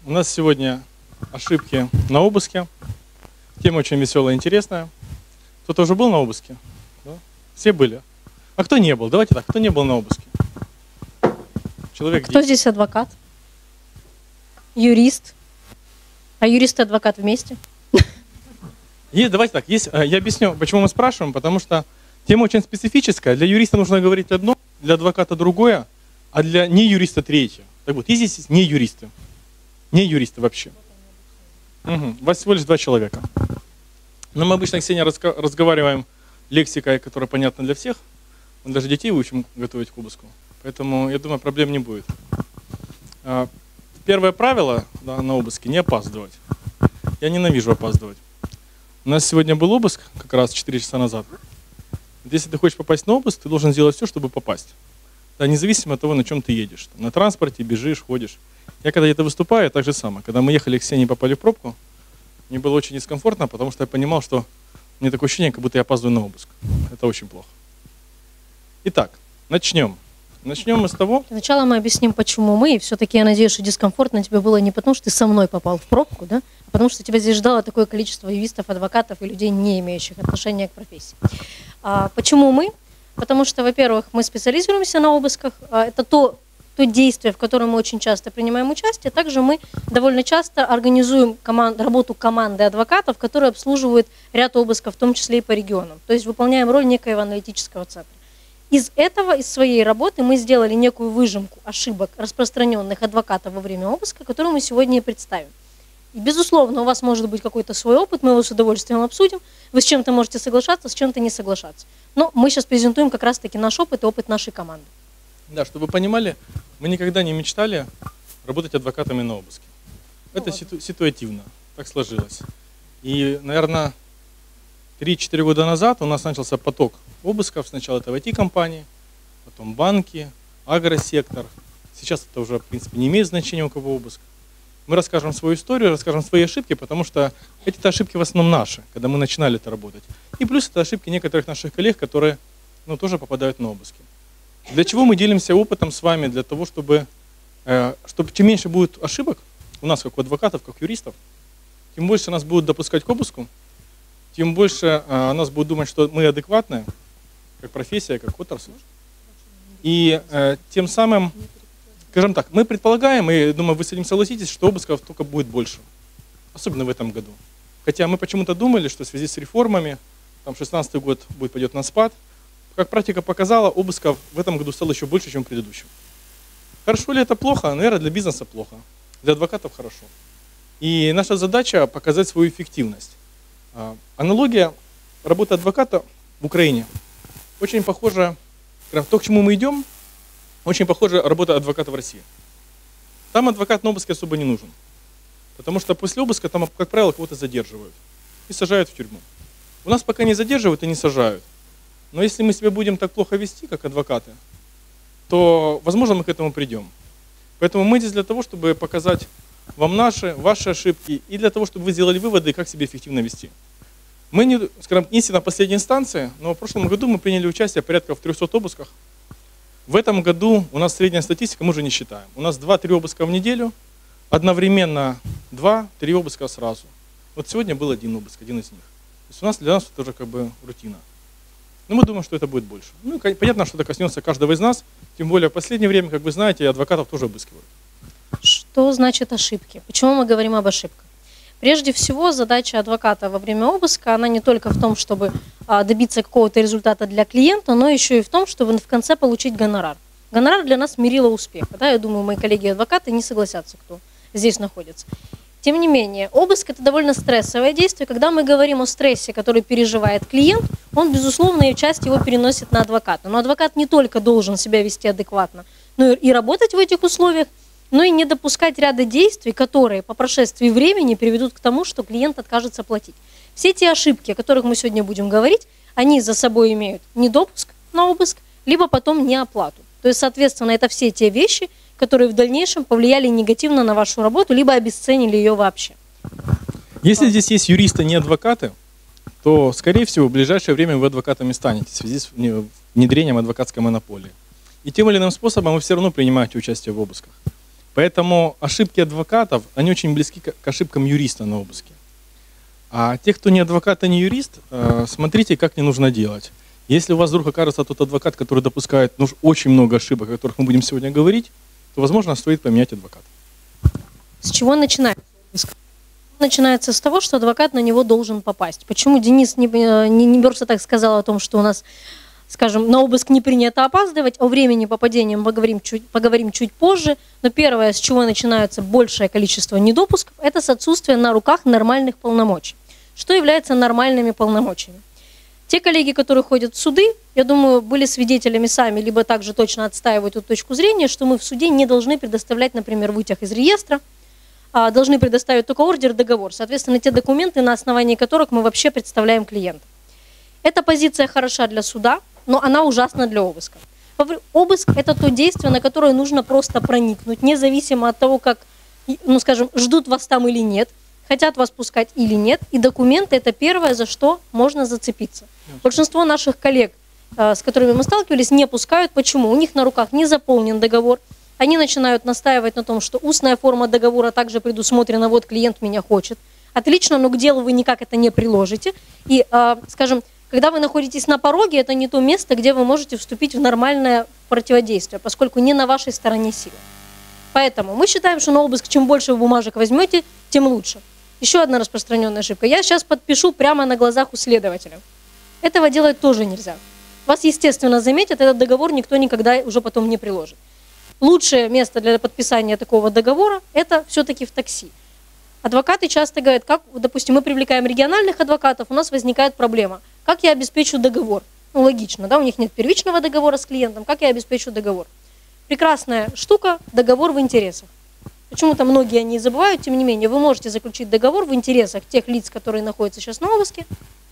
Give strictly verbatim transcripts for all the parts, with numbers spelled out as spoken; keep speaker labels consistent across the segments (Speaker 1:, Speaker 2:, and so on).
Speaker 1: У нас сегодня ошибки на обыске. Тема очень веселая и интересная. Кто-то уже был на обыске? Да? Все были. А кто не был? Давайте так, кто не был на обыске? Человек
Speaker 2: Кто здесь адвокат? Юрист? А юрист и адвокат вместе?
Speaker 1: И давайте так, есть, я объясню, почему мы спрашиваем, потому что тема очень специфическая. Для юриста нужно говорить одно, для адвоката другое, а для неюриста третье. Так вот, есть здесь не юристы. Не юристы вообще. Угу. У вас всего лишь два человека. Но мы обычно, Ксения, разго разговариваем лексикой, которая понятна для всех. Мы даже детей учим готовить к обыску. Поэтому, я думаю, проблем не будет. Первое правило, да, на обыске — не опаздывать. Я ненавижу опаздывать. У нас сегодня был обыск, как раз четыре часа назад. Если ты хочешь попасть на обыск, ты должен сделать все, чтобы попасть. Да, независимо от того, на чем ты едешь. На транспорте, бежишь, ходишь. Я когда где-то выступаю, так же самое. Когда мы ехали к Ксении и попали в пробку, мне было очень дискомфортно, потому что я понимал, что у меня такое ощущение, как будто я опаздываю на обыск. Это очень плохо. Итак, начнем. Начнем мы с того...
Speaker 2: Для начала мы объясним, почему мы. И все-таки я надеюсь, что дискомфортно тебе было не потому, что ты со мной попал в пробку, да? А потому что тебя здесь ждало такое количество юристов, адвокатов и людей, не имеющих отношения к профессии. А почему мы? Потому что, во-первых, мы специализируемся на обысках. Это то, то действие, в котором мы очень часто принимаем участие. Также мы довольно часто организуем команд, работу команды адвокатов, которые обслуживают ряд обысков, в том числе и по регионам. То есть выполняем роль некоего аналитического центра. Из этого, из своей работы мы сделали некую выжимку ошибок, распространенных адвокатов во время обыска, которую мы сегодня и представим. И, безусловно, у вас может быть какой-то свой опыт, мы его с удовольствием обсудим. Вы с чем-то можете соглашаться, с чем-то не соглашаться. Но мы сейчас презентуем как раз-таки наш опыт и опыт нашей команды.
Speaker 1: Да, чтобы вы понимали, мы никогда не мечтали работать адвокатами на обыске. Это ну, ситу ситуативно, так сложилось. И, наверное, три-четыре года назад у нас начался поток обысков. Сначала это в ай ти-компании, потом банки, агросектор. Сейчас это уже, в принципе, не имеет значения, у кого обыск. Мы расскажем свою историю, расскажем свои ошибки, потому что эти ошибки в основном наши, когда мы начинали это работать. И плюс это ошибки некоторых наших коллег, которые ну, тоже попадают на обыски. Для чего мы делимся опытом с вами? Для того, чтобы, э, чтобы чем меньше будет ошибок у нас, как у адвокатов, как у юристов, тем больше нас будут допускать к обыску, тем больше э, нас будут думать, что мы адекватные, как профессия, как отрасль. И э, тем самым, скажем так, мы предполагаем, и думаю, вы с этим согласитесь, что обысков только будет больше. Особенно в этом году. Хотя мы почему-то думали, что в связи с реформами, там шестнадцатый год будет пойдет на спад. Как практика показала, обысков в этом году стало еще больше, чем в предыдущем. Хорошо ли это плохо? Наверное, для бизнеса плохо. Для адвокатов хорошо. И наша задача показать свою эффективность. Аналогия работы адвоката в Украине очень похожа, то, к чему мы идем, очень похожа работа адвоката в России. Там адвокат на обыске особо не нужен. Потому что после обыска там, как правило, кого-то задерживают и сажают в тюрьму. У нас пока не задерживают и не сажают. Но если мы себя будем так плохо вести, как адвокаты, то, возможно, мы к этому придем. Поэтому мы здесь для того, чтобы показать вам наши, ваши ошибки, и для того, чтобы вы сделали выводы, как себя эффективно вести. Мы, не, скажем, истинно последней инстанции, но в прошлом году мы приняли участие порядка в трёхстах обысках. В этом году у нас средняя статистика, мы уже не считаем. У нас два-три обыска в неделю, одновременно два-три обыска сразу. Вот сегодня был один обыск, один из них. То есть у нас для нас это уже как бы рутина. Но мы думаем, что это будет больше. Ну, понятно, что это коснется каждого из нас, тем более в последнее время, как вы знаете, адвокатов тоже обыскивают.
Speaker 2: Что значит ошибки? Почему мы говорим об ошибках? Прежде всего, задача адвоката во время обыска, она не только в том, чтобы добиться какого-то результата для клиента, но еще и в том, чтобы в конце получить гонорар. Гонорар для нас мерило успеха. Да? Я думаю, мои коллеги-адвокаты не согласятся, кто здесь находится. Тем не менее, обыск – это довольно стрессовое действие. Когда мы говорим о стрессе, который переживает клиент, он, безусловно, часть его переносит на адвоката. Но адвокат не только должен себя вести адекватно, но и работать в этих условиях, но и не допускать ряда действий, которые по прошествии времени приведут к тому, что клиент откажется платить. Все те ошибки, о которых мы сегодня будем говорить, они за собой имеют недопуск на обыск, либо потом неоплату. То есть, соответственно, это все те вещи, которые в дальнейшем повлияли негативно на вашу работу, либо обесценили ее вообще.
Speaker 1: Если здесь есть юристы, не адвокаты, то, скорее всего, в ближайшее время вы адвокатами станете в связи с внедрением адвокатской монополии. И тем или иным способом вы все равно принимаете участие в обысках. Поэтому ошибки адвокатов, они очень близки к ошибкам юриста на обыске. А те, кто не адвокат и не юрист, смотрите, как не нужно делать. Если у вас вдруг окажется тот адвокат, который допускает ну, очень много ошибок, о которых мы будем сегодня говорить, то, возможно, стоит поменять адвоката.
Speaker 2: С чего начинается? Начинается с того, что адвокат на него должен попасть. Почему Денис не, не, не просто так сказал о том, что у нас, скажем, на обыск не принято опаздывать, о времени попадения мы поговорим чуть, поговорим чуть позже. Но первое, с чего начинается большее количество недопусков, это с отсутствия на руках нормальных полномочий. Что является нормальными полномочиями? Те коллеги, которые ходят в суды, я думаю, были свидетелями сами, либо также точно отстаивают эту точку зрения, что мы в суде не должны предоставлять, например, вытяг из реестра, а должны предоставить только ордер, договор, соответственно, те документы, на основании которых мы вообще представляем клиента. Эта позиция хороша для суда, но она ужасна для обыска. Обыск – это то действие, на которое нужно просто проникнуть, независимо от того, как, ну, скажем, ждут вас там или нет, хотят вас пускать или нет, и документы – это первое, за что можно зацепиться. Большинство наших коллег, с которыми мы сталкивались, не пускают. Почему? У них на руках не заполнен договор. Они начинают настаивать на том, что устная форма договора также предусмотрена, вот клиент меня хочет. Отлично, но к делу вы никак это не приложите. И, скажем, когда вы находитесь на пороге, это не то место, где вы можете вступить в нормальное противодействие, поскольку не на вашей стороне сила. Поэтому мы считаем, что на обыск чем больше вы бумажек возьмете, тем лучше. Еще одна распространенная ошибка. Я сейчас подпишу прямо на глазах у следователя. Этого делать тоже нельзя. Вас, естественно, заметят, этот договор никто никогда уже потом не приложит. Лучшее место для подписания такого договора – это все-таки в такси. Адвокаты часто говорят, как, допустим, мы привлекаем региональных адвокатов, у нас возникает проблема. Как я обеспечу договор? Ну, логично, да, у них нет первичного договора с клиентом, как я обеспечу договор? Прекрасная штука – договор в интересах. Почему-то многие не забывают, тем не менее, вы можете заключить договор в интересах тех лиц, которые находятся сейчас на обыске,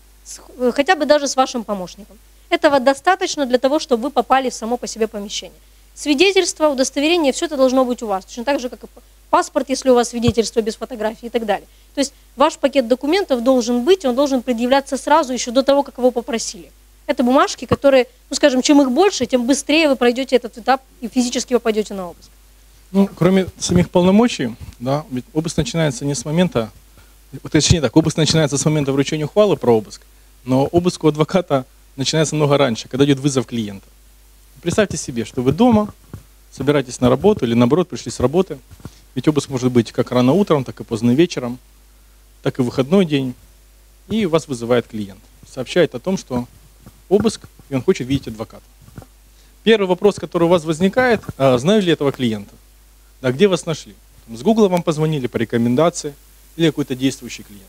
Speaker 2: хотя бы даже с вашим помощником. Этого достаточно для того, чтобы вы попали в само по себе помещение. Свидетельство, удостоверение, все это должно быть у вас. Точно так же, как и паспорт, если у вас свидетельство без фотографии и так далее. То есть ваш пакет документов должен быть, он должен предъявляться сразу, еще до того, как его попросили. Это бумажки, которые, ну скажем, чем их больше, тем быстрее вы пройдете этот этап и физически попадете на обыск.
Speaker 1: Ну, кроме самих полномочий, да, ведь обыск начинается не с момента, точнее так, обыск начинается с момента вручения ухвалы про обыск, но обыск у адвоката начинается много раньше, когда идет вызов клиента. Представьте себе, что вы дома, собираетесь на работу или наоборот пришли с работы. Ведь обыск может быть как рано утром, так и поздно вечером, так и в выходной день. И вас вызывает клиент. Сообщает о том, что обыск, и он хочет видеть адвоката. Первый вопрос, который у вас возникает, а, знаю ли этого клиента? Да, где вас нашли? С Гугла вам позвонили по рекомендации или какой-то действующий клиент.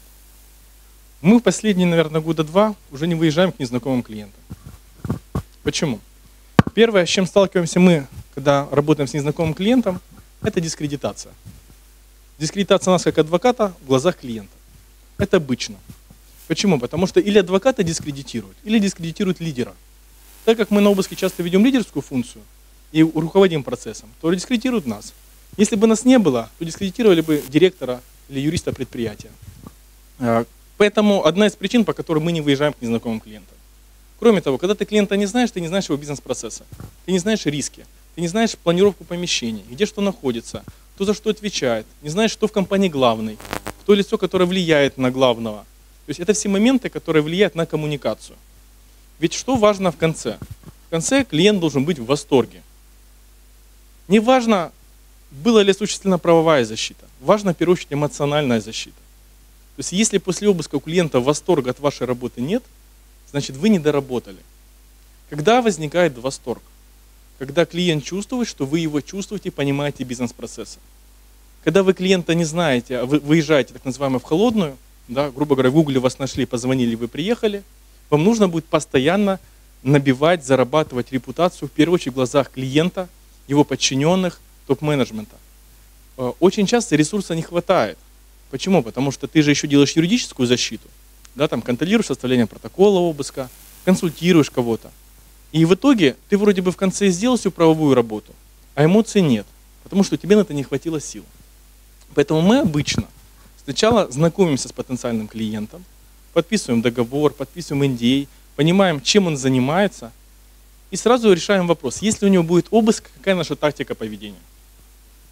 Speaker 1: Мы в последние, наверное, года два уже не выезжаем к незнакомым клиентам. Почему? Первое, с чем сталкиваемся мы, когда работаем с незнакомым клиентом, это дискредитация. Дискредитация нас как адвоката в глазах клиента. Это обычно. Почему? Потому что или адвоката дискредитируют, или дискредитируют лидера. Так как мы на обыске часто ведем лидерскую функцию и руководим процессом, то дискредитируют нас. Если бы нас не было, то дискредитировали бы директора или юриста предприятия. Поэтому одна из причин, по которой мы не выезжаем к незнакомым клиентам. Кроме того, когда ты клиента не знаешь, ты не знаешь его бизнес-процесса, ты не знаешь риски, ты не знаешь планировку помещений, где что находится, кто за что отвечает, не знаешь, что в компании главный, кто лицо, которое влияет на главного. То есть это все моменты, которые влияют на коммуникацию. Ведь что важно в конце? В конце клиент должен быть в восторге. Не важно, была ли осуществлена правовая защита, важно в первую очередь эмоциональная защита. То есть если после обыска у клиента восторга от вашей работы нет, значит, вы не доработали. Когда возникает восторг? Когда клиент чувствует, что вы его чувствуете, понимаете бизнес-процессы. Когда вы клиента не знаете, а вы выезжаете так называемую в холодную, да, грубо говоря, в Гугле вас нашли, позвонили, вы приехали, вам нужно будет постоянно набивать, зарабатывать репутацию, в первую очередь в глазах клиента, его подчиненных, топ-менеджмента. Очень часто ресурса не хватает. Почему? Потому что ты же еще делаешь юридическую защиту. Да, там контролируешь составление протокола обыска, консультируешь кого-то. И в итоге ты вроде бы в конце сделал всю правовую работу, а эмоций нет, потому что тебе на это не хватило сил. Поэтому мы обычно сначала знакомимся с потенциальным клиентом, подписываем договор, подписываем эн ди эй, понимаем, чем он занимается, и сразу решаем вопрос, если у него будет обыск, какая наша тактика поведения.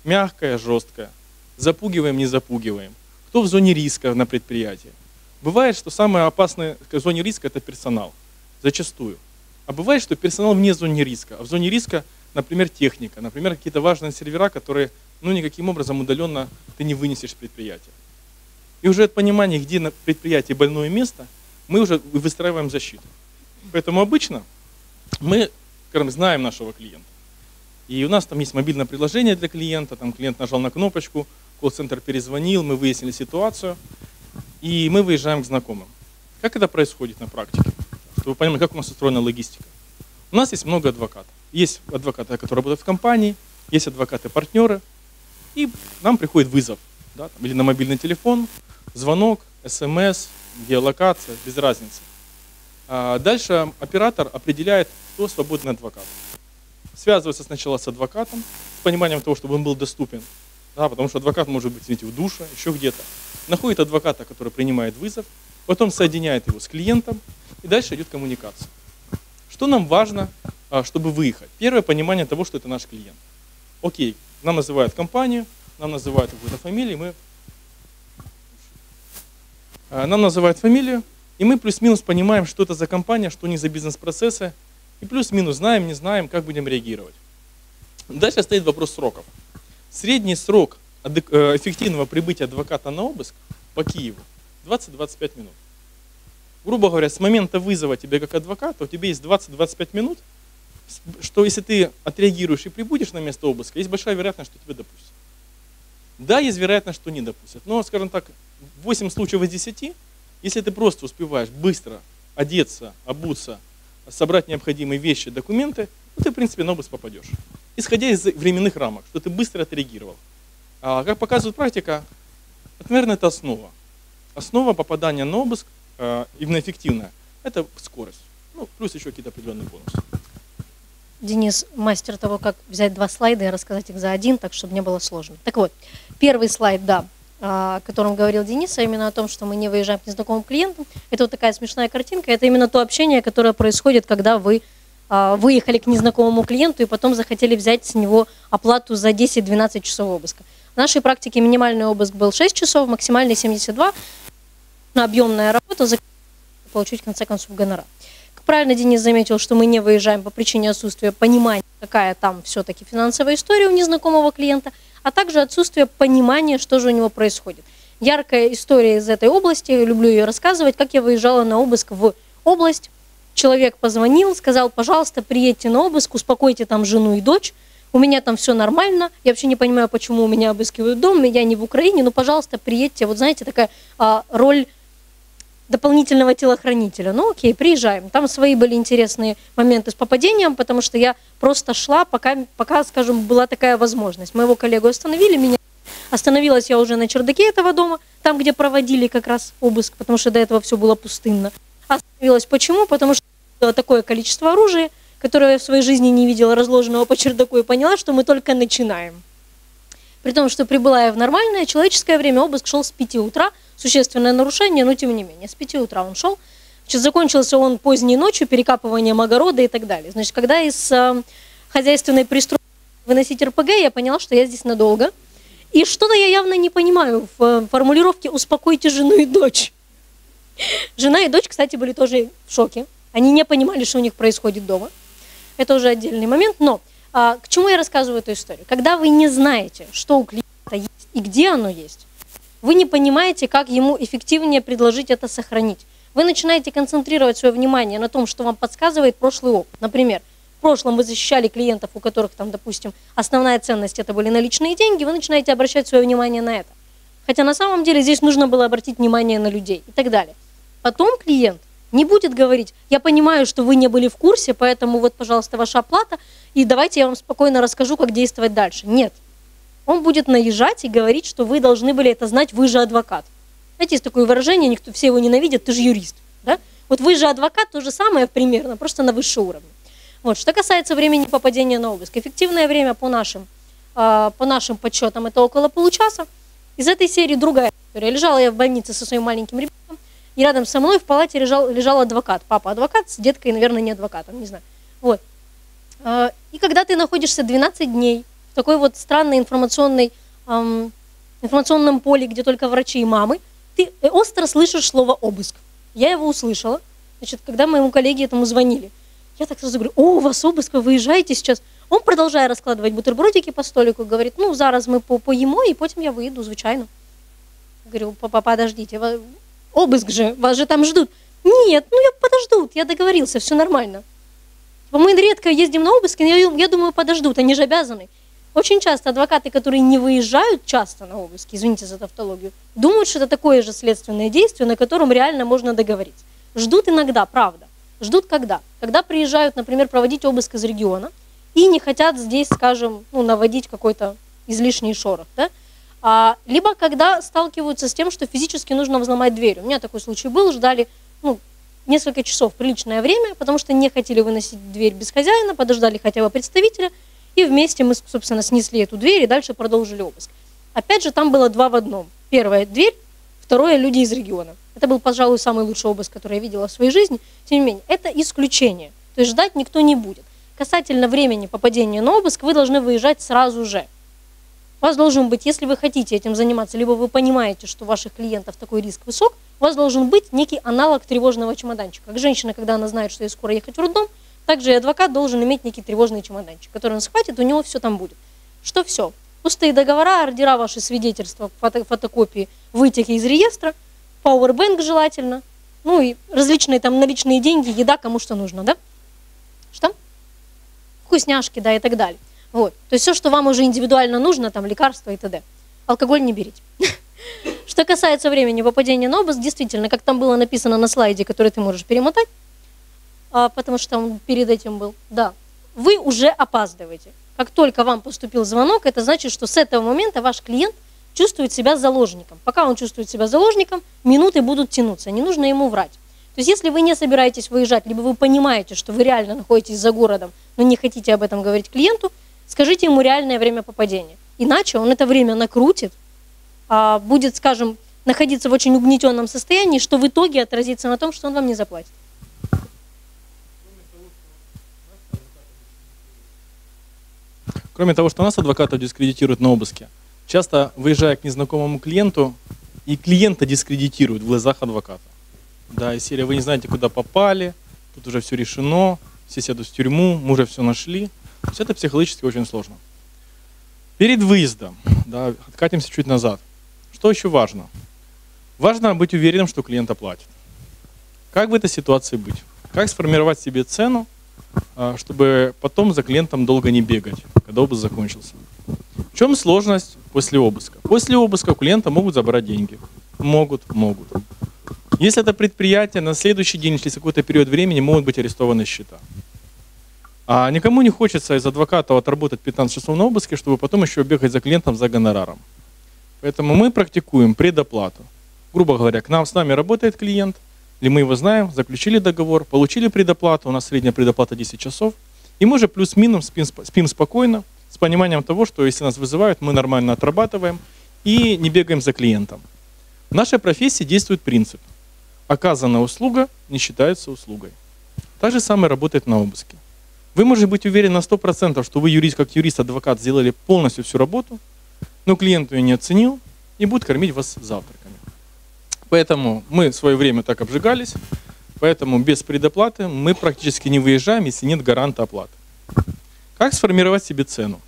Speaker 1: мягкое, жесткое, запугиваем, не запугиваем, кто в зоне риска на предприятии. Бывает, что самое опасное в зоне риска – это персонал, зачастую. А бывает, что персонал вне зоны риска. А в зоне риска, например, техника, например, какие-то важные сервера, которые ну, никаким образом удаленно ты не вынесешь с предприятия. И уже от понимания, где на предприятии больное место, мы уже выстраиваем защиту. Поэтому обычно мы, скажем, знаем нашего клиента. И у нас там есть мобильное приложение для клиента, там клиент нажал на кнопочку, колл-центр перезвонил, мы выяснили ситуацию, и мы выезжаем к знакомым. Как это происходит на практике? Чтобы вы понимали, как у нас устроена логистика. У нас есть много адвокатов. Есть адвокаты, которые работают в компании, есть адвокаты-партнеры, и нам приходит вызов, да, там, или на мобильный телефон, звонок, смс, геолокация, без разницы. А дальше оператор определяет, кто свободный адвокат. Связывается сначала с адвокатом, с пониманием того, чтобы он был доступен, да, потому что адвокат может быть, извините, в душе, еще где-то. Находит адвоката, который принимает вызов, потом соединяет его с клиентом, и дальше идет коммуникация. Что нам важно, чтобы выехать? Первое понимание того, что это наш клиент. Окей, нам называют компанию, нам называют какую-то фамилию, мы... нам называют фамилию, и мы плюс-минус понимаем, что это за компания, что у них за бизнес-процессы, и плюс-минус знаем, не знаем, как будем реагировать. Дальше стоит вопрос сроков. Средний срок эффективного прибытия адвоката на обыск по Киеву двадцать-двадцать пять минут. Грубо говоря, с момента вызова тебе как адвоката у тебя есть двадцать-двадцать пять минут, что если ты отреагируешь и прибудешь на место обыска, есть большая вероятность, что тебя допустят. Да, есть вероятность, что не допустят. Но, скажем так, восемь случаев из десяти, если ты просто успеваешь быстро одеться, обуться, собрать необходимые вещи, документы, ну, ты, в принципе, на обыск попадешь. Исходя из временных рамок, что ты быстро отреагировал. А как показывает практика, это, наверное, это основа. Основа попадания на обыск, именно эффективная, это скорость. Ну, плюс еще какие-то определенные бонусы.
Speaker 2: Денис мастер того, как взять два слайда и рассказать их за один, так, чтобы не было сложно. Так вот, первый слайд, да, о котором говорил Денис, а именно о том, что мы не выезжаем к незнакомым клиентам. Это вот такая смешная картинка. Это именно то общение, которое происходит, когда вы а, выехали к незнакомому клиенту и потом захотели взять с него оплату за десять-двенадцать часов обыска. В нашей практике минимальный обыск был шесть часов, максимальный семьдесят два. Объемная работа, за получить в конце концов гонорар. Как правильно Денис заметил, что мы не выезжаем по причине отсутствия понимания, какая там все-таки финансовая история у незнакомого клиента, а также отсутствие понимания, что же у него происходит. Яркая история из этой области, люблю ее рассказывать, как я выезжала на обыск в область. Человек позвонил, сказал, пожалуйста, приедьте на обыск, успокойте там жену и дочь, у меня там все нормально, я вообще не понимаю, почему у меня обыскивают дом, я не в Украине, но, пожалуйста, приедьте. Вот знаете, такая а, роль дополнительного телохранителя. Ну окей, приезжаем. Там свои были интересные моменты с попадением, потому что я просто шла, пока, пока, скажем, была такая возможность. Моего коллегу остановили, меня остановилась я уже на чердаке этого дома, там, где проводили как раз обыск, потому что до этого все было пустынно. Остановилась почему? Потому что было такое количество оружия, которое я в своей жизни не видела разложенного по чердаку, и поняла, что мы только начинаем. При том, что прибыла я в нормальное человеческое время, обыск шел с пяти утра, существенное нарушение, но тем не менее, с пяти утра он шел. Значит, закончился он поздней ночью, перекапыванием огорода и так далее. Значит, когда из э, хозяйственной пристройки выносить эр пэ гэ, я поняла, что я здесь надолго. И что-то я явно не понимаю в э, формулировке «успокойте жену и дочь». Жена и дочь, кстати, были тоже в шоке. Они не понимали, что у них происходит дома. Это уже отдельный момент. Но э, к чему я рассказываю эту историю? Когда вы не знаете, что у клиента есть и где оно есть, вы не понимаете, как ему эффективнее предложить это сохранить. Вы начинаете концентрировать свое внимание на том, что вам подсказывает прошлый опыт. Например, в прошлом вы защищали клиентов, у которых там, допустим, основная ценность это были наличные деньги, вы начинаете обращать свое внимание на это. Хотя на самом деле здесь нужно было обратить внимание на людей и так далее. Потом клиент не будет говорить, я понимаю, что вы не были в курсе, поэтому вот, пожалуйста, ваша оплата, и давайте я вам спокойно расскажу, как действовать дальше. Нет. Он будет наезжать и говорить, что вы должны были это знать, вы же адвокат. Знаете, есть такое выражение, никто, все его ненавидят, ты же юрист. Да? Вот вы же адвокат, то же самое примерно, просто на высшем уровне. Вот. Что касается времени попадения на обыск. Эффективное время по нашим, э, по нашим подсчетам это около получаса. Из этой серии другая история. Лежала я в больнице со своим маленьким ребенком, и рядом со мной в палате лежал, лежал адвокат. Папа адвокат, с деткой, наверное, не адвокатом, не знаю. Вот. Э, и когда ты находишься двенадцать дней в такой вот странной информационной, эм, информационном поле, где только врачи и мамы, ты остро слышишь слово «обыск». Я его услышала, значит, когда моему коллеге этому звонили. Я так сразу говорю: о, у вас обыск, вы выезжаете сейчас. Он, продолжая раскладывать бутербродики по столику, говорит: ну, зараз мы по поїмо, и потом я выйду, звичайно. Говорю: папа, подождите, обыск же, вас же там ждут. Нет, ну я подождут, я договорился, все нормально. Мы редко ездим на обыски, я, я думаю, подождут, они же обязаны. Очень часто адвокаты, которые не выезжают часто на обыски, извините за тавтологию, думают, что это такое же следственное действие, на котором реально можно договориться. Ждут иногда, правда. Ждут когда? Когда приезжают, например, проводить обыск из региона и не хотят здесь, скажем, ну, наводить какой-то излишний шорох. Да? А, либо когда сталкиваются с тем, что физически нужно взломать дверь. У меня такой случай был, ждали ну, несколько часов, приличное время, потому что не хотели выносить дверь без хозяина, подождали хотя бы представителя, и вместе мы, собственно, снесли эту дверь и дальше продолжили обыск. Опять же, там было два в одном. Первая дверь, второе люди из региона. Это был, пожалуй, самый лучший обыск, который я видела в своей жизни. Тем не менее, это исключение. То есть ждать никто не будет. Касательно времени попадения на обыск, вы должны выезжать сразу же. У вас должен быть, если вы хотите этим заниматься, либо вы понимаете, что у ваших клиентов такой риск высок, у вас должен быть некий аналог тревожного чемоданчика. Как женщина, когда она знает, что ей скоро ехать в роддом, также и адвокат должен иметь некий тревожный чемоданчик, который он схватит, у него все там будет. Что все? Пустые договора, ордера, ваши свидетельства, фото, фотокопии, вытяги из реестра, пауэрбэнк желательно, ну и различные там наличные деньги, еда, кому что нужно, да? Что? Вкусняшки, да, и так далее. Вот. То есть все, что вам уже индивидуально нужно, там лекарства и т.д. Алкоголь не берите. Что касается времени попадения на обыск, действительно, как там было написано на слайде, который ты можешь перемотать, потому что он перед этим был, да, вы уже опаздываете. Как только вам поступил звонок, это значит, что с этого момента ваш клиент чувствует себя заложником. Пока он чувствует себя заложником, минуты будут тянуться, не нужно ему врать. То есть если вы не собираетесь выезжать, либо вы понимаете, что вы реально находитесь за городом, но не хотите об этом говорить клиенту, скажите ему реальное время попадения. Иначе он это время накрутит, а будет, скажем, находиться в очень угнетенном состоянии, что в итоге отразится на том, что он вам не заплатит.
Speaker 1: Кроме того, что нас, адвокатов, дискредитируют на обыске, часто, выезжая к незнакомому клиенту, и клиента дискредитируют в глазах адвоката. Да, и серия: вы не знаете, куда попали, тут уже все решено, все сядут в тюрьму, мы уже все нашли. То есть это психологически очень сложно. Перед выездом, да, откатимся чуть назад. Что еще важно? Важно быть уверенным, что клиент оплатит. Как в этой ситуации быть? Как сформировать себе цену, чтобы потом за клиентом долго не бегать, когда обыск закончился? В чем сложность после обыска? После обыска у клиента могут забрать деньги. Могут, могут. Если это предприятие, на следующий день, через какой-то период времени, могут быть арестованы счета. А никому не хочется из адвоката отработать пятнадцать часов на обыске, чтобы потом еще бегать за клиентом за гонораром. Поэтому мы практикуем предоплату. Грубо говоря, к нам с нами работает клиент, или мы его знаем, заключили договор, получили предоплату, у нас средняя предоплата десять часов, и мы уже плюс-минус спим, спим спокойно, с пониманием того, что если нас вызывают, мы нормально отрабатываем и не бегаем за клиентом. В нашей профессии действует принцип: оказанная услуга не считается услугой. Так же самое работает на обыске. Вы можете быть уверены на сто процентов, что вы, юрист, как юрист, адвокат, сделали полностью всю работу, но клиент ее не оценил и будет кормить вас завтраками. Поэтому мы в свое время так обжигались, поэтому без предоплаты мы практически не выезжаем, если нет гаранта оплаты. Как сформировать себе цену?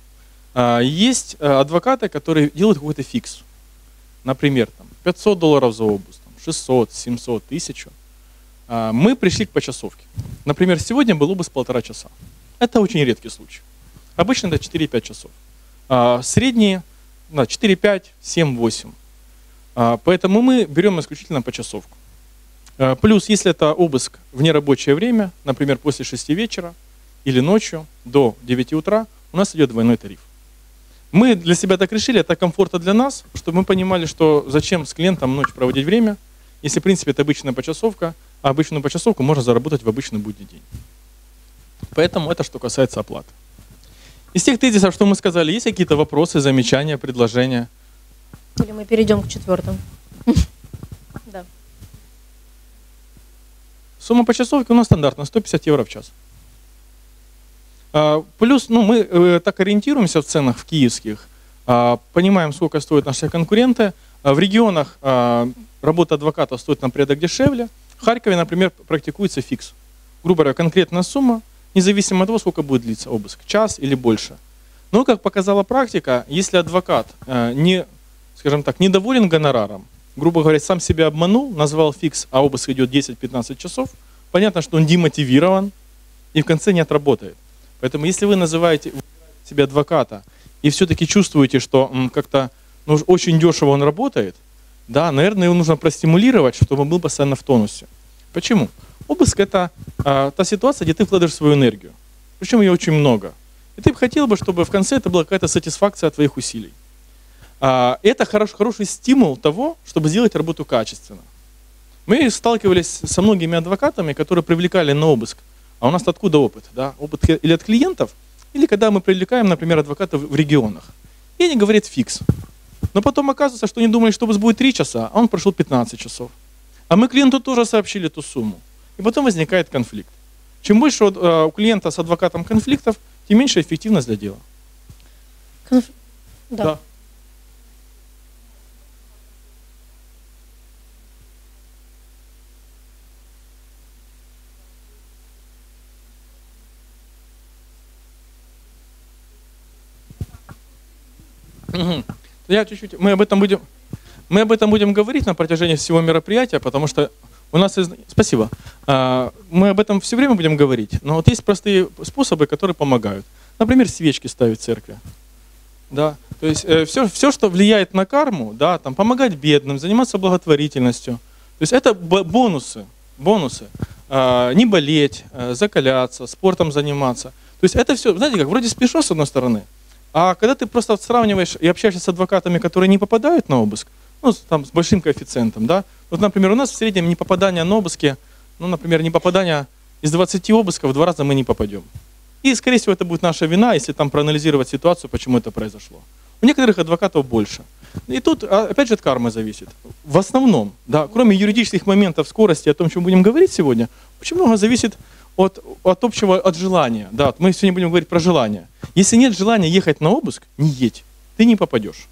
Speaker 1: Есть адвокаты, которые делают какой-то фикс. Например, там, пятьсот долларов за обыск, шестьсот, семьсот, тысячу. Мы пришли к почасовке. Например, сегодня был обыск полтора часа. Это очень редкий случай. Обычно это четыре-пять часов. Средние четыре, пять, семь, восемь. Поэтому мы берем исключительно почасовку. Плюс, если это обыск в нерабочее время, например, после шести вечера или ночью до девяти утра, у нас идет двойной тариф. Мы для себя так решили, это комфортно для нас, чтобы мы понимали, что зачем с клиентом ночь проводить время, если, в принципе, это обычная почасовка, а обычную почасовку можно заработать в обычный будний день. Поэтому это что касается оплаты. Из тех тезисов, что мы сказали, есть какие-то вопросы, замечания, предложения?
Speaker 2: Или мы перейдем к четвертому? Да.
Speaker 1: Сумма почасовки у нас стандартная, сто пятьдесят евро в час. Плюс ну, мы так ориентируемся в ценах в киевских, понимаем, сколько стоят наши конкуренты. В регионах работа адвоката стоит на порядок дешевле. В Харькове, например, практикуется фикс. Грубо говоря, конкретная сумма, независимо от того, сколько будет длиться обыск, час или больше. Но, как показала практика, если адвокат не, скажем так, недоволен гонораром, грубо говоря, сам себя обманул, назвал фикс, а обыск идет десять-пятнадцать часов, понятно, что он демотивирован и в конце не отработает. Поэтому если вы называете себя адвоката и все-таки чувствуете, что как-то ну, очень дешево он работает, да, наверное, его нужно простимулировать, чтобы он был постоянно в тонусе. Почему? Обыск – это а, та ситуация, где ты вкладываешь свою энергию. Причем ее очень много. И ты бы хотел бы, чтобы в конце это была какая-то сатисфакция от твоих усилий. А, это хорош, хороший стимул того, чтобы сделать работу качественно. Мы сталкивались со многими адвокатами, которые привлекали на обыск. А у нас откуда опыт? Да? Опыт или от клиентов, или когда мы привлекаем, например, адвокатов в регионах. И они говорят фикс. Но потом оказывается, что они думали, что обыск будет три часа, а он прошел пятнадцать часов. А мы клиенту тоже сообщили эту сумму. И потом возникает конфликт. Чем больше у клиента с адвокатом конфликтов, тем меньше эффективность для дела.
Speaker 2: Конф... Да.
Speaker 1: Да. Угу. Я чуть-чуть, мы об этом будем, мы об этом будем говорить на протяжении всего мероприятия, потому что у нас, спасибо, мы об этом все время будем говорить, но вот есть простые способы, которые помогают. Например, свечки ставить в церкви. Да, то есть все, все, что влияет на карму, да, там, помогать бедным, заниматься благотворительностью. То есть это бонусы, бонусы. Не болеть, закаляться, спортом заниматься. То есть это все, знаете, как вроде спешно с одной стороны. А когда ты просто сравниваешь и общаешься с адвокатами, которые не попадают на обыск, ну, там, с большим коэффициентом, да, вот, например, у нас в среднем непопадание на обыске, ну, например, непопадание из двадцати обысков в два раза мы не попадем. И, скорее всего, это будет наша вина, если там проанализировать ситуацию, почему это произошло. У некоторых адвокатов больше. И тут, опять же, от кармы зависит. В основном, да, кроме юридических моментов, скорости, о том, чем будем говорить сегодня, очень много зависит От, от общего, от желания. Да, мы сегодня будем говорить про желание. Если нет желания ехать на обыск, не едь, ты не попадешь.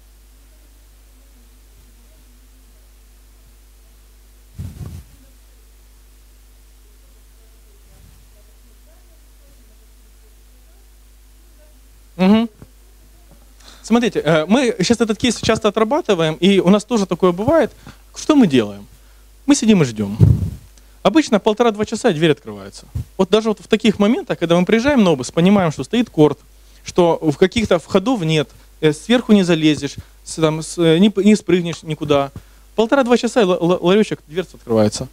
Speaker 1: Угу. Смотрите, мы сейчас этот кейс часто отрабатываем, и у нас тоже такое бывает. Что мы делаем? Мы сидим и ждем. Обычно полтора-два часа и дверь открывается. Вот даже вот в таких моментах, когда мы приезжаем на обыск, понимаем, что стоит корт, что в каких-то входов нет, сверху не залезешь, там, не, не спрыгнешь никуда. Полтора-два часа и ларечек, дверца открывается.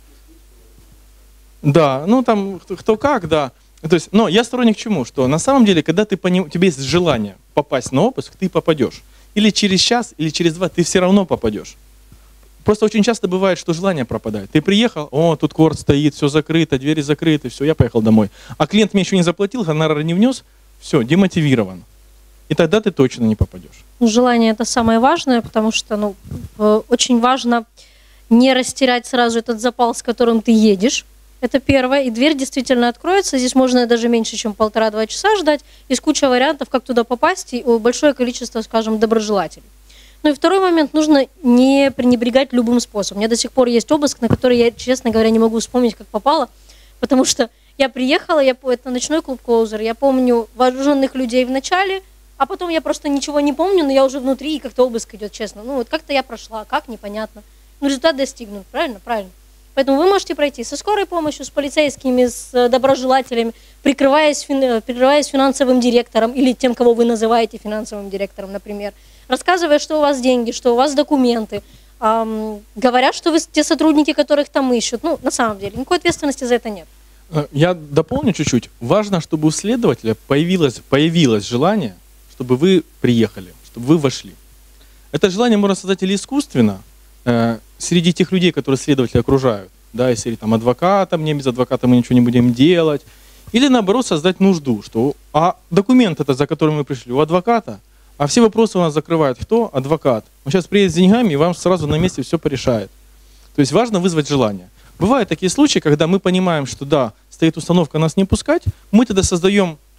Speaker 1: Да, ну там кто как, да. То есть, но я сторонник чему? Что на самом деле, когда ты поним, у тебя есть желание попасть на обыск, ты попадешь. Или через час, или через два ты все равно попадешь. Просто очень часто бывает, что желание пропадает. Ты приехал, о, тут корт стоит, все закрыто, двери закрыты, все, я поехал домой. А клиент мне еще не заплатил, гонорар не внес, все, демотивирован. И тогда ты точно не попадешь.
Speaker 2: Желание – это самое важное, потому что ну, очень важно не растерять сразу этот запал, с которым ты едешь. Это первое. И дверь действительно откроется. Здесь можно даже меньше, чем полтора-два часа ждать. Есть куча вариантов, как туда попасть, и большое количество, скажем, доброжелателей. Ну и второй момент, нужно не пренебрегать любым способом. У меня до сих пор есть обыск, на который я, честно говоря, не могу вспомнить, как попало, потому что я приехала, я, это ночной клуб «Клоузер», я помню вооруженных людей в начале, а потом я просто ничего не помню, но я уже внутри, и как-то обыск идет, честно. Ну вот как-то я прошла, как, непонятно. Но результат достигнут, правильно? Правильно. Поэтому вы можете пройти со скорой помощью, с полицейскими, с доброжелателями, прикрываясь, прикрываясь финансовым директором или тем, кого вы называете финансовым директором, например, рассказывая, что у вас деньги, что у вас документы, эм, говорят, что вы те сотрудники, которых там ищут. Ну, на самом деле, никакой ответственности за это нет.
Speaker 1: Я дополню чуть-чуть. Важно, чтобы у следователя появилось, появилось желание, чтобы вы приехали, чтобы вы вошли. Это желание можно создать или искусственно, э, среди тех людей, которые следователи окружают, да, если там адвоката, мне без адвоката мы ничего не будем делать, или наоборот создать нужду, что а документ это, за которым мы пришли, у адвоката, а все вопросы у нас закрывает кто? Адвокат. Он сейчас приедет с деньгами и вам сразу на месте все порешает. То есть важно вызвать желание. Бывают такие случаи, когда мы понимаем, что да, стоит установка нас не пускать, мы тогда создаем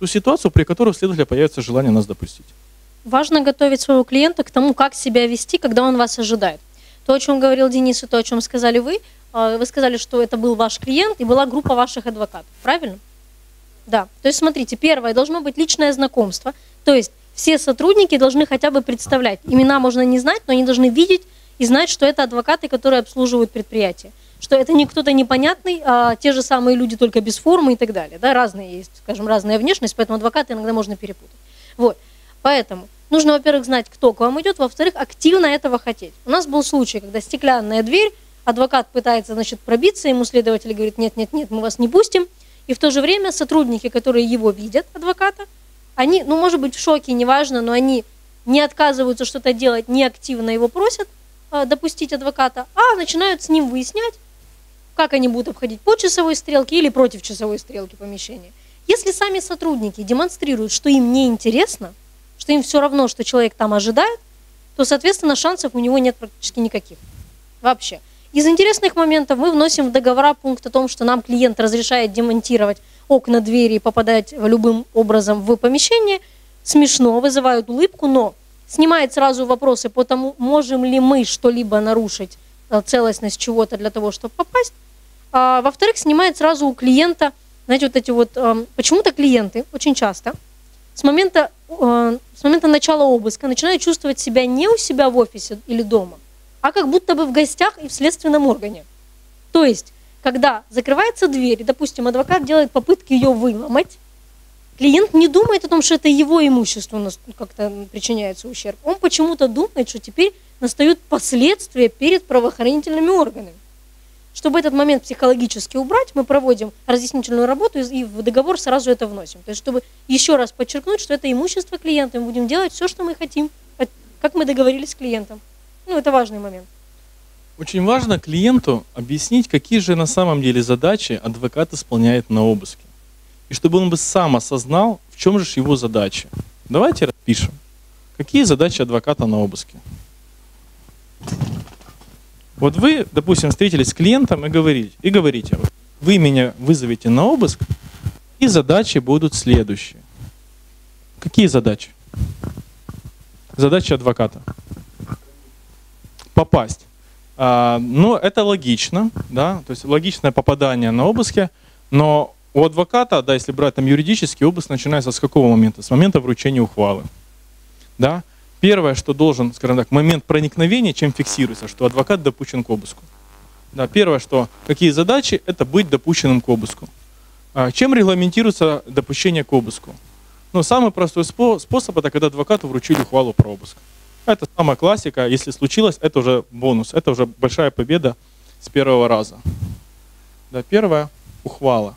Speaker 1: ту ситуацию, при которой у следователя появится желание нас допустить.
Speaker 2: Важно готовить своего клиента к тому, как себя вести, когда он вас ожидает. То, о чем говорил Денис, и то, о чем сказали вы, вы сказали, что это был ваш клиент и была группа ваших адвокатов, правильно? Да. То есть, смотрите, первое, должно быть личное знакомство, то есть все сотрудники должны хотя бы представлять. Имена можно не знать, но они должны видеть и знать, что это адвокаты, которые обслуживают предприятие. Что это не кто-то непонятный, а те же самые люди, только без формы и так далее. Да, разные есть, скажем, разная внешность, поэтому адвокаты иногда можно перепутать. Вот. Поэтому нужно, во-первых, знать, кто к вам идет, во-вторых, активно этого хотеть. У нас был случай, когда стеклянная дверь, адвокат пытается, значит, пробиться, ему следователь говорит, нет, нет, нет, мы вас не пустим. И в то же время сотрудники, которые его видят, адвоката, они, ну, может быть, в шоке, неважно, но они не отказываются что-то делать, не активно его просят э, допустить адвоката, а начинают с ним выяснять, как они будут обходить по часовой стрелке или против часовой стрелки помещения. Если сами сотрудники демонстрируют, что им не интересно, что им все равно, что человек там ожидает, то, соответственно, шансов у него нет практически никаких. Вообще. Из интересных моментов мы вносим в договора пункт о том, что нам клиент разрешает демонтировать окна, двери и попадать любым образом в помещение. Смешно, вызывают улыбку, но снимает сразу вопросы по тому, можем ли мы что-либо нарушить, целостность чего-то для того, чтобы попасть. А, во-вторых, снимает сразу у клиента, знаете, вот эти вот, э, почему-то клиенты очень часто с момента, э, с момента начала обыска начинают чувствовать себя не у себя в офисе или дома, а как будто бы в гостях и в следственном органе. То есть, когда закрывается дверь, и, допустим, адвокат делает попытки ее выломать, клиент не думает о том, что это его имуществу как-то причиняется ущерб. Он почему-то думает, что теперь настают последствия перед правоохранительными органами. Чтобы этот момент психологически убрать, мы проводим разъяснительную работу и в договор сразу это вносим. То есть, чтобы еще раз подчеркнуть, что это имущество клиента, мы будем делать все, что мы хотим, как мы договорились с клиентом. Ну, это важный момент.
Speaker 1: Очень важно клиенту объяснить, какие же на самом деле задачи адвокат исполняет на обыске. И чтобы он бы сам осознал, в чем же его задачи. Давайте распишем. Какие задачи адвоката на обыске? Вот вы, допустим, встретились с клиентом и говорите, и говорите, вы меня вызовете на обыск, и задачи будут следующие. Какие задачи? Задачи адвоката. Попасть. А, но это логично, да, то есть логичное попадание на обыске, но у адвоката, да, если брать там юридический, обыск начинается с какого момента? С момента вручения ухвалы. Да? Первое, что должен, скажем так, момент проникновения, чем фиксируется, что адвокат допущен к обыску. Да, первое, что какие задачи, это быть допущенным к обыску. А, чем регламентируется допущение к обыску? Ну, самый простой способ, это когда адвокату вручили ухвалу про обыск. Это самая классика, если случилось, это уже бонус, это уже большая победа с первого раза. Да, первая ухвала.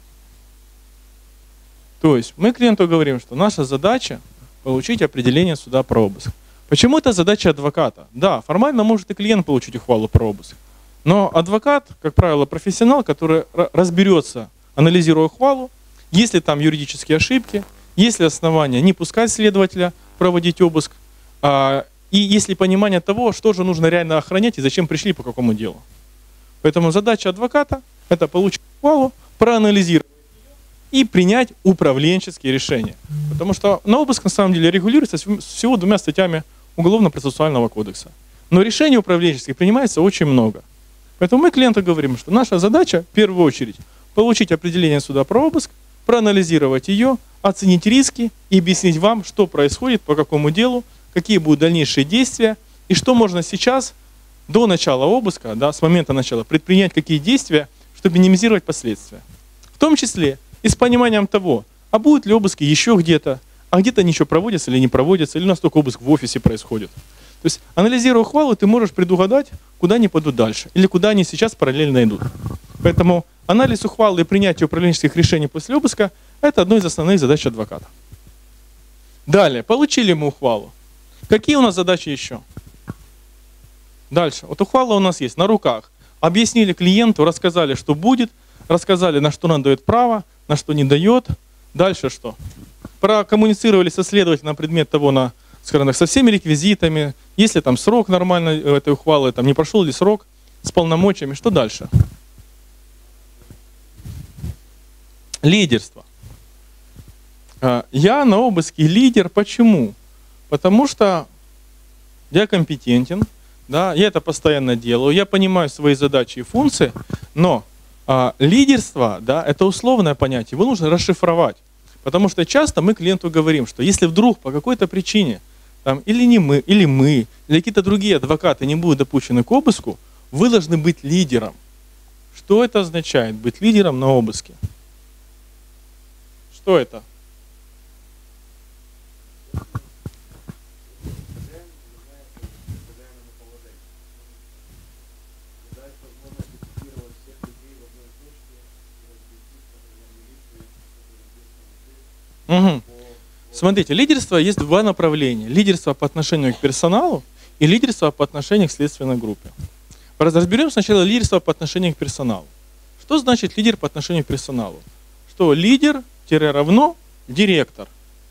Speaker 1: То есть мы клиенту говорим, что наша задача получить определение суда про обыск. Почему это задача адвоката? Да, формально может и клиент получить ухвалу про обыск, но адвокат, как правило, профессионал, который разберется, анализируя ухвалу, есть ли там юридические ошибки, есть ли основания не пускать следователя проводить обыск, и есть ли понимание того, что же нужно реально охранять и зачем пришли, по какому делу. Поэтому задача адвоката – это получить ухвалу, проанализировать и принять управленческие решения. Потому что на обыск на самом деле регулируется всего двумя статьями Уголовно-процессуального кодекса. Но решений управленческих принимается очень много. Поэтому мы клиенту говорим, что наша задача в первую очередь получить определение суда про обыск, проанализировать ее, оценить риски и объяснить вам, что происходит, по какому делу, какие будут дальнейшие действия и что можно сейчас, до начала обыска, да, с момента начала, предпринять какие действия, чтобы минимизировать последствия. В том числе и с пониманием того, а будут ли обыски еще где-то, а где-то ничего проводится или не проводится, или у нас только обыск в офисе происходит. То есть, анализируя ухвалу, ты можешь предугадать, куда они пойдут дальше, или куда они сейчас параллельно идут. Поэтому анализ ухвалы и принятие управленческих решений после обыска – это одно из основных задач адвоката. Далее, получили мы ухвалу. Какие у нас задачи еще? Дальше. Вот ухвала у нас есть на руках. Объяснили клиенту, рассказали, что будет, рассказали, на что нам дает право, на что не дает. Дальше что? Прокоммуницировали со следователем на предмет того, на, скажем так, со всеми реквизитами, есть ли там срок нормальной этой ухвалы, там не прошел ли срок, с полномочиями. Что дальше? Лидерство. Я на обыске лидер. Почему? Потому что я компетентен, да, я это постоянно делаю, я понимаю свои задачи и функции, но а, лидерство, да, это условное понятие, его нужно расшифровать. Потому что часто мы клиенту говорим, что если вдруг по какой-то причине там, или не мы, или мы, или какие-то другие адвокаты не будут допущены к обыску, вы должны быть лидером. Что это означает, быть лидером на обыске? Что это? Угу. Смотрите, лидерство есть два направления. Лидерство по отношению к персоналу и лидерство по отношению к следственной группе. Разберем сначала лидерство по отношению к персоналу. Что значит лидер по отношению к персоналу? Что лидер равно директор.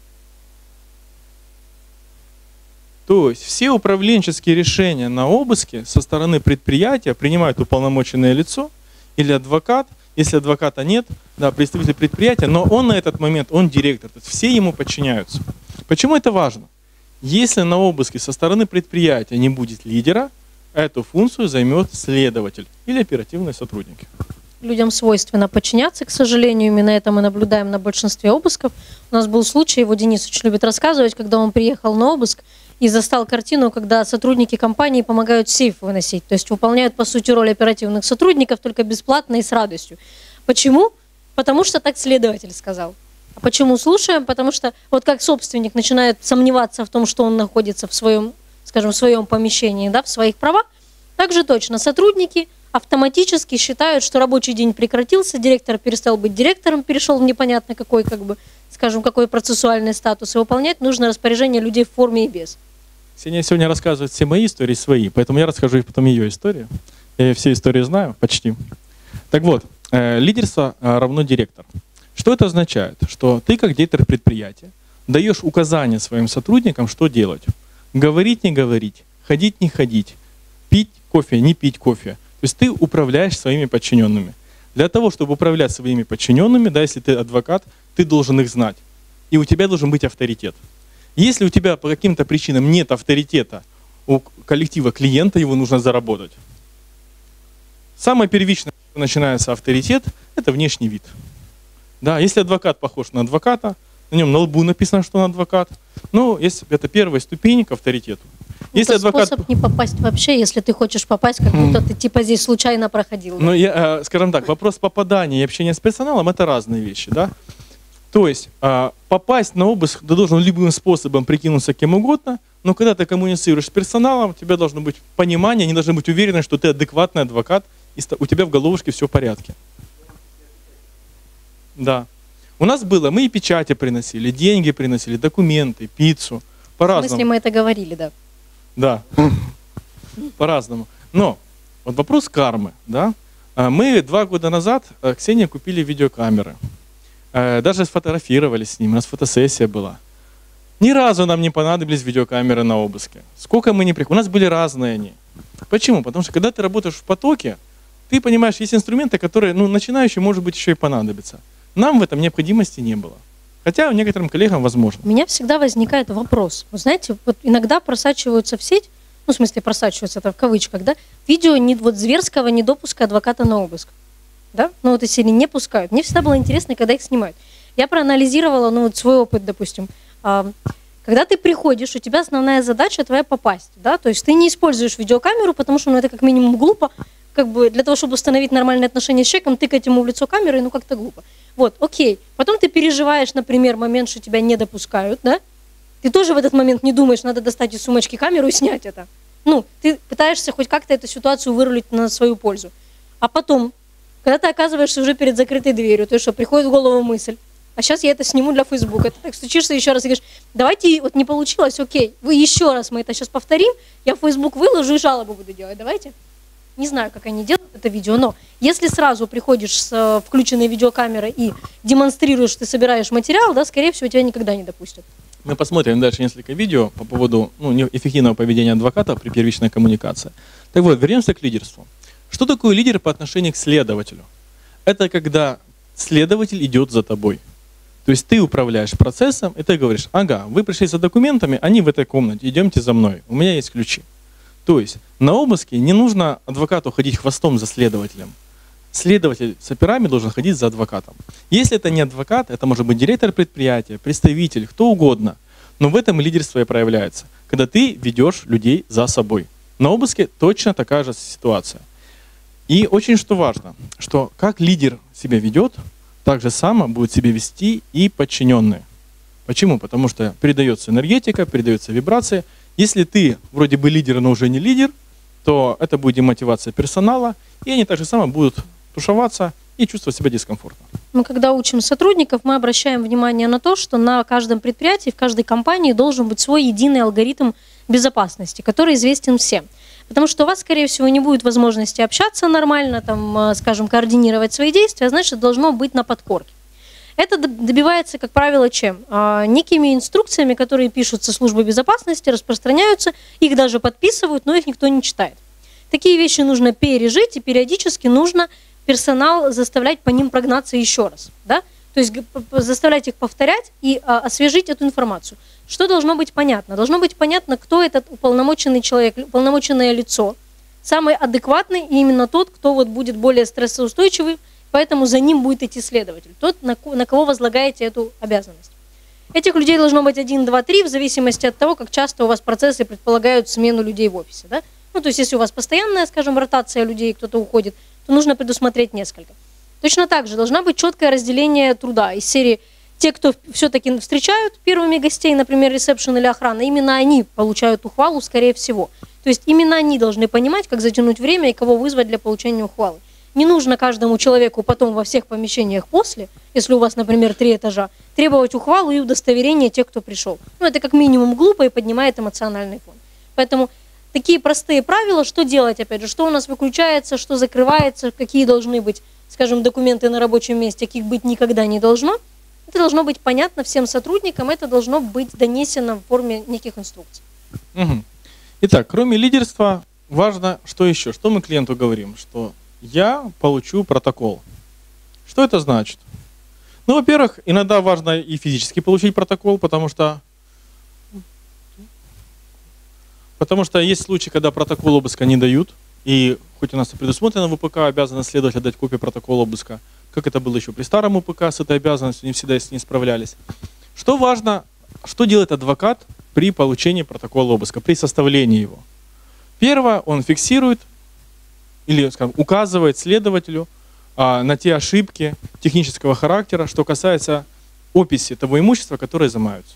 Speaker 1: То есть все управленческие решения на обыске со стороны предприятия принимает уполномоченное лицо или адвокат. Если адвоката нет, да, представитель предприятия, но он на этот момент, он директор, то есть все ему подчиняются. Почему это важно? Если на обыске со стороны предприятия не будет лидера, эту функцию займет следователь или оперативные сотрудники.
Speaker 2: Людям свойственно подчиняться, к сожалению, именно это мы наблюдаем на большинстве обысков. У нас был случай, его Денис очень любит рассказывать, когда он приехал на обыск и застал картину, когда сотрудники компании помогают сейф выносить, то есть выполняют, по сути, роль оперативных сотрудников, только бесплатно и с радостью. Почему? Потому что так следователь сказал. А почему слушаем? Потому что вот как собственник начинает сомневаться в том, что он находится в своем, скажем, в своем помещении, да, в своих правах, так же точно сотрудники автоматически считают, что рабочий день прекратился, директор перестал быть директором, перешел в непонятно какой, как бы, скажем, какой процессуальный статус, и выполнять нужно распоряжение людей в форме и без.
Speaker 1: Ксения сегодня рассказывает все мои истории свои, поэтому я расскажу потом ее историю. Я все истории знаю, почти. Так вот, э, лидерство равно директор. Что это означает? Что ты, как директор предприятия, даешь указания своим сотрудникам, что делать. Говорить, не говорить, ходить, не ходить, пить кофе, не пить кофе. То есть ты управляешь своими подчиненными. Для того, чтобы управлять своими подчиненными, да, если ты адвокат, ты должен их знать. И у тебя должен быть авторитет. Если у тебя по каким-то причинам нет авторитета у коллектива клиента, его нужно заработать. Самое первичное, что начинается авторитет, это внешний вид. Да, если адвокат похож на адвоката, на нем на лбу написано, что он адвокат, ну, если это первая ступень к авторитету. Если
Speaker 2: это
Speaker 1: адвокат...
Speaker 2: способ не попасть вообще, если ты хочешь попасть, как будто ты типа здесь случайно проходил.
Speaker 1: Ну, я, скажем так, вопрос попадания и общения с персоналом – это разные вещи, да? То есть попасть на обыск ты должен любым способом прикинуться кем угодно, но когда ты коммуницируешь с персоналом, у тебя должно быть понимание, они должны быть уверены, что ты адекватный адвокат, и у тебя в головушке все в порядке. Да. У нас было, мы и печати приносили, деньги приносили, документы, пиццу, по-разному.
Speaker 2: В смысле, мы это говорили, да.
Speaker 1: Да, по-разному. Но вот вопрос кармы, да. Мы два года назад Ксении купили видеокамеры. Даже сфотографировались с ним, у нас фотосессия была. Ни разу нам не понадобились видеокамеры на обыске. Сколько мы не приходили, у нас были разные они. Почему? Потому что когда ты работаешь в потоке, ты понимаешь, есть инструменты, которые, ну, начинающим, может быть, еще и понадобятся. Нам в этом необходимости не было. Хотя у некоторым коллегам возможно.
Speaker 2: У меня всегда возникает вопрос. Вы знаете, вот иногда просачиваются в сеть, ну, в смысле просачиваются, это в кавычках, да, видео не, вот зверского недопуска адвоката на обыск. Да? Ну, вот если не пускают. Мне всегда было интересно, когда их снимают. Я проанализировала, ну, вот свой опыт, допустим. Когда ты приходишь, у тебя основная задача твоя попасть, да, то есть ты не используешь видеокамеру, потому что, ну, это как минимум глупо, как бы для того, чтобы установить нормальные отношения с человеком, тыкать ему в лицо камерой, ну, как-то глупо. Вот, окей. Потом ты переживаешь, например, момент, что тебя не допускают, да? Ты тоже в этот момент не думаешь, надо достать из сумочки камеру и снять это. Ну, ты пытаешься хоть как-то эту ситуацию вырулить на свою пользу. А потом, когда ты оказываешься уже перед закрытой дверью, то что, приходит в голову мысль, а сейчас я это сниму для Фейсбука. Ты так стучишься еще раз и говоришь, давайте, вот не получилось, окей, вы еще раз, мы это сейчас повторим, я в Фейсбук выложу и жалобу буду делать, давайте. Не знаю, как они делают это видео, но если сразу приходишь с включенной видеокамерой и демонстрируешь, что ты собираешь материал, да, скорее всего, тебя никогда не допустят.
Speaker 1: Мы посмотрим дальше несколько видео по поводу, ну, эффективного поведения адвоката при первичной коммуникации. Так вот, вернемся к лидерству. Что такое лидер по отношению к следователю? Это когда следователь идет за тобой. То есть ты управляешь процессом, и ты говоришь: ага, вы пришли за документами, они в этой комнате, идемте за мной, у меня есть ключи. То есть на обыске не нужно адвокату ходить хвостом за следователем. Следователь с операми должен ходить за адвокатом. Если это не адвокат, это может быть директор предприятия, представитель, кто угодно. Но в этом лидерство и проявляется, когда ты ведешь людей за собой. На обыске точно такая же ситуация. И очень что важно, что как лидер себя ведет, так же само будут себя вести и подчиненные. Почему? Потому что передается энергетика, передается вибрация. Если ты вроде бы лидер, но уже не лидер, то это будет демотивация персонала, и они так же само будут тушеваться и чувствовать себя дискомфортно.
Speaker 2: Мы когда учим сотрудников, мы обращаем внимание на то, что на каждом предприятии, в каждой компании должен быть свой единый алгоритм безопасности, который известен всем. Потому что у вас, скорее всего, не будет возможности общаться нормально, там, скажем, координировать свои действия, а значит, должно быть на подкорке. Это добивается, как правило, чем? Некими инструкциями, которые пишутся службой безопасности, распространяются, их даже подписывают, но их никто не читает. Такие вещи нужно пережить, и периодически нужно персонал заставлять по ним прогнаться еще раз. Да? То есть заставлять их повторять и а, освежить эту информацию. Что должно быть понятно? Должно быть понятно, кто этот уполномоченный человек, уполномоченное лицо, самый адекватный, и именно тот, кто вот будет более стрессоустойчивый, поэтому за ним будет идти следователь, тот, на, на кого возлагаете эту обязанность. Этих людей должно быть один, два, три, в зависимости от того, как часто у вас процессы предполагают смену людей в офисе. Да? Ну, то есть, если у вас постоянная, скажем, ротация людей, кто-то уходит, то нужно предусмотреть несколько. Точно так же должна быть четкое разделение труда из серии те, кто все-таки встречают первыми гостей, например, ресепшн или охрана, именно они получают ухвалу, скорее всего. То есть именно они должны понимать, как затянуть время и кого вызвать для получения ухвалы. Не нужно каждому человеку потом во всех помещениях после, если у вас, например, три этажа, требовать ухвалу и удостоверение тех, кто пришел. Ну, это как минимум глупо и поднимает эмоциональный фон. Поэтому такие простые правила, что делать, опять же, что у нас выключается, что закрывается, какие должны быть, скажем, документы на рабочем месте, каких быть никогда не должно. Это должно быть понятно всем сотрудникам, это должно быть донесено в форме неких инструкций.
Speaker 1: Угу. Итак, кроме лидерства, важно, что еще? Что мы клиенту говорим? Что я получу протокол. Что это значит? Ну, во-первых, иногда важно и физически получить протокол, потому что, потому что есть случаи, когда протокол обыска не дают, и хоть у нас и предусмотрено в УПК обязанность следователя дать копию протокола обыска, как это было еще при старом УПК с этой обязанностью, не всегда с ней справлялись. Что важно, что делает адвокат при получении протокола обыска, при составлении его? Первое, он фиксирует или, скажем, указывает следователю а, на те ошибки технического характера, что касается описи того имущества, которое изымаются.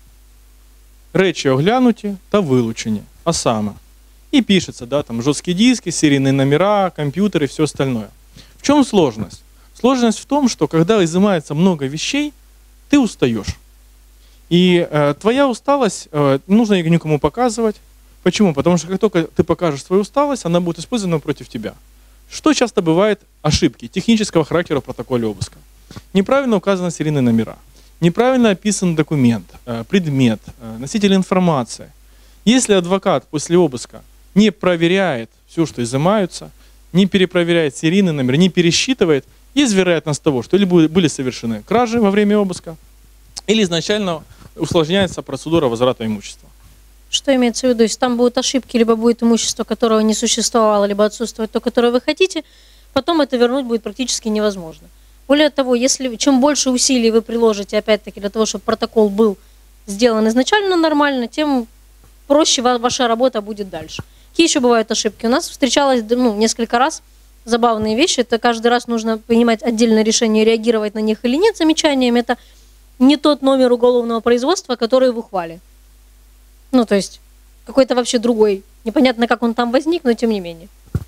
Speaker 1: Речі оглянуті та вилучені, а саме. И пишется, да, там жесткие диски, серийные номера, компьютеры и все остальное. В чем сложность? Сложность в том, что когда изымается много вещей, ты устаешь. И э, твоя усталость, э, не нужно ее никому показывать. Почему? Потому что как только ты покажешь свою усталость, она будет использована против тебя. Что часто бывает ошибки технического характера в протоколе обыска? Неправильно указаны серийные номера, неправильно описан документ, э, предмет, э, носитель информации. Если адвокат после обыска не проверяет все, что изымаются, не перепроверяет серийный номер, не пересчитывает, есть вероятность того, что или были совершены кражи во время обыска, или изначально усложняется процедура возврата имущества.
Speaker 2: Что имеется в виду? Если там будут ошибки, либо будет имущество, которого не существовало, либо отсутствует то, которое вы хотите, потом это вернуть будет практически невозможно. Более того, если чем больше усилий вы приложите, опять-таки, для того, чтобы протокол был сделан изначально нормально, тем проще ваша работа будет дальше. Какие еще бывают ошибки? У нас встречалось ну, несколько раз забавные вещи. Это каждый раз нужно принимать отдельное решение, реагировать на них или нет замечаниями. Это не тот номер уголовного производства, который в ухвале. Ну, то есть какой-то вообще другой. Непонятно, как он там возник, но тем не менее.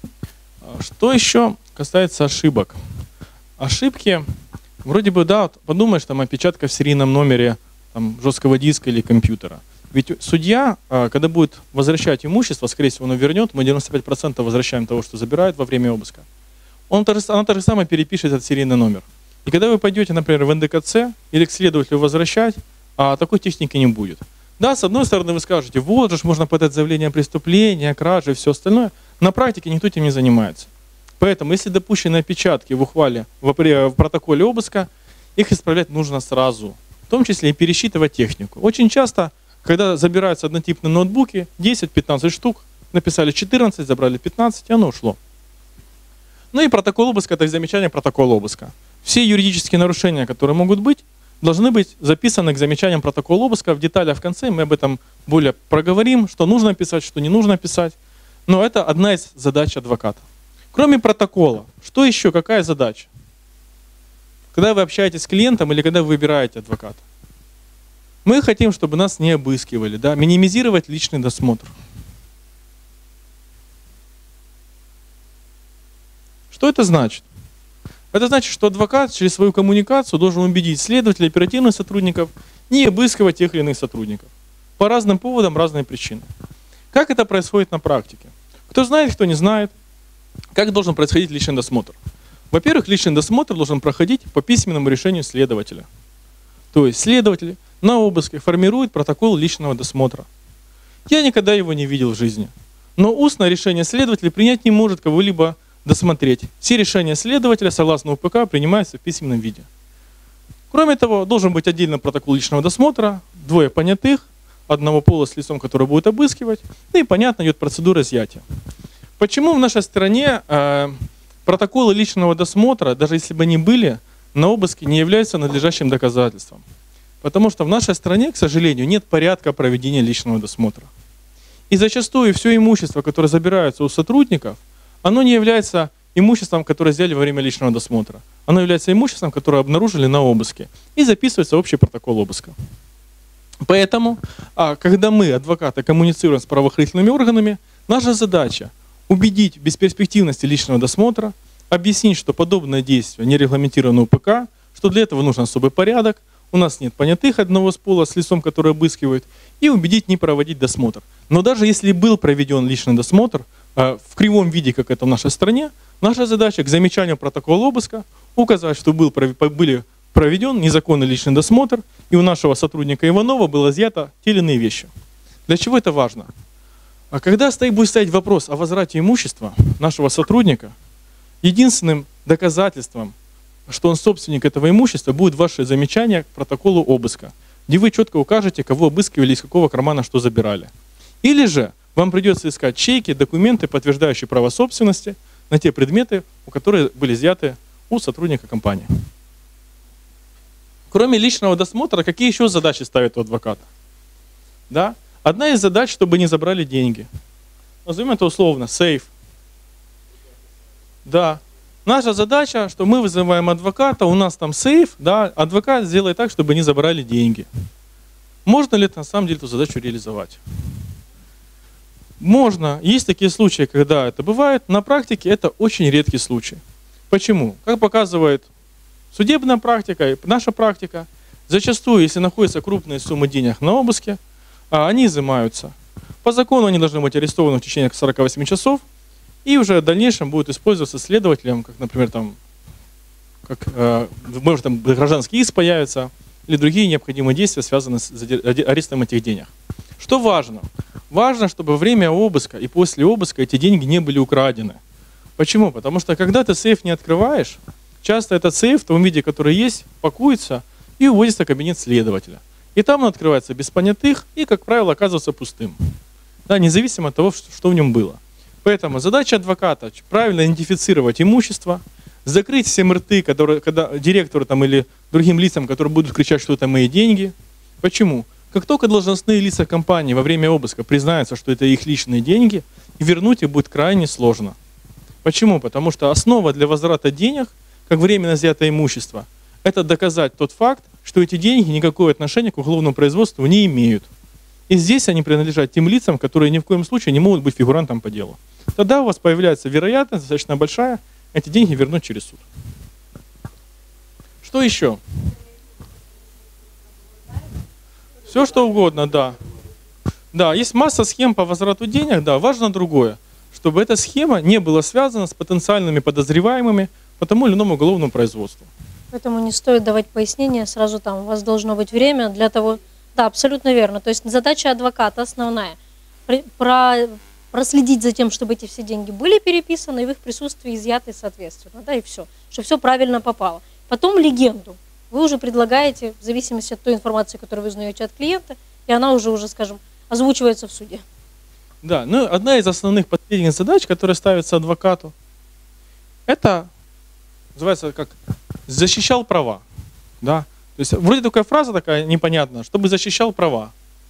Speaker 1: Что еще касается ошибок? Ошибки, вроде бы, да, вот подумаешь, там опечатка в серийном номере там, жесткого диска или компьютера. Ведь судья, когда будет возвращать имущество, скорее всего, он вернет, мы девяносто пять процентов возвращаем того, что забирают во время обыска. Он, она то же самое перепишет этот серийный номер. И когда вы пойдете, например, в эн дэ ка цэ или к следователю возвращать, а такой техники не будет. Да, с одной стороны вы скажете, вот же можно подать заявление о преступлении, о краже и все остальное. На практике никто этим не занимается. Поэтому, если допущены опечатки в ухвале, в протоколе обыска, их исправлять нужно сразу, в том числе и пересчитывать технику. Очень часто, когда забираются однотипные ноутбуки, десять-пятнадцать штук, написали четырнадцать, забрали пятнадцать, и оно ушло. Ну и протокол обыска – это замечание протокола обыска. Все юридические нарушения, которые могут быть, должны быть записаны к замечаниям протокола обыска. В деталях в конце мы об этом более проговорим, что нужно писать, что не нужно писать. Но это одна из задач адвоката. Кроме протокола, что еще, какая задача? Когда вы общаетесь с клиентом или когда вы выбираете адвоката? Мы хотим, чтобы нас не обыскивали, да? Минимизировать личный досмотр. Что это значит? Это значит, что адвокат через свою коммуникацию должен убедить следователей, оперативных сотрудников не обыскивать тех или иных сотрудников. По разным поводам, разные причины. Как это происходит на практике? Кто знает, кто не знает, как должен происходить личный досмотр? Во-первых, личный досмотр должен проходить по письменному решению следователя. То есть следователь на обыске формирует протокол личного досмотра. Я никогда его не видел в жизни. Но устное решение следователя принять не может кого-либо досмотреть. Все решения следователя, согласно УПК, принимаются в письменном виде. Кроме того, должен быть отдельно протокол личного досмотра, двое понятых, одного пола с лицом, который будет обыскивать, ну и, понятно, идет процедура изъятия. Почему в нашей стране э, протоколы личного досмотра, даже если бы они были, на обыске не являются надлежащим доказательством? Потому что в нашей стране, к сожалению, нет порядка проведения личного досмотра. И зачастую все имущество, которое забирается у сотрудников, оно не является имуществом, которое взяли во время личного досмотра. Оно является имуществом, которое обнаружили на обыске. И записывается общий протокол обыска. Поэтому, когда мы, адвокаты, коммуницируем с правоохранительными органами, наша задача убедить в бесперспективности личного досмотра, объяснить, что подобное действие не регламентировано УПК, что для этого нужен особый порядок, у нас нет понятых одного с пола с лицом, который обыскивают, и убедить не проводить досмотр. Но даже если был проведен личный досмотр, в кривом виде, как это в нашей стране, наша задача к замечанию протокола обыска указать, что был, были проведен незаконный личный досмотр, и у нашего сотрудника Иванова было изъято те или иные вещи. Для чего это важно? А когда стоит, будет стоять вопрос о возврате имущества нашего сотрудника, единственным доказательством, что он собственник этого имущества, будет ваше замечание к протоколу обыска, где вы четко укажете, кого обыскивали, из какого кармана что забирали. Или же вам придется искать чеки, документы, подтверждающие право собственности на те предметы, у которых были изъяты у сотрудника компании. Кроме личного досмотра, какие еще задачи ставят у адвоката? Да? Одна из задач, чтобы не забрали деньги. Назовем это условно сейф. Да. Наша задача, что мы вызываем адвоката, у нас там сейф, да, адвокат сделает так, чтобы не забрали деньги. Можно ли на самом деле эту задачу реализовать? Можно. Есть такие случаи, когда это бывает. На практике это очень редкий случай. Почему? Как показывает судебная практика и наша практика, зачастую, если находятся крупные суммы денег на обыске, они изымаются. По закону они должны быть арестованы в течение сорока восьми часов и уже в дальнейшем будут использоваться следователем, как, например, там, как, э, может, там гражданский иск появится или другие необходимые действия, связанные с арестом этих денег. Что важно? Важно, чтобы во время обыска и после обыска эти деньги не были украдены. Почему? Потому что когда ты сейф не открываешь, часто этот сейф в том виде, который есть, пакуется и уводится в кабинет следователя. И там он открывается без понятых и, как правило, оказывается пустым. Да, независимо от того, что в нем было. Поэтому задача адвоката – правильно идентифицировать имущество, закрыть все рты, которые, когда директору там, или другим лицам, которые будут кричать, что это мои деньги. Почему? Как только должностные лица компании во время обыска признаются, что это их личные деньги, вернуть их будет крайне сложно. Почему? Потому что основа для возврата денег, как временно взятое имущество, это доказать тот факт, что эти деньги никакого отношения к уголовному производству не имеют. И здесь они принадлежат тем лицам, которые ни в коем случае не могут быть фигурантом по делу. Тогда у вас появляется вероятность достаточно большая эти деньги вернуть через суд. Что еще? Все что угодно, да. Да, есть масса схем по возврату денег, да, важно другое, чтобы эта схема не была связана с потенциальными подозреваемыми по тому или иному уголовному производству.
Speaker 2: Поэтому не стоит давать пояснения сразу там, у вас должно быть время для того... Да, абсолютно верно. То есть задача адвоката основная – про, проследить за тем, чтобы эти все деньги были переписаны и в их присутствии изъяты соответственно, да, и все, чтобы все правильно попало. Потом легенду. Вы уже предлагаете, в зависимости от той информации, которую вы узнаете от клиента, и она уже, уже, скажем, озвучивается в суде.
Speaker 1: Да, ну одна из основных последних задач, которая ставится адвокату, это называется как «защищал права». Да? То есть вроде такая фраза такая непонятная, чтобы защищал права.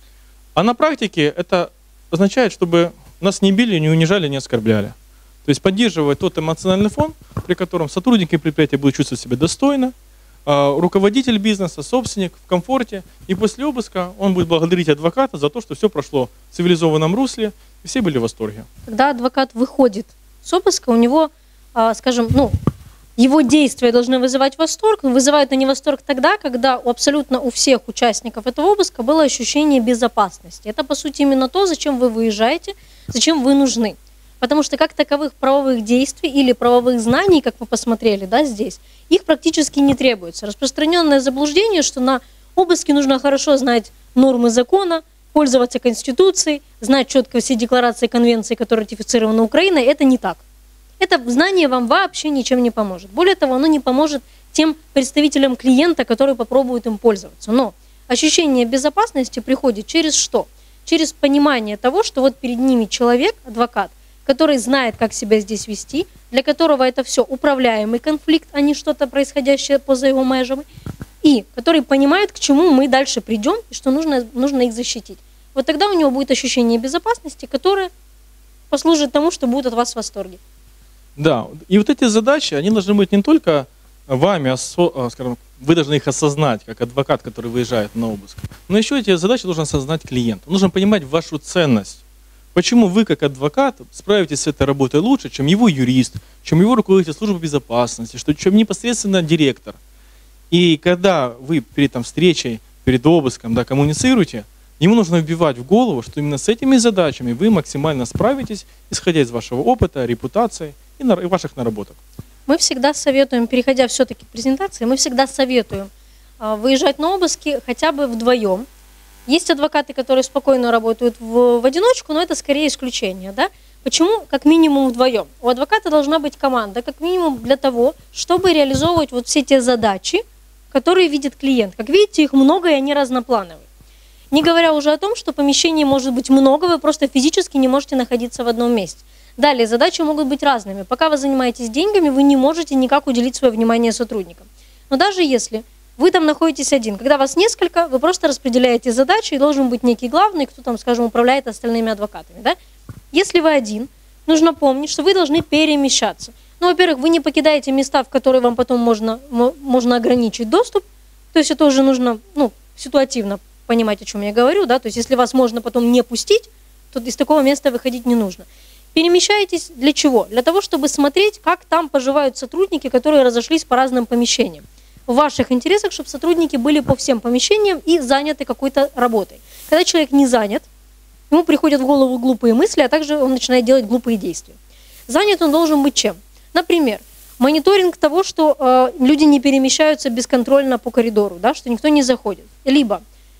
Speaker 1: А на практике это означает, чтобы нас не били, не унижали, не оскорбляли. То есть поддерживать тот эмоциональный фон, при котором сотрудники предприятия будут чувствовать себя достойно, руководитель бизнеса, собственник в комфорте, и после обыска он будет благодарить адвоката за то, что все прошло в цивилизованном русле, и все были в восторге.
Speaker 2: Когда адвокат выходит с обыска, у него, скажем, ну, его действия должны вызывать восторг, но вызывают они восторг тогда, когда у абсолютно у всех участников этого обыска было ощущение безопасности. Это, по сути, именно то, зачем вы выезжаете, зачем вы нужны. Потому что как таковых правовых действий или правовых знаний, как мы посмотрели, да, здесь, их практически не требуется. Распространенное заблуждение, что на обыске нужно хорошо знать нормы закона, пользоваться Конституцией, знать четко все декларации и конвенции, которые ратифицированы Украиной, это не так. Это знание вам вообще ничем не поможет. Более того, оно не поможет тем представителям клиента, которые попробуют им пользоваться. Но ощущение безопасности приходит через что? Через понимание того, что вот перед ними человек, адвокат, который знает, как себя здесь вести, для которого это все управляемый конфликт, а не что-то происходящее поза его межами, и который понимает, к чему мы дальше придем, и что нужно, нужно их защитить. Вот тогда у него будет ощущение безопасности, которое послужит тому, что будут от вас в восторге.
Speaker 1: Да, и вот эти задачи, они должны быть не только вами, скажем, вы должны их осознать, как адвокат, который выезжает на обыск, но еще эти задачи должен осознать клиент. Он должен понимать вашу ценность. Почему вы, как адвокат, справитесь с этой работой лучше, чем его юрист, чем его руководитель службы безопасности, что, чем непосредственно директор. И когда вы перед там, встречей, перед обыском да, коммуницируете, ему нужно вбивать в голову, что именно с этими задачами вы максимально справитесь, исходя из вашего опыта, репутации и, на, и ваших наработок.
Speaker 2: Мы всегда советуем, переходя все-таки к презентации, мы всегда советуем а, выезжать на обыски хотя бы вдвоем. Есть адвокаты, которые спокойно работают в, в одиночку, но это скорее исключение. Да? Почему? Как минимум вдвоем. У адвоката должна быть команда, как минимум для того, чтобы реализовывать вот все те задачи, которые видит клиент. Как видите, их много, и они разноплановые. Не говоря уже о том, что помещений может быть много, вы просто физически не можете находиться в одном месте. Далее, задачи могут быть разными. Пока вы занимаетесь деньгами, вы не можете никак уделить свое внимание сотрудникам. Но даже если вы там находитесь один, когда вас несколько, вы просто распределяете задачи, и должен быть некий главный, кто там, скажем, управляет остальными адвокатами. Да? Если вы один, нужно помнить, что вы должны перемещаться. Ну, во-первых, вы не покидаете места, в которые вам потом можно, можно ограничить доступ, то есть это уже нужно ну, ситуативно понимать, о чем я говорю, да? То есть если вас можно потом не пустить, то из такого места выходить не нужно. Перемещаетесь для чего? Для того, чтобы смотреть, как там поживают сотрудники, которые разошлись по разным помещениям. В ваших интересах, чтобы сотрудники были по всем помещениям и заняты какой-то работой. Когда человек не занят, ему приходят в голову глупые мысли, а также он начинает делать глупые действия. Занят он должен быть чем? Например, мониторинг того, что э, люди не перемещаются бесконтрольно по коридору, да, что никто не заходит. Либо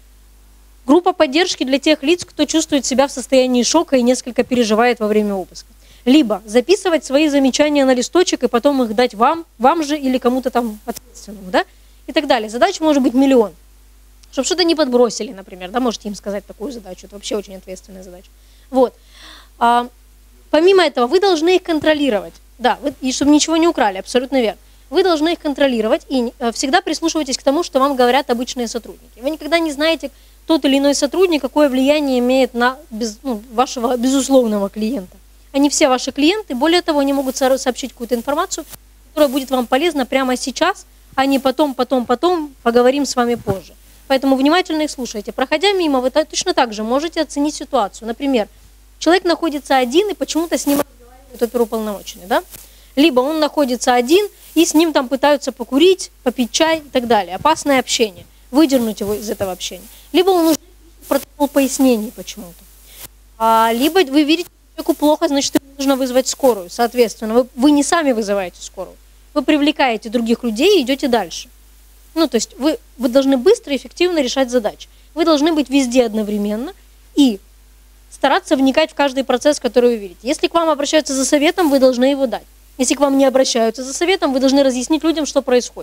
Speaker 2: группа поддержки для тех лиц, кто чувствует себя в состоянии шока и несколько переживает во время обыска. Либо записывать свои замечания на листочек и потом их дать вам, вам же или кому-то там ответственному, да, и так далее. Задач может быть миллион. Чтобы что-то не подбросили, например, да, можете им сказать такую задачу, это вообще очень ответственная задача. Вот. А, помимо этого, вы должны их контролировать, да, вы, и чтобы ничего не украли, абсолютно верно. Вы должны их контролировать и всегда прислушивайтесь к тому, что вам говорят обычные сотрудники. Вы никогда не знаете, тот или иной сотрудник, какое влияние имеет на без, ну, вашего безусловного клиента. Они все ваши клиенты, более того, они могут сообщить какую-то информацию, которая будет вам полезна прямо сейчас, а не потом, потом, потом, поговорим с вами позже. Поэтому внимательно их слушайте. Проходя мимо, вы точно так же можете оценить ситуацию. Например, человек находится один, и почему-то с ним разговаривает оперуполномоченный, да? Либо он находится один, и с ним там пытаются покурить, попить чай и так далее. Опасное общение. Выдернуть его из этого общения. Либо он уже протокол пояснений почему-то. А, либо вы видите, человеку плохо, значит, нужно вызвать скорую. Соответственно, вы, вы не сами вызываете скорую. Вы привлекаете других людей и идете дальше. Ну, то есть вы, вы должны быстро и эффективно решать задачи. Вы должны быть везде одновременно и стараться вникать в каждый процесс, который вы видите. Если к вам обращаются за советом, вы должны его дать. Если к вам не обращаются за советом, вы должны разъяснить людям, что происходит.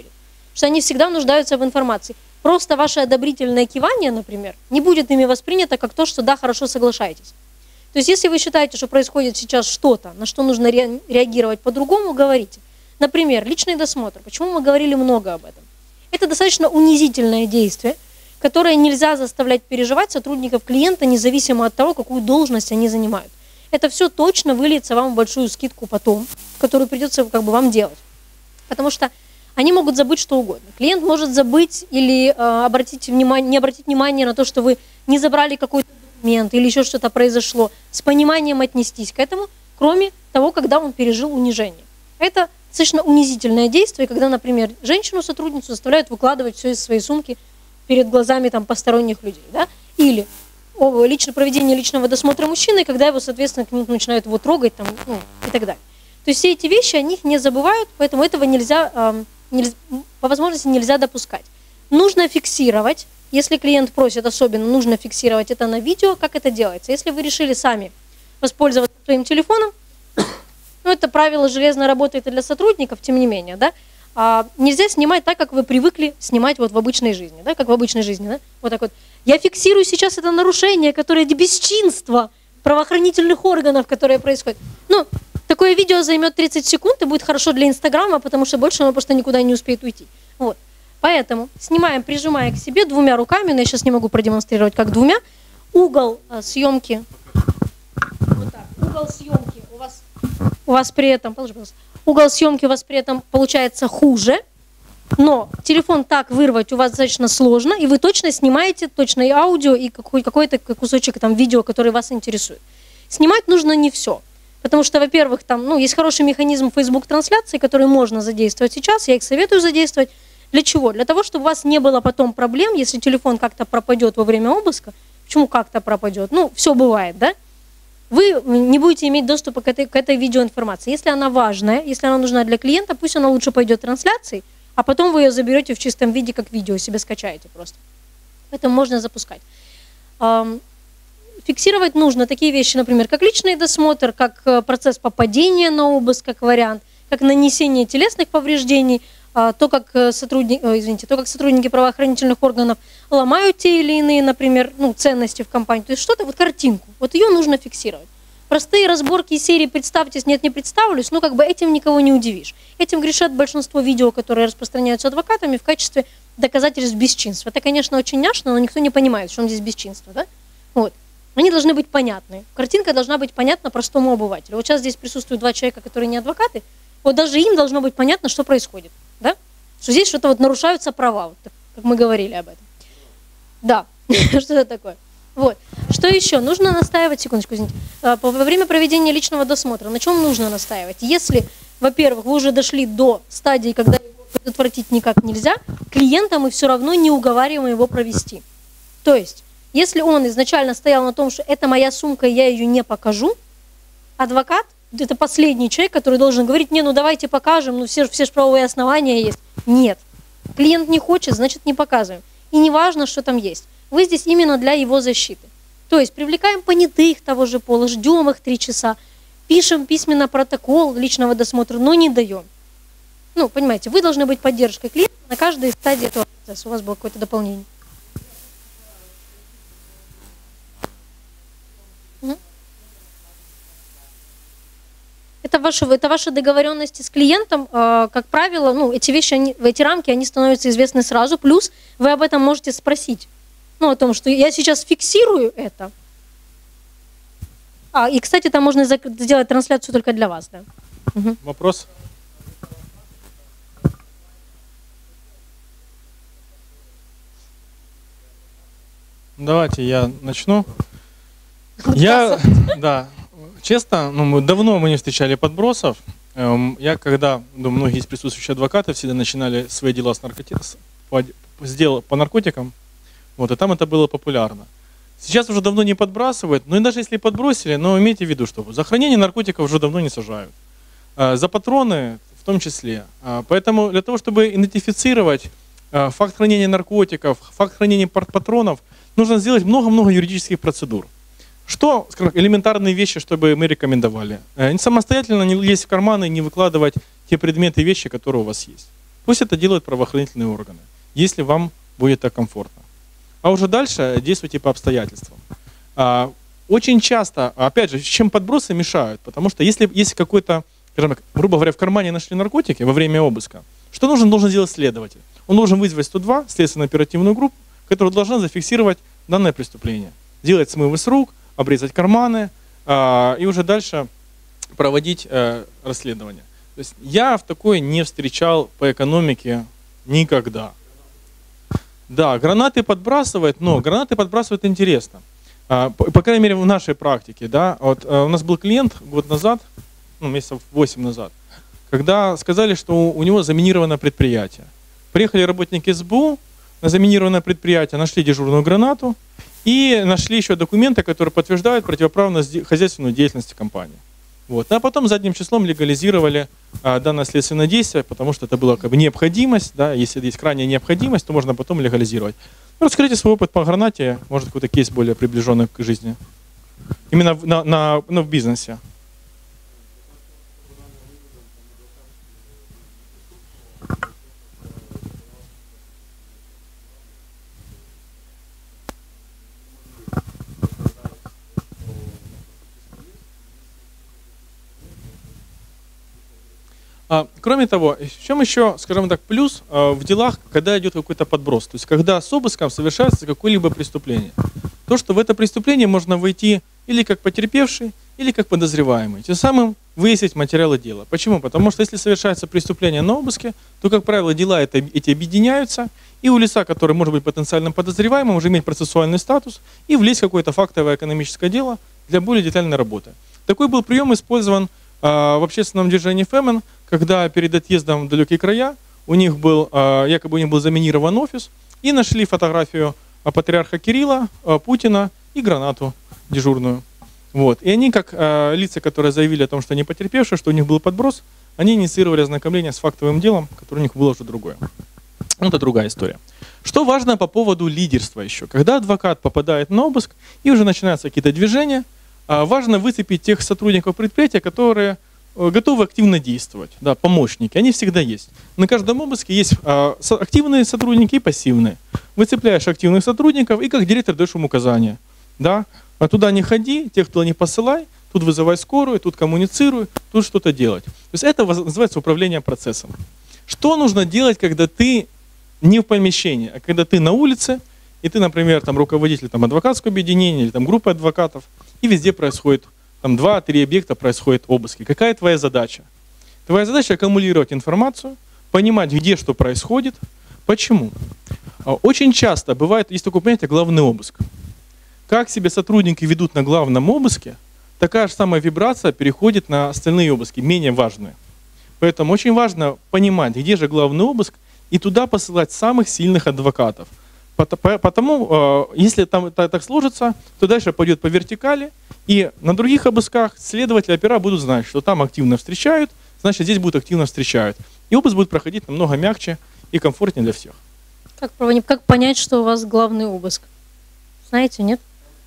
Speaker 2: что они всегда нуждаются в информации. Просто ваше одобрительное кивание, например, не будет ими воспринято как то, что да, хорошо, соглашаетесь. То есть если вы считаете, что происходит сейчас что-то, на что нужно ре реагировать по-другому, говорите. Например, личный досмотр. Почему мы говорили много об этом? Это достаточно унизительное действие, которое нельзя заставлять переживать сотрудников клиента, независимо от того, какую должность они занимают. Это все точно выльется вам в большую скидку потом, которую придется как бы вам делать. Потому что они могут забыть что угодно. Клиент может забыть или э, обратить внимание, не обратить внимание на то, что вы не забрали какой-то документ или еще что-то произошло. С пониманием отнестись к этому, кроме того, когда он пережил унижение. Это достаточно унизительное действие, когда, например, женщину-сотрудницу заставляют выкладывать все из своей сумки перед глазами там, посторонних людей. Да? Или о, лично, проведение личного досмотра мужчины, когда его, соответственно, к ним начинают его трогать там, ну, и так далее. То есть все эти вещи, о них не забывают, поэтому этого нельзя, э, нельзя, по возможности нельзя допускать. Нужно фиксировать, если клиент просит особенно, нужно фиксировать это на видео, как это делается. Если вы решили сами воспользоваться своим телефоном, ну, это правило железно работает и для сотрудников, тем не менее, да, а, нельзя снимать так, как вы привыкли снимать вот в обычной жизни, да, как в обычной жизни, да, вот так вот. Я фиксирую сейчас это нарушение, которое бесчинство правоохранительных органов, которое происходит. Ну, такое видео займет тридцать секунд и будет хорошо для Инстаграма, потому что больше оно просто никуда не успеет уйти. Вот. Поэтому снимаем, прижимая к себе двумя руками, но я сейчас не могу продемонстрировать, как двумя, угол а, съемки, вот так, угол съемки у вас, у вас при этом, положи, пожалуйста, угол съемки у вас при этом получается хуже, но телефон так вырвать у вас достаточно сложно, и вы точно снимаете, точно и аудио, и какой-то кусочек там видео, который вас интересует. Снимать нужно не все. Потому что, во-первых, там, ну, есть хороший механизм Facebook-трансляции, который можно задействовать сейчас, я их советую задействовать. Для чего? Для того, чтобы у вас не было потом проблем, если телефон как-то пропадет во время обыска. Почему как-то пропадет? Ну, все бывает, да? Вы не будете иметь доступа к этой, к этой видеоинформации. Если она важная, если она нужна для клиента, пусть она лучше пойдет трансляцией, а потом вы ее заберете в чистом виде, как видео, себе скачаете просто. Поэтому можно запускать. Фиксировать нужно такие вещи, например, как личный досмотр, как процесс попадения на обыск, как вариант, как нанесение телесных повреждений, то, как сотрудники, извините, то, как сотрудники правоохранительных органов ломают те или иные, например, ну, ценности в компании. То есть что-то, вот картинку, вот ее нужно фиксировать. Простые разборки из серии «представьтесь», «нет, не представлюсь», ну, как бы этим никого не удивишь. Этим грешат большинство видео, которые распространяются адвокатами в качестве доказательств бесчинства. Это, конечно, очень няшно, но никто не понимает, что здесь бесчинство, да? Вот. Они должны быть понятны. Картинка должна быть понятна простому обывателю. Вот сейчас здесь присутствуют два человека, которые не адвокаты. Вот даже им должно быть понятно, что происходит. Да? Что здесь что-то вот нарушаются права, вот, как мы говорили об этом. Да, что это такое. Вот. Что еще? Нужно настаивать, секундочку, извините, во время проведения личного досмотра. На чем нужно настаивать? Если, во-первых, вы уже дошли до стадии, когда его предотвратить никак нельзя, клиента мы все равно не уговариваем его провести. То есть, если он изначально стоял на том, что это моя сумка, и я ее не покажу, адвокат – это последний человек, который должен говорить, не, ну давайте покажем, ну все, все же правовые основания есть. Нет. Клиент не хочет, значит не показываем. И не важно, что там есть. Вы здесь именно для его защиты. То есть привлекаем понятых того же пола, ждем их три часа, пишем письменно протокол личного досмотра, но не даем. Ну, понимаете, вы должны быть поддержкой клиента на каждой стадии этого процесса. У вас было какое-то дополнение. Это ваши, это ваши договоренности с клиентом, э, как правило, ну, эти вещи, они, эти рамки, они становятся известны сразу, плюс вы об этом можете спросить, ну, о том, что я сейчас фиксирую это. А, и, кстати, там можно сделать трансляцию только для вас, да. Угу.
Speaker 1: Вопрос? Давайте я начну. Я, да. Честно, ну, мы, давно мы не встречали подбросов. Я когда, ну, многие из присутствующих адвокатов всегда начинали свои дела с наркоти... по... Дел по наркотикам, вот, и там это было популярно. Сейчас уже давно не подбрасывают, но и даже если подбросили, но имейте в виду, что за хранение наркотиков уже давно не сажают. За патроны в том числе. Поэтому для того, чтобы идентифицировать факт хранения наркотиков, факт хранения патронов, нужно сделать много-много юридических процедур. Что, скажем, элементарные вещи, чтобы мы рекомендовали? Не самостоятельно не лезть в карманы, не выкладывать те предметы и вещи, которые у вас есть. Пусть это делают правоохранительные органы, если вам будет так комфортно. А уже дальше действуйте по обстоятельствам. Очень часто, опять же, чем подбросы мешают, потому что если есть какой-то, скажем так, грубо говоря, в кармане нашли наркотики во время обыска, что нужно, должен сделать следователь? Он должен вызвать сто два, следственно-оперативную группу, которая должна зафиксировать данное преступление. Делать смывы с рук, обрезать карманы э, и уже дальше проводить э, расследование. То есть я в такое не встречал по экономике никогда. Да, гранаты подбрасывают, но гранаты подбрасывают интересно. По, по крайней мере, в нашей практике. Да, вот, у нас был клиент год назад, ну, месяцев восемь назад, когда сказали, что у него заминировано предприятие. Приехали работники эс бэ у на заминированное предприятие, нашли дежурную гранату и нашли еще документы, которые подтверждают противоправность хозяйственной деятельности компании. Вот. А потом задним числом легализировали а, данное следственное действие, потому что это была как бы необходимость. Да, если есть крайняя необходимость, то можно потом легализировать. Расскажите свой опыт по гранате, может какой-то кейс более приближенный к жизни. Именно в, на, на, ну, в бизнесе. А, кроме того, в чем еще, скажем так, плюс а, в делах, когда идет какой-то подброс, то есть когда с обыском совершается какое-либо преступление, то, что в это преступление можно войти или как потерпевший, или как подозреваемый, тем самым выяснить материалы дела. Почему? Потому что если совершается преступление на обыске, то, как правило, дела это, эти объединяются, и у лица, который может быть потенциальным подозреваемым, уже иметь процессуальный статус и влезть в какое-то фактовое экономическое дело для более детальной работы. Такой был прием использован а, в общественном движении Фемен, когда перед отъездом в далекие края у них был, а, якобы у них был заминирован офис, и нашли фотографию патриарха Кирилла, а, Путина и гранату дежурную. Вот. И они, как э, лица, которые заявили о том, что они потерпевшие, что у них был подброс, они инициировали ознакомление с фактовым делом, которое у них было уже другое. Это другая история. Что важно по поводу лидерства еще? Когда адвокат попадает на обыск и уже начинаются какие-то движения, э, важно выцепить тех сотрудников предприятия, которые э, готовы активно действовать. Да, помощники, они всегда есть. На каждом обыске есть э, активные сотрудники и пассивные. Выцепляешь активных сотрудников и как директор даешь им указания. Да? А туда не ходи, тех туда не посылай, тут вызывай скорую, тут коммуницируй, тут что-то делать. То есть это называется управление процессом. Что нужно делать, когда ты не в помещении, а когда ты на улице, и ты, например, там, руководитель там, адвокатского объединения или там, группы адвокатов, и везде происходит, там два-три объекта происходят обыски. Какая твоя задача? Твоя задача аккумулировать информацию, понимать, где что происходит, почему. Очень часто бывает, есть такое понятие главный обыск. Как себя сотрудники ведут на главном обыске, такая же самая вибрация переходит на остальные обыски, менее важные. Поэтому очень важно понимать, где же главный обыск, и туда посылать самых сильных адвокатов. Потому, если там так сложится, то дальше пойдет по вертикали, и на других обысках следователи, опера будут знать, что там активно встречают, значит здесь будут активно встречают. И обыск будет проходить намного мягче и комфортнее для всех.
Speaker 2: Как, как понять, что у вас главный обыск? Знаете, нет?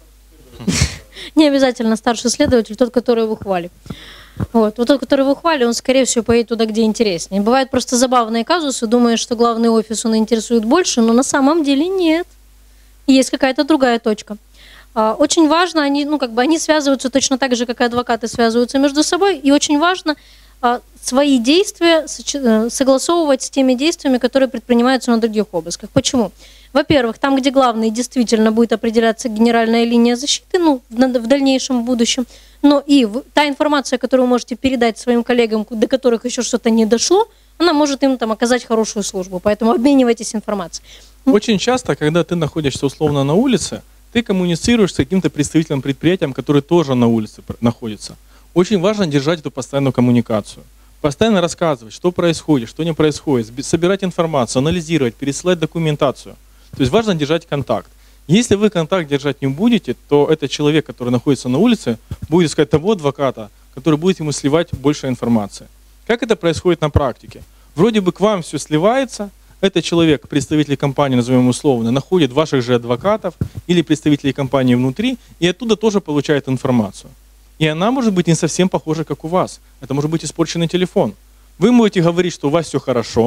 Speaker 2: Не обязательно старший следователь, тот, который в ухвале. Вот. вот тот, который в ухвале, он, скорее всего, поедет туда, где интереснее. Бывают просто забавные казусы, думаешь, что главный офис он интересует больше, но на самом деле нет. Есть какая-то другая точка. Очень важно, они, ну, как бы они связываются точно так же, как и адвокаты связываются между собой, и очень важно свои действия согласовывать с теми действиями, которые предпринимаются на других обысках. Почему? Во-первых, там, где главный, действительно будет определяться генеральная линия защиты, ну, в дальнейшем, в будущем, но и та информация, которую вы можете передать своим коллегам, до которых еще что-то не дошло, она может им там оказать хорошую службу, поэтому обменивайтесь информацией.
Speaker 1: Очень часто, когда ты находишься условно на улице, ты коммуницируешь с каким-то представителем предприятия, который тоже на улице находится. Очень важно держать эту постоянную коммуникацию. Постоянно рассказывать, что происходит, что не происходит, собирать информацию, анализировать, пересылать документацию. То есть важно держать контакт. Если вы контакт держать не будете, то этот человек, который находится на улице, будет искать того адвоката, который будет ему сливать больше информации. Как это происходит на практике? Вроде бы к вам все сливается, этот человек, представитель компании, назовем условно, находит ваших же адвокатов или представителей компании внутри, и оттуда тоже получает информацию. И она может быть не совсем похожа, как у вас. Это может быть испорченный телефон. Вы можете говорить, что у вас все хорошо,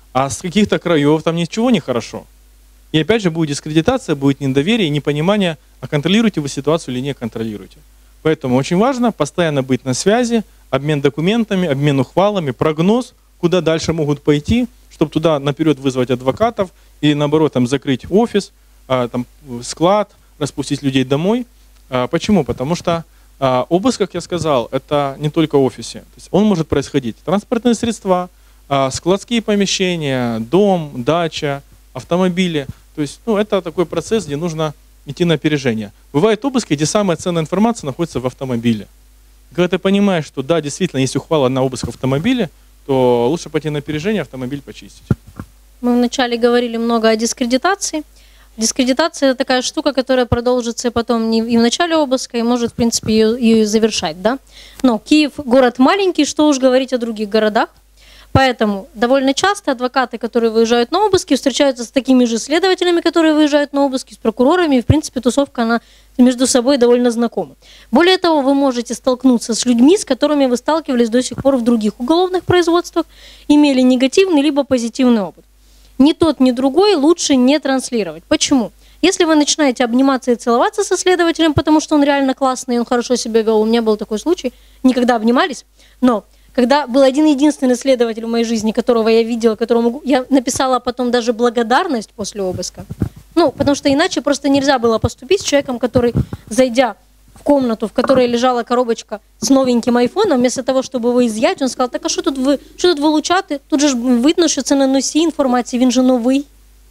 Speaker 1: а с каких-то краев там ничего не хорошо. И опять же будет дискредитация, будет недоверие и непонимание, а контролируете вы ситуацию или не контролируете. Поэтому очень важно постоянно быть на связи, обмен документами, обмен ухвалами, прогноз, куда дальше могут пойти, чтобы туда наперед вызвать адвокатов или наоборот там, закрыть офис, там, склад, распустить людей домой. Почему? Потому что обыск, как я сказал, это не только в офисе. То есть он может происходить. Транспортные средства, складские помещения, дом, дача, автомобили. То есть ну, это такой процесс, где нужно идти на опережение. Бывают обыски, где самая ценная информация находится в автомобиле. Когда ты понимаешь, что да, действительно, есть ухвала на обыск автомобиля, то лучше пойти на опережение, автомобиль почистить.
Speaker 2: Мы вначале говорили много о дискредитации. Дискредитация – это такая штука, которая продолжится потом не и в начале обыска, и может, в принципе, ее, ее завершать. Да? Но Киев – город маленький, что уж говорить о других городах. Поэтому довольно часто адвокаты, которые выезжают на обыски, встречаются с такими же следователями, которые выезжают на обыски, с прокурорами. И, в принципе, тусовка, она между собой довольно знакома. Более того, вы можете столкнуться с людьми, с которыми вы сталкивались до сих пор в других уголовных производствах, имели негативный либо позитивный опыт. Ни тот, ни другой лучше не транслировать. Почему? Если вы начинаете обниматься и целоваться со следователем, потому что он реально классный, он хорошо себя вел, у меня был такой случай, никогда обнимались, но когда был один единственный следователь в моей жизни, которого я видела, которому я написала потом даже благодарность после обыска. Ну, потому что иначе просто нельзя было поступить с человеком, который, зайдя в комнату, в которой лежала коробочка с новеньким айфоном, вместо того, чтобы его изъять, он сказал, так а що тут ви, що тут вилучати? Тут же ж видно, що це на носі інформації, він же новий.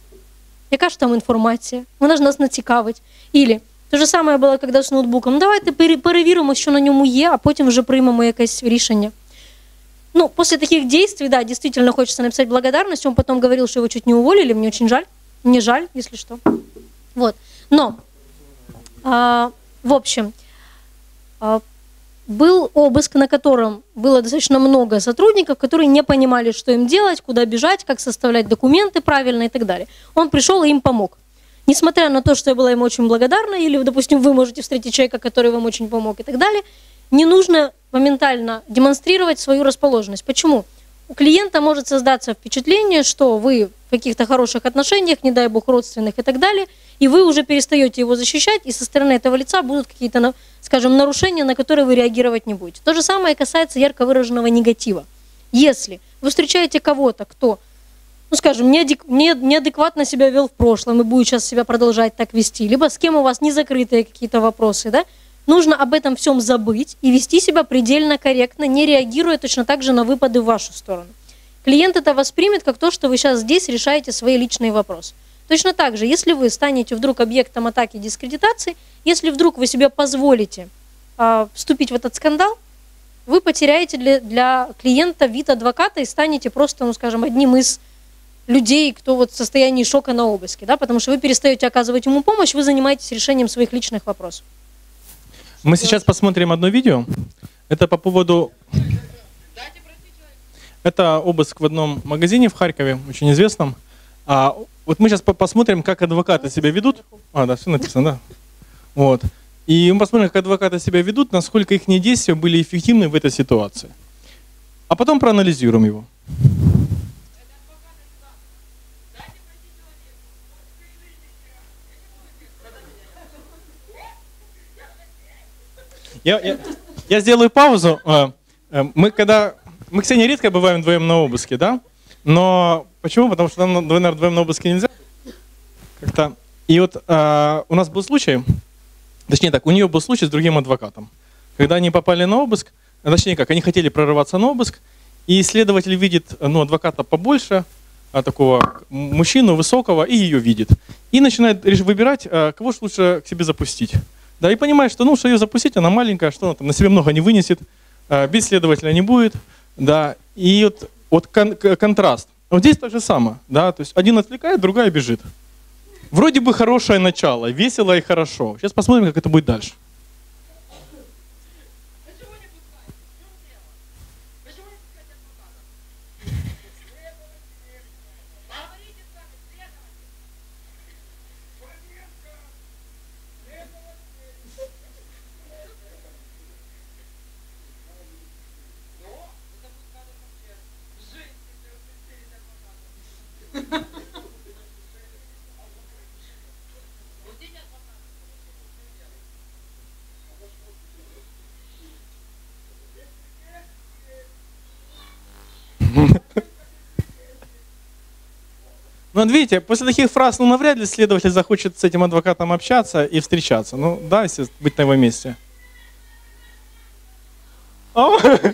Speaker 2: Яка ж там інформація? Вона ж нас не цікавить. Ілі, те ж саме було, коли з ноутбуком. Ну, давайте перевіримо, що на ньому є, а потім вже приймемо якесь рішення. Ну, после таких действий, да, действительно хочется написать благодарность. Он потом говорил, что его чуть не уволили, мне очень жаль. Не жаль, если что. Вот. Но, а, в общем, а, был обыск, на котором было достаточно много сотрудников, которые не понимали, что им делать, куда бежать, как составлять документы правильно и так далее. Он пришел и им помог. Несмотря на то, что я была ему очень благодарна, или, допустим, вы можете встретить человека, который вам очень помог и так далее, не нужно моментально демонстрировать свою расположенность. Почему? У клиента может создаться впечатление, что вы в каких-то хороших отношениях, не дай бог родственных и так далее, и вы уже перестаете его защищать, и со стороны этого лица будут какие-то, скажем, нарушения, на которые вы реагировать не будете. То же самое касается ярко выраженного негатива. Если вы встречаете кого-то, кто, ну скажем, неадекватно себя вел в прошлом и будет сейчас себя продолжать так вести, либо с кем у вас не закрытые какие-то вопросы, да, нужно об этом всем забыть и вести себя предельно корректно, не реагируя точно так же на выпады в вашу сторону. Клиент это воспримет как то, что вы сейчас здесь решаете свои личные вопросы. Точно так же, если вы станете вдруг объектом атаки и дискредитации, если вдруг вы себе позволите э, вступить в этот скандал, вы потеряете для, для клиента вид адвоката и станете просто, ну скажем, одним из людей, кто вот в состоянии шока на обыске, да, потому что вы перестаете оказывать ему помощь, вы занимаетесь решением своих личных вопросов.
Speaker 1: Мы сейчас посмотрим одно видео. Это по поводу... Это обыск в одном магазине в Харькове, очень известном. А вот мы сейчас посмотрим, как адвокаты себя ведут. А, да, все написано, да. Вот. И мы посмотрим, как адвокаты себя ведут, насколько их действия были эффективны в этой ситуации. А потом проанализируем его. Я, я, я сделаю паузу. Мы когда мы, Ксения, редко бываем вдвоем на обыске, да? Но почему? Потому что нам вдвоем на обыске нельзя. Как-то. И вот а, у нас был случай, точнее так, у нее был случай с другим адвокатом. Когда они попали на обыск, точнее как, они хотели прорываться на обыск, и следователь видит, ну, адвоката побольше, а, такого мужчину высокого, и ее видит. И начинает выбирать, а, кого же лучше к себе запустить. Да, и понимает, что, ну, что ее запустить, она маленькая, что она там на себе много не вынесет, а, без следователя не будет. Да, и вот, вот кон контраст. Вот здесь то же самое. Да, то есть один отвлекает, другая бежит. Вроде бы хорошее начало, весело и хорошо. Сейчас посмотрим, как это будет дальше. Ну, вот видите, после таких фраз, ну, навряд ли следователь захочет с этим адвокатом общаться и встречаться. Ну, да, если быть на его месте. О!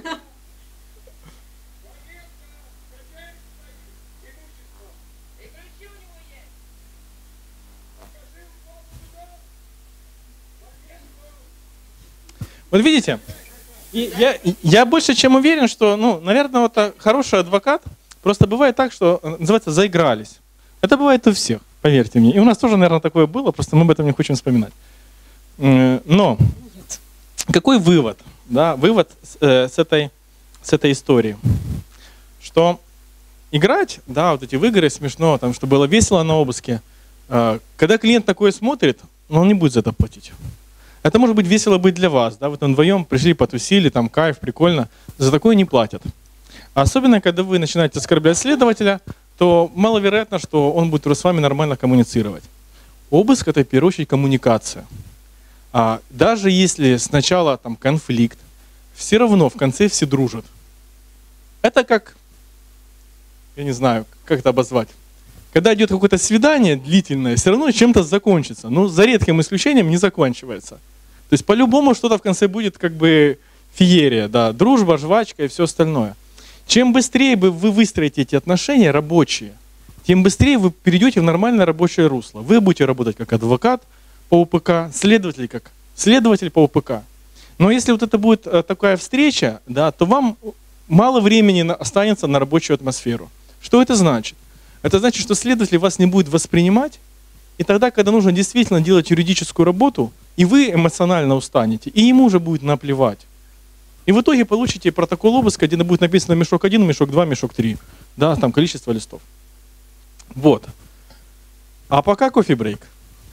Speaker 1: Вот видите, и я, я больше чем уверен, что, ну, наверное, вот хороший адвокат, просто бывает так, что, называется, заигрались. Это бывает у всех, поверьте мне. И у нас тоже, наверное, такое было, просто мы об этом не хотим вспоминать. Но какой вывод? Да, вывод с, э, с, этой, с этой истории? Что играть, да, вот эти в игры смешно, там, что было весело на обыске, э, когда клиент такое смотрит, ну, он не будет за это платить. Это может быть весело быть для вас, да, вы там вдвоем пришли, потусили, там кайф, прикольно, за такое не платят. А особенно, когда вы начинаете оскорблять следователя, то маловероятно, что он будет с вами нормально коммуницировать. Обыск — это в первую очередь коммуникация. А даже если сначала там конфликт, все равно в конце все дружат. Это как, я не знаю, как это обозвать. Когда идет какое-то свидание длительное, все равно чем-то закончится. Ну, за редким исключением не заканчивается. То есть по-любому что-то в конце будет как бы феерия, да, дружба, жвачка и все остальное. Чем быстрее вы выстроите эти отношения рабочие, тем быстрее вы перейдете в нормальное рабочее русло. Вы будете работать как адвокат по УПК, следователь как следователь по УПК. Но если вот это будет такая встреча, да, то вам мало времени останется на рабочую атмосферу. Что это значит? Это значит, что следователь вас не будет воспринимать, и тогда, когда нужно действительно делать юридическую работу, и вы эмоционально устанете, и ему уже будет наплевать. И в итоге получите протокол обыска, где будет написано мешок один, мешок два, мешок три. Да, там количество листов. Вот. А пока кофе-брейк.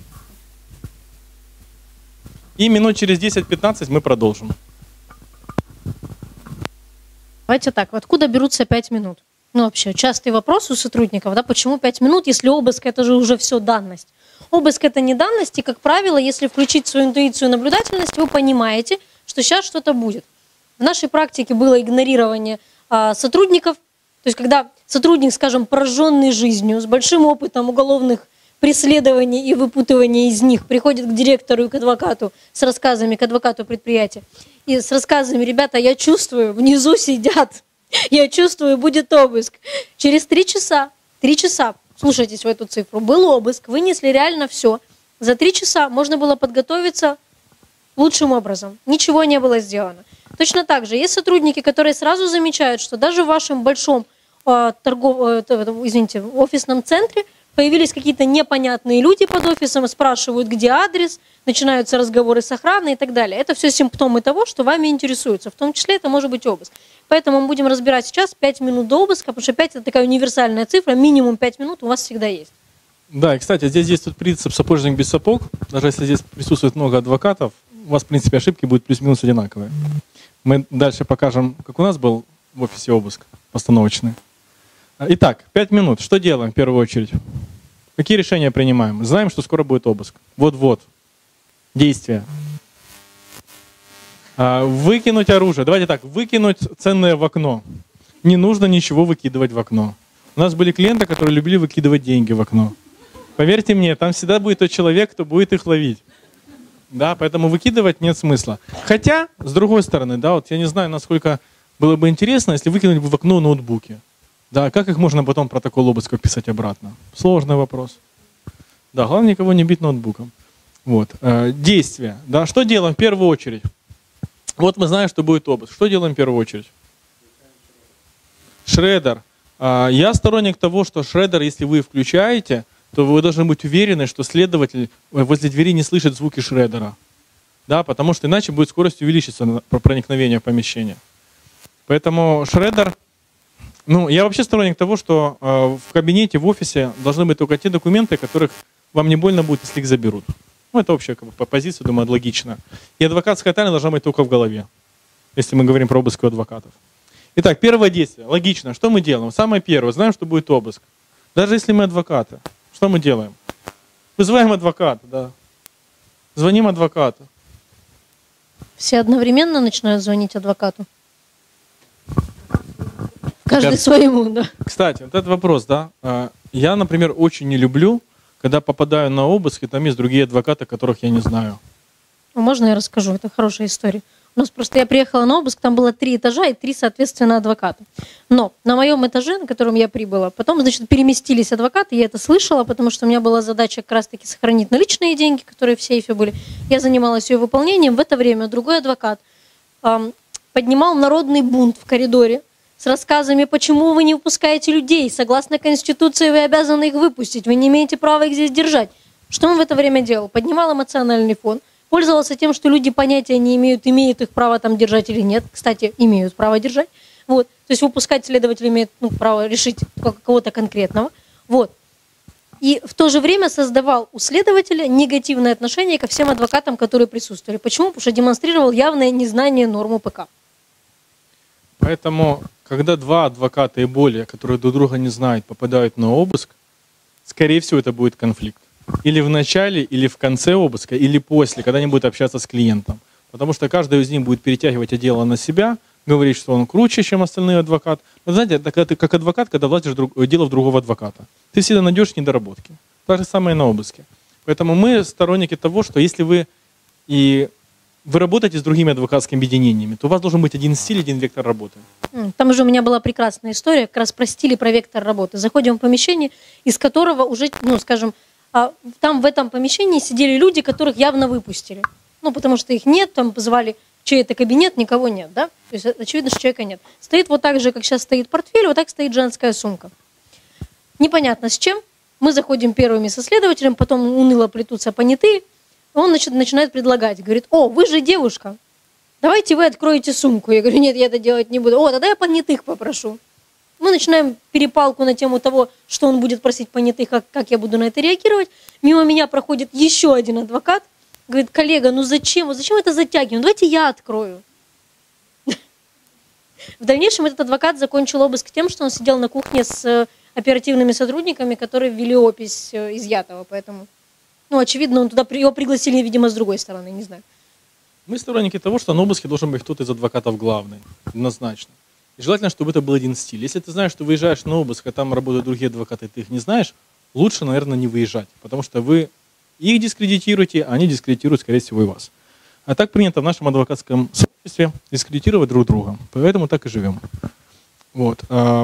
Speaker 1: И минут через десять-пятнадцать мы продолжим.
Speaker 2: Давайте так, откуда берутся пять минут? Ну вообще, частый вопрос у сотрудников, да, почему пять минут, если обыск это же уже все данность. Обыск это не данность, и, как правило, если включить свою интуицию и наблюдательность, вы понимаете, что сейчас что-то будет. В нашей практике было игнорирование а, сотрудников, то есть когда сотрудник, скажем, пораженный жизнью, с большим опытом уголовных преследований и выпутывания из них, приходит к директору и к адвокату с рассказами, к адвокату предприятия, и с рассказами: ребята, я чувствую, внизу сидят, я чувствую, будет обыск. Через три часа, три часа, слушайтесь в эту цифру, был обыск, вынесли реально все. За три часа можно было подготовиться лучшим образом. Ничего не было сделано. Точно так же есть сотрудники, которые сразу замечают, что даже в вашем большом э, торгов, э, извините, офисном центре появились какие-то непонятные люди под офисом, спрашивают, где адрес, начинаются разговоры с охраной и так далее. Это все симптомы того, что вами интересуются. В том числе это может быть обыск. Поэтому мы будем разбирать сейчас пять минут до обыска, потому что пять это такая универсальная цифра, минимум пять минут у вас всегда есть.
Speaker 1: Да, и, кстати, здесь действует принцип сапожник без сапог. Даже если здесь присутствует много адвокатов, у вас, в принципе, ошибки будут плюс-минус одинаковые. Мы дальше покажем, как у нас был в офисе обыск постановочный. Итак, пять минут. Что делаем в первую очередь? Какие решения принимаем? Знаем, что скоро будет обыск. Вот-вот. Действия. Выкинуть оружие. Давайте так, выкинуть ценное в окно. Не нужно ничего выкидывать в окно. У нас были клиенты, которые любили выкидывать деньги в окно. Поверьте мне, там всегда будет тот человек, кто будет их ловить. Да, поэтому выкидывать нет смысла. Хотя, с другой стороны, да, вот я не знаю, насколько было бы интересно, если выкинуть в окно ноутбуки. Да, как их можно потом протокол обыска писать обратно? Сложный вопрос. Да, главное никого не бить ноутбуком. Вот. Действия. Да, что делаем в первую очередь? Вот мы знаем, что будет обыск. Что делаем в первую очередь? Шредер. Я сторонник того, что шредер, если вы включаете, то вы должны быть уверены, что следователь возле двери не слышит звуки шредера. Да, потому что иначе будет скорость увеличиться по проникновению в помещение. Поэтому шредер... Ну, я вообще сторонник того, что э, в кабинете, в офисе должны быть только те документы, которых вам не больно будет, если их заберут. Ну, это общая как бы, позиция, думаю, логично. И адвокатская тайна должна быть только в голове, если мы говорим про обыск у адвокатов. Итак, первое действие. Логично. Что мы делаем? Самое первое. Знаем, что будет обыск. Даже если мы адвокаты. Что мы делаем? Вызываем адвоката, да. Звоним адвокату.
Speaker 2: Все одновременно начинают звонить адвокату? Каждый своему, да.
Speaker 1: Кстати, вот этот вопрос, да. Я, например, очень не люблю, когда попадаю на обыск, и там есть другие адвокаты, которых я не знаю.
Speaker 2: Ну, можно я расскажу? Это хорошая история. У нас просто я приехала на обыск, там было три этажа и три, соответственно, адвоката. Но на моем этаже, на котором я прибыла, потом, значит, переместились адвокаты, я это слышала, потому что у меня была задача как раз-таки сохранить наличные деньги, которые в сейфе были. Я занималась ее выполнением. В это время другой адвокат эм, поднимал народный бунт в коридоре с рассказами, почему вы не выпускаете людей. Согласно Конституции вы обязаны их выпустить, вы не имеете права их здесь держать. Что он в это время делал? Поднимал эмоциональный фон. Пользовался тем, что люди понятия не имеют, имеют их право там держать или нет. Кстати, имеют право держать. Вот. То есть выпускать следователь имеет ну, право решить кого-то конкретного. Вот. И в то же время создавал у следователя негативное отношение ко всем адвокатам, которые присутствовали. Почему? Потому что демонстрировал явное незнание норм УПК.
Speaker 1: Поэтому, когда два адвоката и более, которые друг друга не знают, попадают на обыск, скорее всего, это будет конфликт. Или в начале, или в конце обыска, или после, когда они будут общаться с клиентом. Потому что каждый из них будет перетягивать это дело на себя, говорить, что он круче, чем остальные адвокат. Но знаете, это когда ты как адвокат, когда влазишь в дело в другого адвоката. Ты всегда найдешь недоработки. То же самое на обыске. Поэтому мы сторонники того, что если вы и вы работаете с другими адвокатскими объединениями, то у вас должен быть один стиль, один вектор работы.
Speaker 2: Там уже у меня была прекрасная история, как раз про стиль и про вектор работы. Заходим в помещение, из которого уже, ну, скажем, там в этом помещении сидели люди, которых явно выпустили. Ну, потому что их нет, там позвали в чей-то кабинет, никого нет, да? То есть очевидно, что человека нет. Стоит вот так же, как сейчас стоит портфель, вот так стоит женская сумка. Непонятно с чем. Мы заходим первыми со следователем, потом уныло плетутся понятые. Он значит, начинает предлагать, говорит: о, вы же девушка, давайте вы откроете сумку. Я говорю: нет, я это делать не буду. О, тогда я понятых попрошу. Мы начинаем перепалку на тему того, что он будет просить понятых, как, как я буду на это реагировать. Мимо меня проходит еще один адвокат, говорит: коллега, ну зачем, зачем это затягиваем, давайте я открою. В дальнейшем этот адвокат закончил обыск тем, что он сидел на кухне с оперативными сотрудниками, которые ввели опись изъятого, поэтому... Ну, очевидно, он туда, его пригласили, видимо, с другой стороны, не знаю.
Speaker 1: Мы сторонники того, что на обыске должен быть кто-то из адвокатов главный, однозначно. И желательно, чтобы это был один стиль. Если ты знаешь, что выезжаешь на обыск, а там работают другие адвокаты, ты их не знаешь, лучше, наверное, не выезжать, потому что вы их дискредитируете, а они дискредитируют, скорее всего, и вас. А так принято в нашем адвокатском сообществе дискредитировать друг друга, поэтому так и живем. Вот.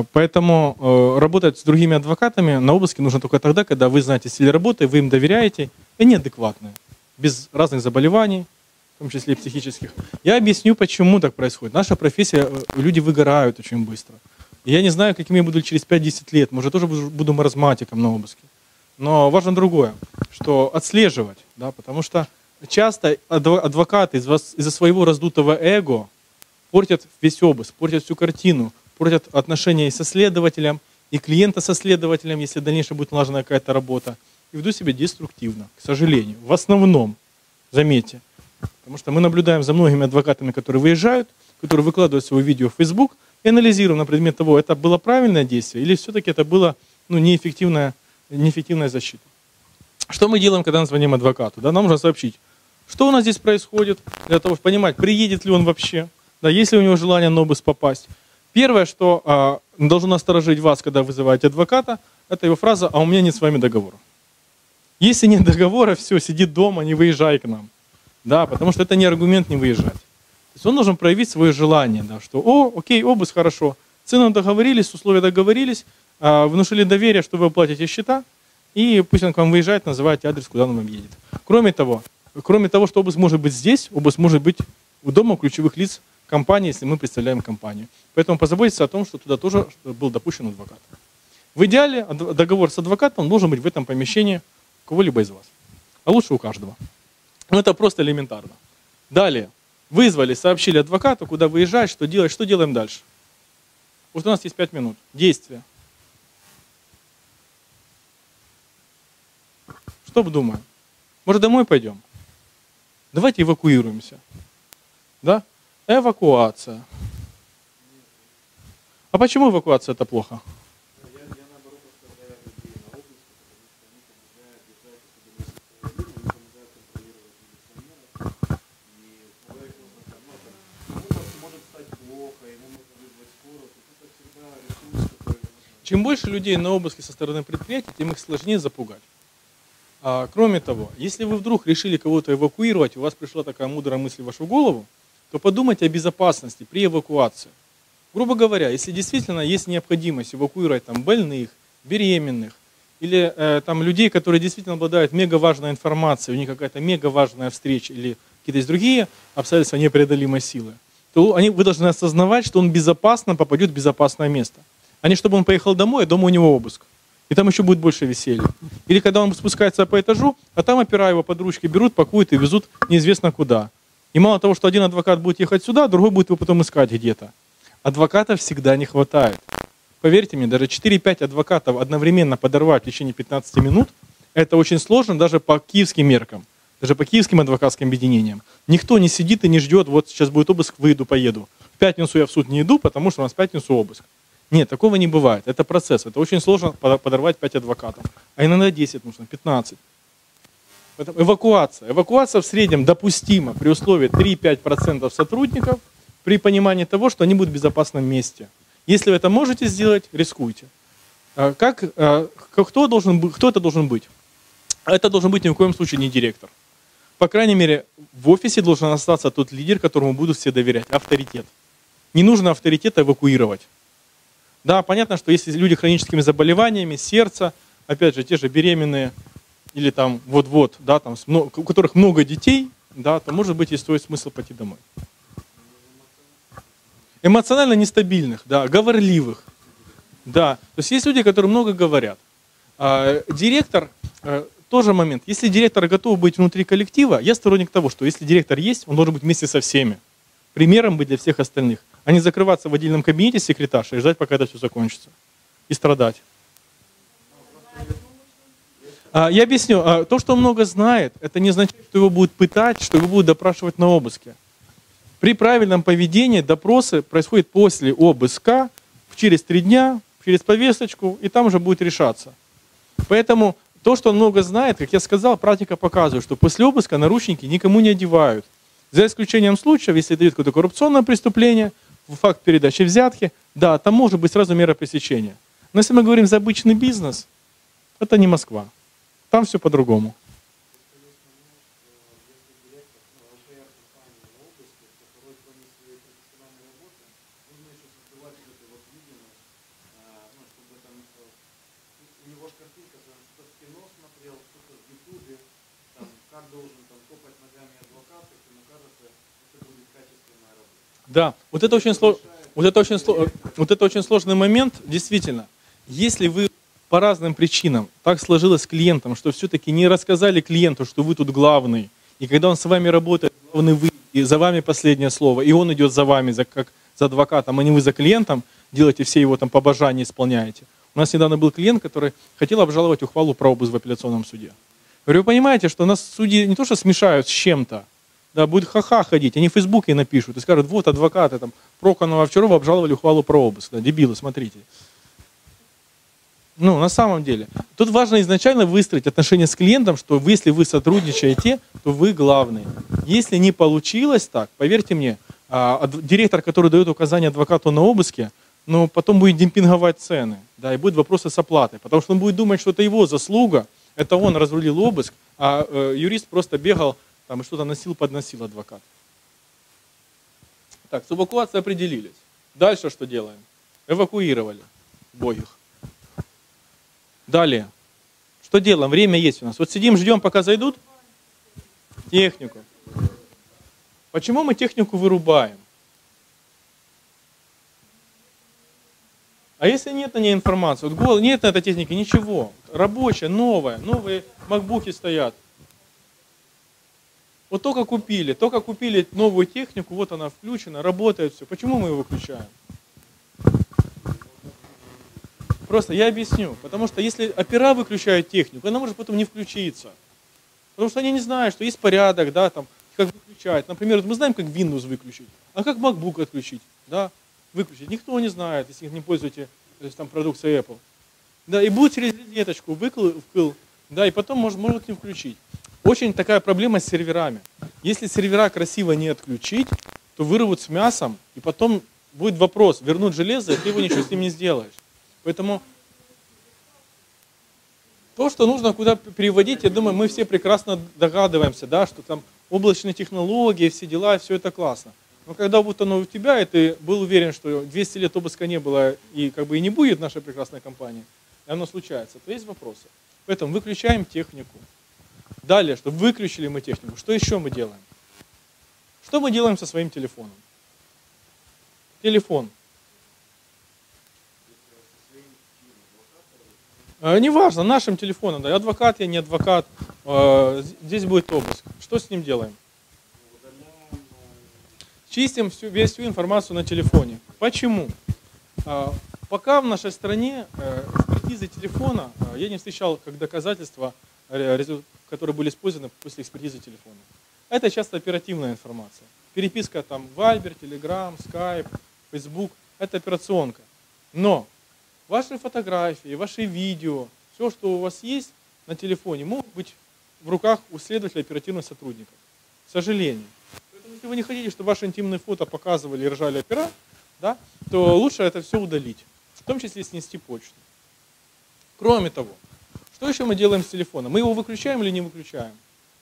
Speaker 1: Поэтому работать с другими адвокатами на обыске нужно только тогда, когда вы знаете стиль работы, вы им доверяете, и они адекватные, без разных заболеваний, в том числе и психических. Я объясню, почему так происходит. Наша профессия, люди выгорают очень быстро. И я не знаю, каким я буду через пять-десять лет, может, тоже буду маразматиком на обыске. Но важно другое, что отслеживать, да, потому что часто адвокаты из-за своего раздутого эго портят весь обыск, портят всю картину, портят отношения и со следователем, и клиента со следователем, если в дальнейшем будет налажена какая-то работа, и ведут себя деструктивно, к сожалению. В основном, заметьте, потому что мы наблюдаем за многими адвокатами, которые выезжают, которые выкладывают свое видео в Facebook, и анализируем на предмет того, это было правильное действие, или все-таки это было ну, неэффективная, неэффективная защита. Что мы делаем, когда мы звоним адвокату? Да, нам нужно сообщить, что у нас здесь происходит, для того, чтобы понимать, приедет ли он вообще, да, есть ли у него желание на обыск попасть. Первое, что а, должно насторожить вас, когда вызываете адвоката, это его фраза: а у меня нет с вами договора. Если нет договора, все, сиди дома, не выезжай к нам. Да, потому что это не аргумент не выезжать. То есть он должен проявить свое желание, да, что о, окей, обыск хорошо, цену договорились, условия договорились, а, внушили доверие, что вы оплатите счета, и пусть он к вам выезжает, называйте адрес, куда он вам едет. Кроме того, кроме того, что обыск может быть здесь, обыск может быть у дома ключевых лиц компании, если мы представляем компанию. Поэтому позаботьтесь о том, что туда тоже был допущен адвокат. В идеале договор с адвокатом должен быть в этом помещении у кого-либо из вас. А лучше у каждого. Но это просто элементарно. Далее. Вызвали, сообщили адвокату, куда выезжать, что делать, что делаем дальше. Вот у нас есть пять минут. Действия. Что думаем? Может, домой пойдем? Давайте эвакуируемся. Да? Эвакуация. А почему эвакуация это плохо? Чем больше людей на обыске со стороны предприятия, тем их сложнее запугать. А, кроме того, если вы вдруг решили кого-то эвакуировать, у вас пришла такая мудрая мысль в вашу голову, то подумайте о безопасности при эвакуации. Грубо говоря, если действительно есть необходимость эвакуировать там, больных, беременных, или э, там, людей, которые действительно обладают мегаважной информацией, у них какая-то мегаважная встреча, или какие-то есть другие обстоятельства непреодолимой силы, то они, вы должны осознавать, что он безопасно попадет в безопасное место. А не чтобы он поехал домой, а дома у него обыск. И там еще будет больше веселья. Или когда он спускается по этажу, а там опера его под ручки берут, пакуют и везут неизвестно куда. И мало того, что один адвокат будет ехать сюда, другой будет его потом искать где-то. Адвокатов всегда не хватает. Поверьте мне, даже четыре-пять адвокатов одновременно подорвать в течение пятнадцати минут, это очень сложно даже по киевским меркам, даже по киевским адвокатским объединениям. Никто не сидит и не ждет, вот сейчас будет обыск, выйду, поеду. В пятницу я в суд не иду, потому что у нас в пятницу обыск. Нет, такого не бывает. Это процесс. Это очень сложно подорвать пять адвокатов. А иногда десять нужно, пятнадцать. Поэтому эвакуация. Эвакуация в среднем допустима при условии три-пять процентов сотрудников при понимании того, что они будут в безопасном месте. Если вы это можете сделать, рискуйте. Как, кто, должен, кто это должен быть? Это должен быть ни в коем случае не директор. По крайней мере, в офисе должен остаться тот лидер, которому будут все доверять. Авторитет. Не нужно авторитет эвакуировать. Да, понятно, что если люди с хроническими заболеваниями, сердца, опять же, те же беременные, или там вот-вот, да, там, у которых много детей, да, то может быть и стоит смысл пойти домой. Эмоционально нестабильных, да, говорливых. Да, то есть есть люди, которые много говорят. А, директор, а, тоже момент. Если директор готов быть внутри коллектива, я сторонник того, что если директор есть, он должен быть вместе со всеми. Примером быть для всех остальных. А не закрываться в отдельном кабинете секретарша и ждать, пока это все закончится. И страдать. А, я объясню. А, то, что он много знает, это не означает, что его будут пытать, что его будут допрашивать на обыске. При правильном поведении допросы происходят после обыска, через три дня, через повесточку, и там уже будет решаться. Поэтому то, что он много знает, как я сказал, практика показывает, что после обыска наручники никому не одевают. За исключением случаев, если дают какое-то коррупционное преступление, факт передачи взятки, да, там может быть сразу мера пресечения. Но если мы говорим за обычный бизнес, это не Москва. Там все по-другому. Да, вот это очень сложно. Вот это, очень, вот это очень сложный момент, действительно. Если вы по разным причинам так сложилось с клиентом, что все-таки не рассказали клиенту, что вы тут главный, и когда он с вами работает, главный вы, и за вами последнее слово, и он идет за вами, за, как за адвокатом, а не вы за клиентом, делаете все его там побожания, исполняете. У нас недавно был клиент, который хотел обжаловать ухвалу про обыск в апелляционном суде. Говорю, вы понимаете, что нас судьи не то что смешают с чем-то, да, будет ха-ха ходить, они в Фейсбуке напишут и скажут, вот адвокаты, там, Проханова, Овчарова обжаловали ухвалу про обыск, да, дебилы, смотрите. Ну, на самом деле, тут важно изначально выстроить отношения с клиентом, что вы, если вы сотрудничаете, то вы главный. Если не получилось так, поверьте мне, директор, который дает указания адвокату на обыске, но потом будет демпинговать цены, да, и будут вопросы с оплатой, потому что он будет думать, что это его заслуга, это он разрулил обыск, а э, юрист просто бегал, там, и что-то носил, подносил адвокат. Так, с эвакуацией определились. Дальше что делаем? Эвакуировали обоих. Далее. Что делаем? Время есть у нас. Вот сидим, ждем, пока зайдут. Технику. Почему мы технику вырубаем? А если нет на ней информации? Вот нет на этой технике ничего. Рабочая, новая. Новые макбуки стоят. Вот только купили, только купили новую технику, вот она включена, работает все. Почему мы ее выключаем? Просто я объясню. Потому что если опера выключают технику, она может потом не включиться. Потому что они не знают, что есть порядок, да, там, как выключать. Например, мы знаем, как Windows выключить, а как MacBook отключить, да, выключить. Никто не знает, если не пользуете там, продукцией Apple. Да, и будет через розеточку выкл, вкл, да, и потом может, может не включить. Очень такая проблема с серверами. Если сервера красиво не отключить, то вырвут с мясом, и потом будет вопрос, вернуть железо, и ты его ничего с ним не сделаешь. Поэтому То, что нужно куда переводить, я думаю, мы все прекрасно догадываемся, да, что там облачные технологии, все дела, все это классно. Но когда вот оно у тебя, и ты был уверен, что двести лет обыска не было и как бы и не будет в нашей прекрасной компании, и оно случается, то есть вопросы. Поэтому выключаем технику. Далее, чтобы выключили мы технику, что еще мы делаем? Что мы делаем со своим телефоном? Телефон. Неважно, нашим телефоном, да, адвокат я, не адвокат, здесь будет обыск. Что с ним делаем? Чистим всю, весь всю информацию на телефоне. Почему? Пока в нашей стране экспертизы телефона я не встречал как доказательства, которые были использованы после экспертизы телефона. Это часто оперативная информация. Переписка там Viber, Telegram, Skype, Facebook – это операционка. Но ваши фотографии, ваши видео, все, что у вас есть на телефоне, могут быть в руках у следователя оперативных сотрудников. К сожалению. Поэтому, если вы не хотите, чтобы ваши интимные фото показывали и ржали опера, да, то лучше это все удалить. В том числе снести почту. Кроме того, что еще мы делаем с телефоном? Мы его выключаем или не выключаем?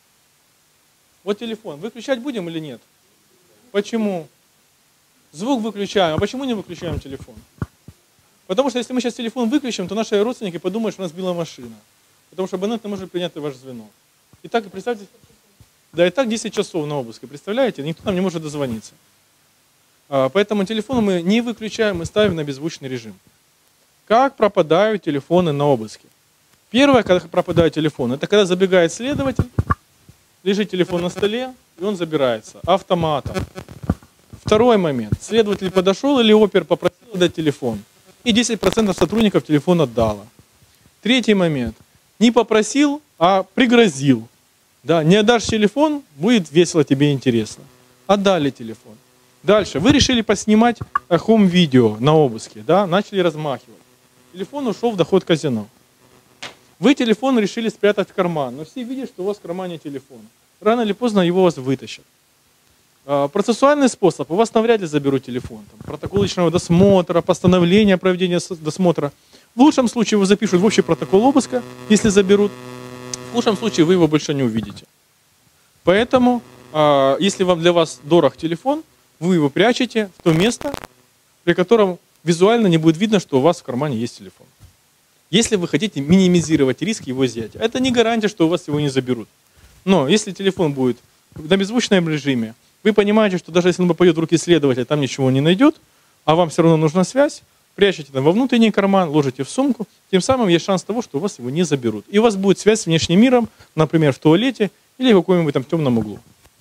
Speaker 1: Вот телефон. Выключать будем или нет? Почему? Звук выключаем. А почему не выключаем телефон? Потому что если мы сейчас телефон выключим, то наши родственники подумают, что нас сбила машина. Потому что абонент не может принять ваше звено. И так, представьте, да, и так десять часов на обыске. Представляете? Никто нам не может дозвониться. Поэтому телефон мы не выключаем, мы ставим на беззвучный режим. Как пропадают телефоны на обыске? Первое, когда пропадает телефон, это когда забегает следователь, лежит телефон на столе, и он забирается автоматом. Второй момент. Следователь подошел или опер попросил отдать телефон. И десять процентов сотрудников телефон отдало. Третий момент. Не попросил, а пригрозил. Да, не отдашь телефон, будет весело, тебе интересно. Отдали телефон. Дальше. Вы решили поснимать хом-видео на обыске. Да, начали размахивать. Телефон ушел в доход казино. Вы телефон решили спрятать в карман, но все видят, что у вас в кармане телефон. Рано или поздно его вас вытащат. Процессуальный способ. У вас навряд ли заберут телефон. Там, протокол личного досмотра, постановление о проведении досмотра. В лучшем случае его запишут в общий протокол обыска, если заберут. В худшем случае вы его больше не увидите. Поэтому, если вам для вас дорог телефон, вы его прячете в то место, при котором визуально не будет видно, что у вас в кармане есть телефон. Если вы хотите минимизировать риск его изъятия. Это не гарантия, что у вас его не заберут. Но если телефон будет на беззвучном режиме, вы понимаете, что даже если он попадет в руки следователя, там ничего не найдет, а вам все равно нужна связь, прячете там во внутренний карман, ложите в сумку, тем самым есть шанс того, что у вас его не заберут. И у вас будет связь с внешним миром, например, в туалете или в каком-нибудь там темном углу.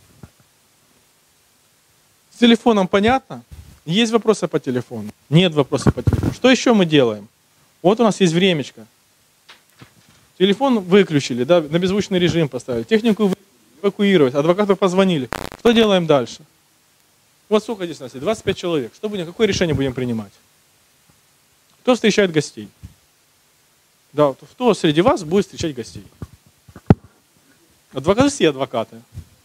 Speaker 1: С телефоном понятно? Есть вопросы по телефону? Нет вопросов по телефону. Что еще мы делаем? Вот у нас есть времечко. Телефон выключили, да, на беззвучный режим поставили, технику эвакуировать, адвокату позвонили. Что делаем дальше? Вот сколько здесь у нас есть? двадцать пять человек. Что будем, какое решение будем принимать? Кто встречает гостей? Да, кто среди вас будет встречать гостей? Адвокаты, все адвокаты.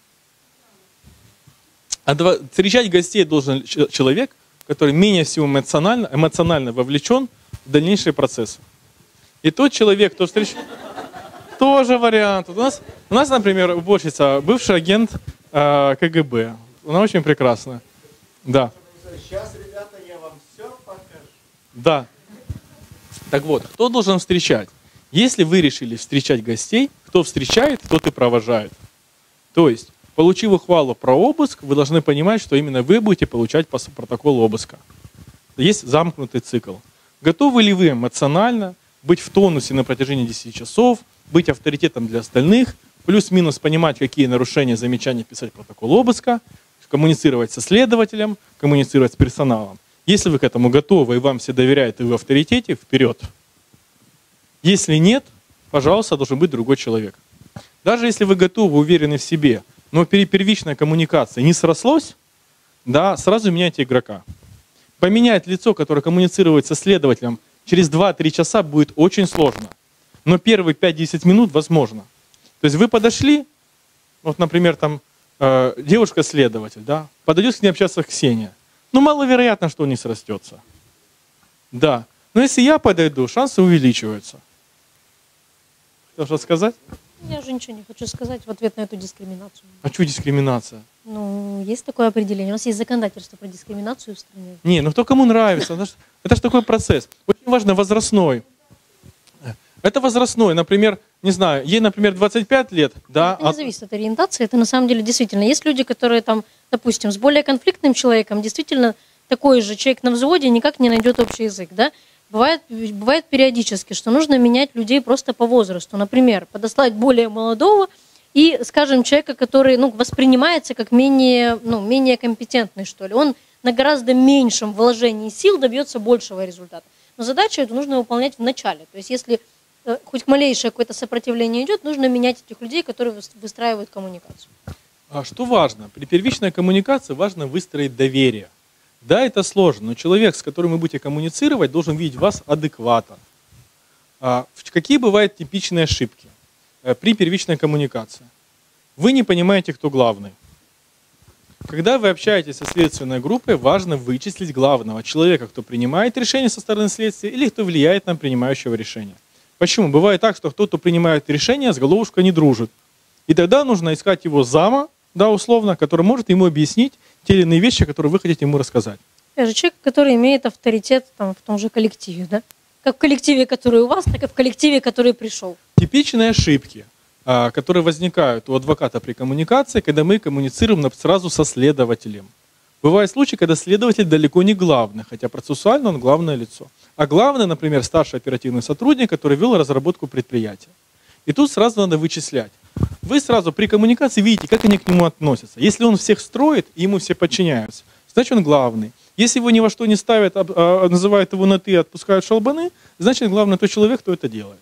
Speaker 1: Адво... Встречать гостей должен человек, который менее всего эмоционально, эмоционально вовлечен в дальнейшие процессы. И тот человек, кто встречает... Тоже вариант. У нас, у нас, например, уборщица, бывший агент э, ка гэ бэ. Она очень прекрасна. Да.
Speaker 3: Сейчас, ребята, я вам все покажу.
Speaker 1: Да. Так вот, кто должен встречать? Если вы решили встречать гостей, кто встречает, тот и провожает. То есть, получив ухвалу про обыск, вы должны понимать, что именно вы будете получать по протоколу обыска. Есть замкнутый цикл. Готовы ли вы эмоционально быть в тонусе на протяжении десяти часов, быть авторитетом для остальных, плюс-минус понимать, какие нарушения, замечания писать протокол обыска, коммуницировать со следователем, коммуницировать с персоналом. Если вы к этому готовы и вам все доверяют, и вы в авторитете, вперед. Если нет, пожалуйста, должен быть другой человек. Даже если вы готовы, уверены в себе, но при первичной коммуникации не срослось, да, сразу меняйте игрока. Поменять лицо, которое коммуницирует со следователем, через два-три часа будет очень сложно. Но первые пять-десять минут возможно. То есть вы подошли, вот, например, там э, девушка-следователь, да, подойдет к ней общаться Ксения. Ну, маловероятно, что он не срастется. Да. Но если я подойду, шансы увеличиваются. хотел что-то сказать?
Speaker 2: Я уже ничего не хочу сказать в ответ на эту дискриминацию.
Speaker 1: А что дискриминация?
Speaker 2: Ну, есть такое определение. У нас есть законодательство про дискриминацию в стране.
Speaker 1: Не, ну кто кому нравится. Это ж, это ж такой процесс. Очень важно возрастной. Это возрастной. Например, не знаю, ей, например, двадцать пять лет. Да,
Speaker 2: Это не
Speaker 1: а-
Speaker 2: зависит от ориентации. Это на самом деле действительно. Есть люди, которые там, допустим, с более конфликтным человеком, действительно такой же человек на взводе никак не найдет общий язык. Да? Бывает, бывает периодически, что нужно менять людей просто по возрасту. Например, подослать более молодого и, скажем, человека, который ну, воспринимается как менее, ну, менее компетентный, что ли. Он на гораздо меньшем вложении сил добьется большего результата. Но задачу эту нужно выполнять в начале. То есть если э, хоть малейшее какое-то сопротивление идет, нужно менять этих людей, которые выс- выстраивают коммуникацию.
Speaker 1: А что важно? При первичной коммуникации важно выстроить доверие. Да, это сложно, но человек, с которым вы будете коммуницировать, должен видеть вас адекватно. А, в- какие бывают типичные ошибки э, при первичной коммуникации? Вы не понимаете, кто главный. Когда вы общаетесь со следственной группой, важно вычислить главного человека, кто принимает решение со стороны следствия или кто влияет на принимающего решения. Почему? Бывает так, что кто-то принимает решение, с головушкой не дружит. И тогда нужно искать его зама, да, условно, который может ему объяснить те или иные вещи, которые вы хотите ему рассказать.
Speaker 2: Это же человек, который имеет авторитет там, в том же коллективе, да? Как в коллективе, который у вас, так и в коллективе, который пришел.
Speaker 1: Типичные ошибки, а, которые возникают у адвоката при коммуникации, когда мы коммуницируем нап- сразу со следователем. Бывают случаи, когда следователь далеко не главный, хотя процессуально он главное лицо. А главный, например, старший оперативный сотрудник, который вел разработку предприятия. И тут сразу надо вычислять. Вы сразу при коммуникации видите, как они к нему относятся. Если он всех строит, и ему все подчиняются, значит он главный. Если его ни во что не ставят, а, а, называют его на «ты», отпускают шалбаны, значит главный тот человек, кто это делает.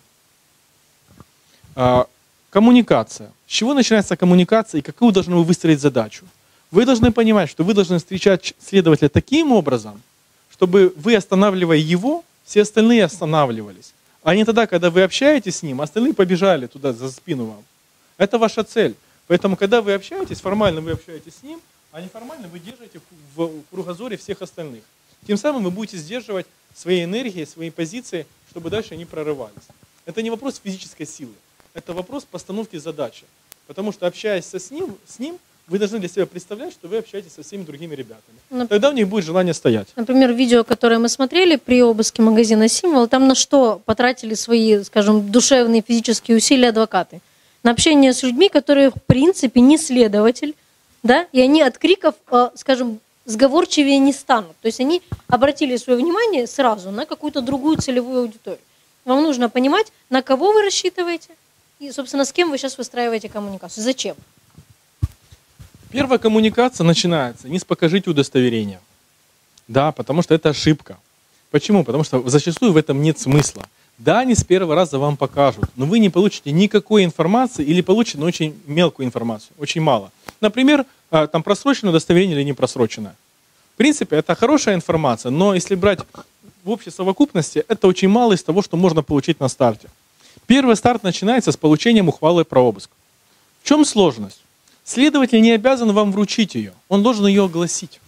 Speaker 1: А, коммуникация. С чего начинается коммуникация и какую должны вы выстроить задачу? Вы должны понимать, что вы должны встречать следователя таким образом, чтобы вы, останавливая его, все остальные останавливались. А не тогда, когда вы общаетесь с ним, остальные побежали туда за спину вам. Это ваша цель. Поэтому, когда вы общаетесь, формально вы общаетесь с ним, а неформально вы держите в кругозоре всех остальных. Тем самым вы будете сдерживать свои энергии, свои позиции, чтобы дальше они прорывались. Это не вопрос физической силы, это вопрос постановки задачи. Потому что, общаясь с ним, с ним, вы должны для себя представлять, что вы общаетесь со всеми другими ребятами.
Speaker 2: Нап-
Speaker 1: Тогда у них будет желание стоять.
Speaker 2: Например, видео, которое мы смотрели при обыске магазина «Символ», там на что потратили свои, скажем, душевные физические усилия адвокаты? На общение с людьми, которые, в принципе, не следователь, да, и они от криков, э, скажем, сговорчивее не станут. То есть они обратили свое внимание сразу на какую-то другую целевую аудиторию. Вам нужно понимать, на кого вы рассчитываете и, собственно, с кем вы сейчас выстраиваете коммуникацию. Зачем?
Speaker 1: Первая коммуникация начинается не с «покажите удостоверение». Да, потому что это ошибка. Почему? Потому что зачастую в этом нет смысла. Да, они с первого раза вам покажут, но вы не получите никакой информации или получите но очень мелкую информацию, очень мало. Например, там просроченное удостоверение или не просроченное. В принципе, это хорошая информация, но если брать в общей совокупности, это очень мало из того, что можно получить на старте. Первый старт начинается с получением ухвалы про обыск. В чем сложность? Следователь не обязан вам вручить ее, он должен ее огласить.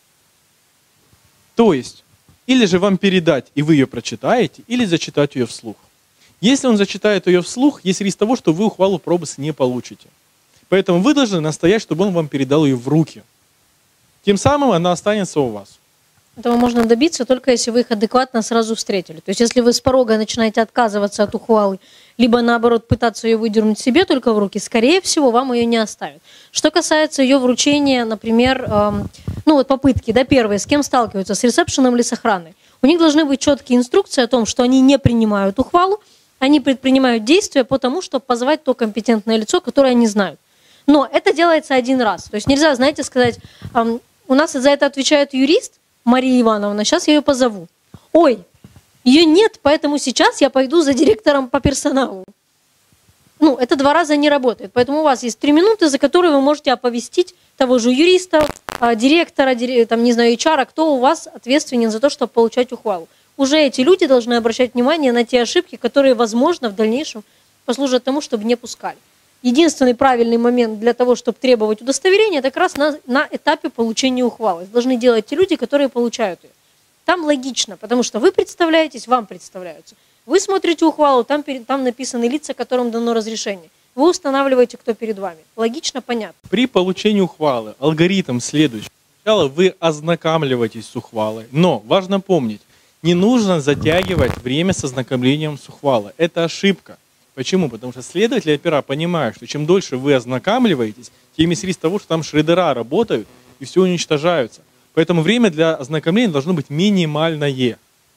Speaker 1: То есть, или же вам передать, и вы ее прочитаете, или зачитать ее вслух. Если он зачитает ее вслух, есть риск того, что вы ухвалу про обыск не получите. Поэтому вы должны настоять, чтобы он вам передал ее в руки. Тем самым она останется у вас.
Speaker 2: Этого можно добиться только если вы их адекватно сразу встретили. То есть если вы с порога начинаете отказываться от ухвалы, либо наоборот пытаться ее выдернуть себе только в руки, скорее всего, вам ее не оставят. Что касается ее вручения, например, эм, ну вот попытки, да, первые, с кем сталкиваются, с ресепшеном или с охраной. У них должны быть четкие инструкции о том, что они не принимают ухвалу, они предпринимают действия по тому, чтобы позвать то компетентное лицо, которое они знают. Но это делается один раз. То есть нельзя, знаете, сказать, эм, у нас за это отвечает юрист, Мария Ивановна, сейчас я ее позову. Ой, ее нет, поэтому сейчас я пойду за директором по персоналу. Ну, это два раза не работает. Поэтому у вас есть три минуты, за которые вы можете оповестить того же юриста, директора, там, не знаю, эйч ар, кто у вас ответственен за то, чтобы получать ухвалу. Уже эти люди должны обращать внимание на те ошибки, которые, возможно, в дальнейшем послужат тому, чтобы не пускали. Единственный правильный момент для того, чтобы требовать удостоверения, это как раз на, на этапе получения ухвалы. Должны делать те люди, которые получают ее. Там логично, потому что вы представляетесь, вам представляются. Вы смотрите ухвалу, там, перед, там написаны лица, которым дано разрешение. Вы устанавливаете, кто перед вами. Логично, понятно.
Speaker 1: При получении ухвалы алгоритм следующий. Сначала вы ознакомливаетесь с ухвалой, но важно помнить, не нужно затягивать время с ознакомлением с ухвалой. Это ошибка. Почему? Потому что следователи опера понимают, что чем дольше вы ознакомливаетесь, тем есть риск того, что там шредера работают и все уничтожаются. Поэтому время для ознакомления должно быть минимальное.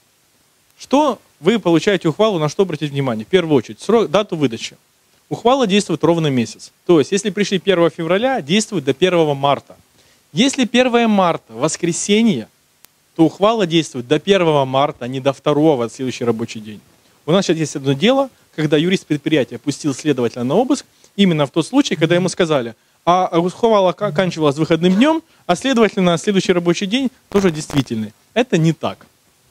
Speaker 1: Что вы получаете ухвалу, на что обратить внимание? В первую очередь, срок, дату выдачи. Ухвала действует ровно месяц. То есть, если пришли первого февраля, действует до первого марта. Если первого марта, воскресенье, то ухвала действует до первого марта, а не до второго, следующий рабочий день. У нас сейчас есть одно дело, когда юрист предприятия пустил следователя на обыск, именно в тот случай, когда ему сказали, а ухвала оканчивалась выходным днем, а следовательно, на следующий рабочий день тоже действительный. Это не так.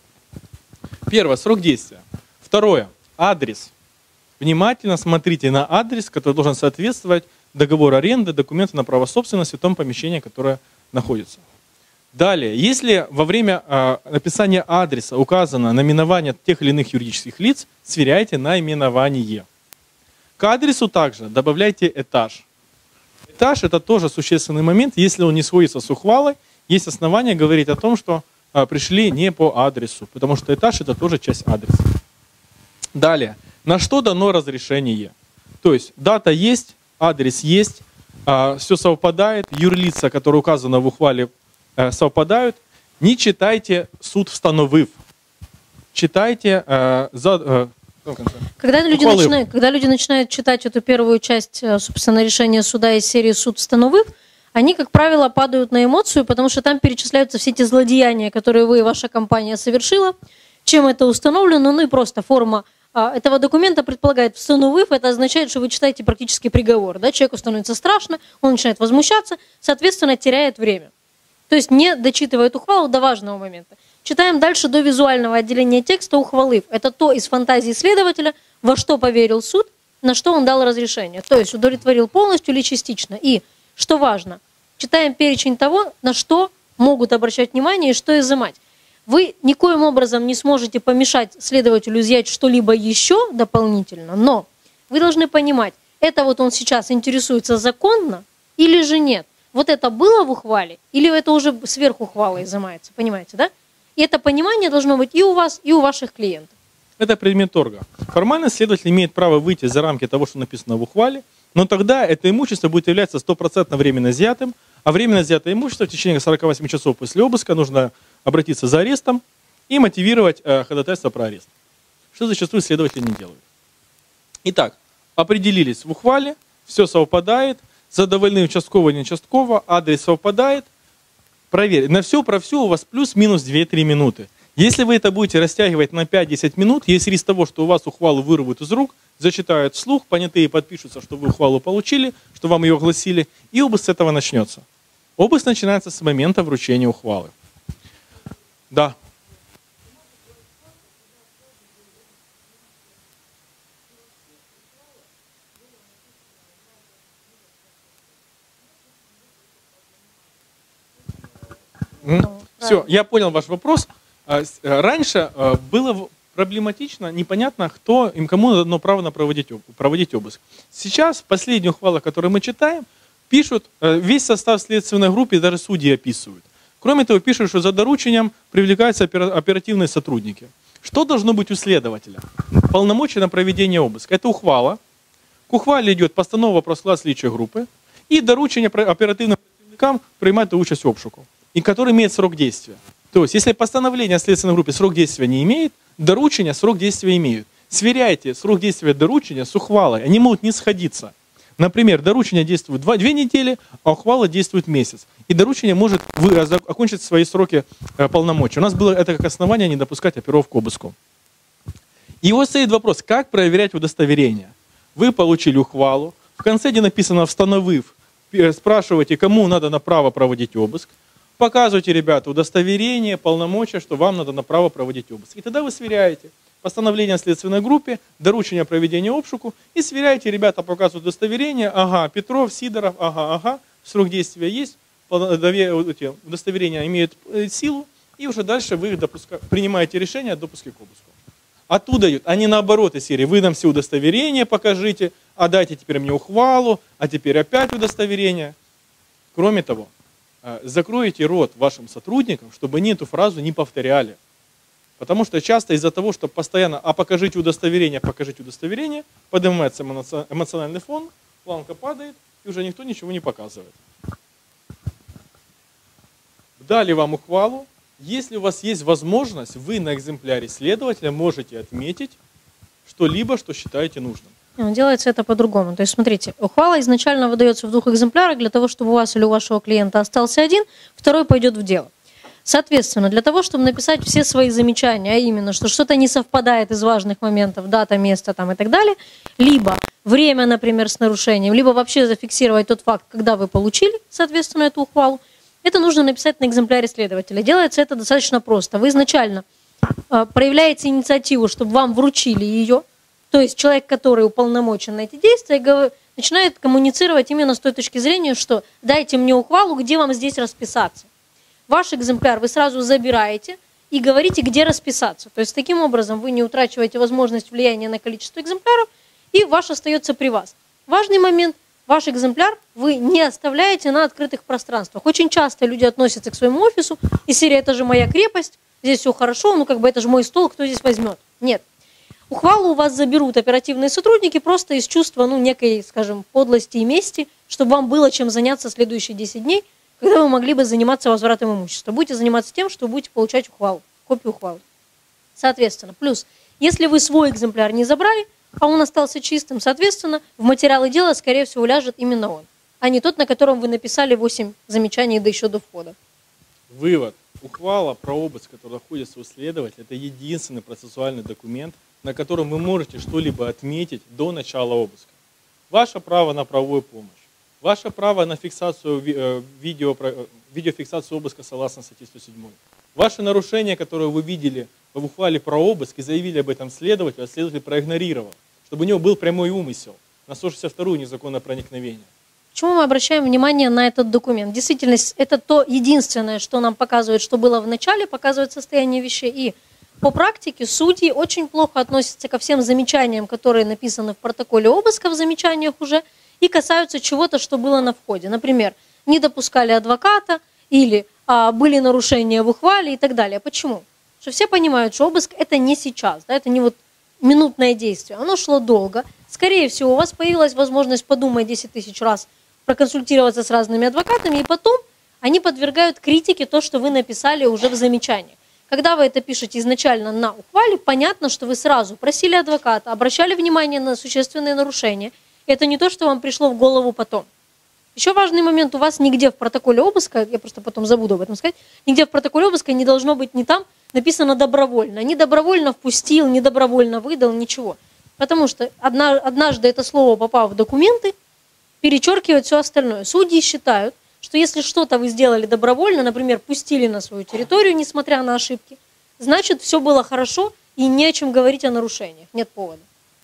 Speaker 1: Первое, срок действия. Второе, адрес. Внимательно смотрите на адрес, который должен соответствовать договору аренды, документу на право собственности в том помещении, которое находится. Далее, если во время э, написания адреса указано наименование тех или иных юридических лиц, сверяйте наименование. К адресу также добавляйте этаж. Этаж – это тоже существенный момент. Если он не сходится с ухвалой, есть основания говорить о том, что э, пришли не по адресу, потому что этаж – это тоже часть адреса. Далее, на что дано разрешение? То есть дата есть, адрес есть, э, все совпадает, юрлица, которые указаны в ухвале, совпадают. Не читайте суд встановив. Читайте э, за, э,
Speaker 2: когда, люди начинают, когда люди начинают читать эту первую часть, собственно, решения суда из серии «Суд встановив», они, как правило, падают на эмоцию, потому что там перечисляются все эти злодеяния, которые вы и ваша компания совершила, чем это установлено, ну и просто форма этого документа предполагает «встановив», это означает, что вы читаете практически приговор. Да? Человеку становится страшно, он начинает возмущаться, соответственно, теряет время. То есть не дочитывает ухвалу до важного момента. Читаем дальше до визуального отделения текста ухвалив. Это то из фантазии следователя, во что поверил суд, на что он дал разрешение. То есть удовлетворил полностью или частично. И, что важно, читаем перечень того, на что могут обращать внимание и что изымать. Вы никоим образом не сможете помешать следователю изъять что-либо еще дополнительно, но вы должны понимать, это вот он сейчас интересуется законно или же нет. Вот это было в ухвале, или это уже сверху ухвала изымается, понимаете, да? И это понимание должно быть и у вас, и у ваших клиентов.
Speaker 1: Это предмет торга. Формально следователь имеет право выйти за рамки того, что написано в ухвале, но тогда это имущество будет являться стопроцентно временно изъятым, а временно изъятое имущество в течение сорока восьми часов после обыска нужно обратиться за арестом и мотивировать э, ходатайство про арест, что зачастую следователи не делают. Итак, определились в ухвале, все совпадает, задовольны участкового и не участкового, адрес совпадает, проверь. На все про все у вас плюс-минус две-три минуты. Если вы это будете растягивать на пять-десять минут, есть риск того, что у вас ухвалу вырвут из рук, зачитают вслух, понятые подпишутся, что вы ухвалу получили, что вам ее огласили, и обыск с этого начнется. Обыск начинается с момента вручения ухвалы. Да. Ну, все, я понял ваш вопрос. Раньше было проблематично, непонятно, кто, им кому дано право на проводить, проводить обыск. Сейчас, в последних ухвалах, которые мы читаем, пишут, весь состав следственной группы, даже судьи описывают. Кроме того, пишут, что за доручением привлекаются оперативные сотрудники. Что должно быть у следователя? Полномочия на проведение обыска. Это ухвала. К ухвале идет постанова про склад слідчої группы и доручение оперативным сотрудникам принимать участь в обшуку, и который имеет срок действия. То есть, если постановление о следственной группе срок действия не имеет, доручения срок действия имеют. Сверяйте срок действия доручения с ухвалой, они могут не сходиться. Например, доручение действует два, две недели, а ухвала действует месяц. И доручение может вы, окончить свои сроки э, полномочий. У нас было это как основание не допускать оперов к обыску. И вот стоит вопрос, как проверять удостоверение. Вы получили ухвалу, в конце, где написано «встановив», спрашиваете, кому надо на право проводить обыск. Показывайте, ребята, удостоверение, полномочия, что вам надо на право проводить обыск. И тогда вы сверяете постановление о следственной группе, доручение о проведении обшуку, и сверяете, ребята, показывают удостоверение, ага, Петров, Сидоров, ага, ага, срок действия есть, удостоверения имеют силу, и уже дальше вы допуска... принимаете решение о допуске к обыску. Оттуда идет, а не наоборот из серии. Вы нам все удостоверения покажите, а дайте теперь мне ухвалу, а теперь опять удостоверение. Кроме того, закройте рот вашим сотрудникам, чтобы они эту фразу не повторяли. Потому что часто из-за того, что постоянно, а покажите удостоверение, покажите удостоверение, поднимается эмоциональный фон, планка падает, и уже никто ничего не показывает. Дали вам ухвалу. Если у вас есть возможность, вы на экземпляре следователя можете отметить что-либо, что считаете нужным.
Speaker 2: Делается это по-другому. То есть, смотрите, ухвала изначально выдается в двух экземплярах для того, чтобы у вас или у вашего клиента остался один, второй пойдет в дело. Соответственно, для того, чтобы написать все свои замечания, а именно, что что-то не совпадает из важных моментов, дата, место там и так далее, либо время, например, с нарушением, либо вообще зафиксировать тот факт, когда вы получили, соответственно, эту ухвалу, это нужно написать на экземпляре следователя. Делается это достаточно просто. Вы изначально э, проявляете инициативу, чтобы вам вручили ее, то есть человек, который уполномочен на эти действия, начинает коммуницировать именно с той точки зрения, что дайте мне ухвалу, где вам здесь расписаться. Ваш экземпляр вы сразу забираете и говорите, где расписаться. То есть таким образом вы не утрачиваете возможность влияния на количество экземпляров, и ваш остается при вас. Важный момент. Ваш экземпляр вы не оставляете на открытых пространствах. Очень часто люди относятся к своему офису, и серия «это же моя крепость», здесь все хорошо, ну как бы это же мой стол, кто здесь возьмет? Нет. Ухвалу у вас заберут оперативные сотрудники просто из чувства, ну, некой, скажем, подлости и мести, чтобы вам было чем заняться следующие десять дней, когда вы могли бы заниматься возвратом имущества. Будете заниматься тем, что будете получать ухвалу, копию ухвалы. Соответственно, плюс, если вы свой экземпляр не забрали, а он остался чистым, соответственно, в материалы дела, скорее всего, ляжет именно он, а не тот, на котором вы написали восемь замечаний, да еще до входа.
Speaker 1: Вывод. Ухвала про обыск, которая находится у следователя, это единственный процессуальный документ, на котором вы можете что-либо отметить до начала обыска. Ваше право на правовую помощь, ваше право на фиксацию видео, видеофиксацию обыска согласно статье сто семь. Ваши нарушения, которые вы видели в ухвале про обыск и заявили об этом следователю, а следователь проигнорировал, чтобы у него был прямой умысел на сто шестьдесят вторую незаконное проникновение.
Speaker 2: Почему мы обращаем внимание на этот документ? Действительно, это то единственное, что нам показывает, что было в начале, показывает состояние вещей. И по практике судьи очень плохо относятся ко всем замечаниям, которые написаны в протоколе обыска, в замечаниях уже, и касаются чего-то, что было на входе. Например, не допускали адвоката или а, были нарушения в ухвале и так далее. Почему? Потому что все понимают, что обыск это не сейчас, да, это не вот минутное действие, оно шло долго. Скорее всего, у вас появилась возможность подумать десять тысяч раз, проконсультироваться с разными адвокатами, и потом они подвергают критике то, что вы написали уже в замечаниях. Когда вы это пишете изначально на ухвале, понятно, что вы сразу просили адвоката, обращали внимание на существенные нарушения. Это не то, что вам пришло в голову потом. Еще важный момент, у вас нигде в протоколе обыска, я просто потом забуду об этом сказать, нигде в протоколе обыска не должно быть не там написано добровольно. Не добровольно впустил, не добровольно выдал, ничего. Потому что однажды это слово, попав в документы, перечеркивает все остальное. Судьи считают, что если что-то вы сделали добровольно, например, пустили на свою территорию, несмотря на ошибки, значит, все было хорошо и не о чем говорить о нарушениях. Нет повода.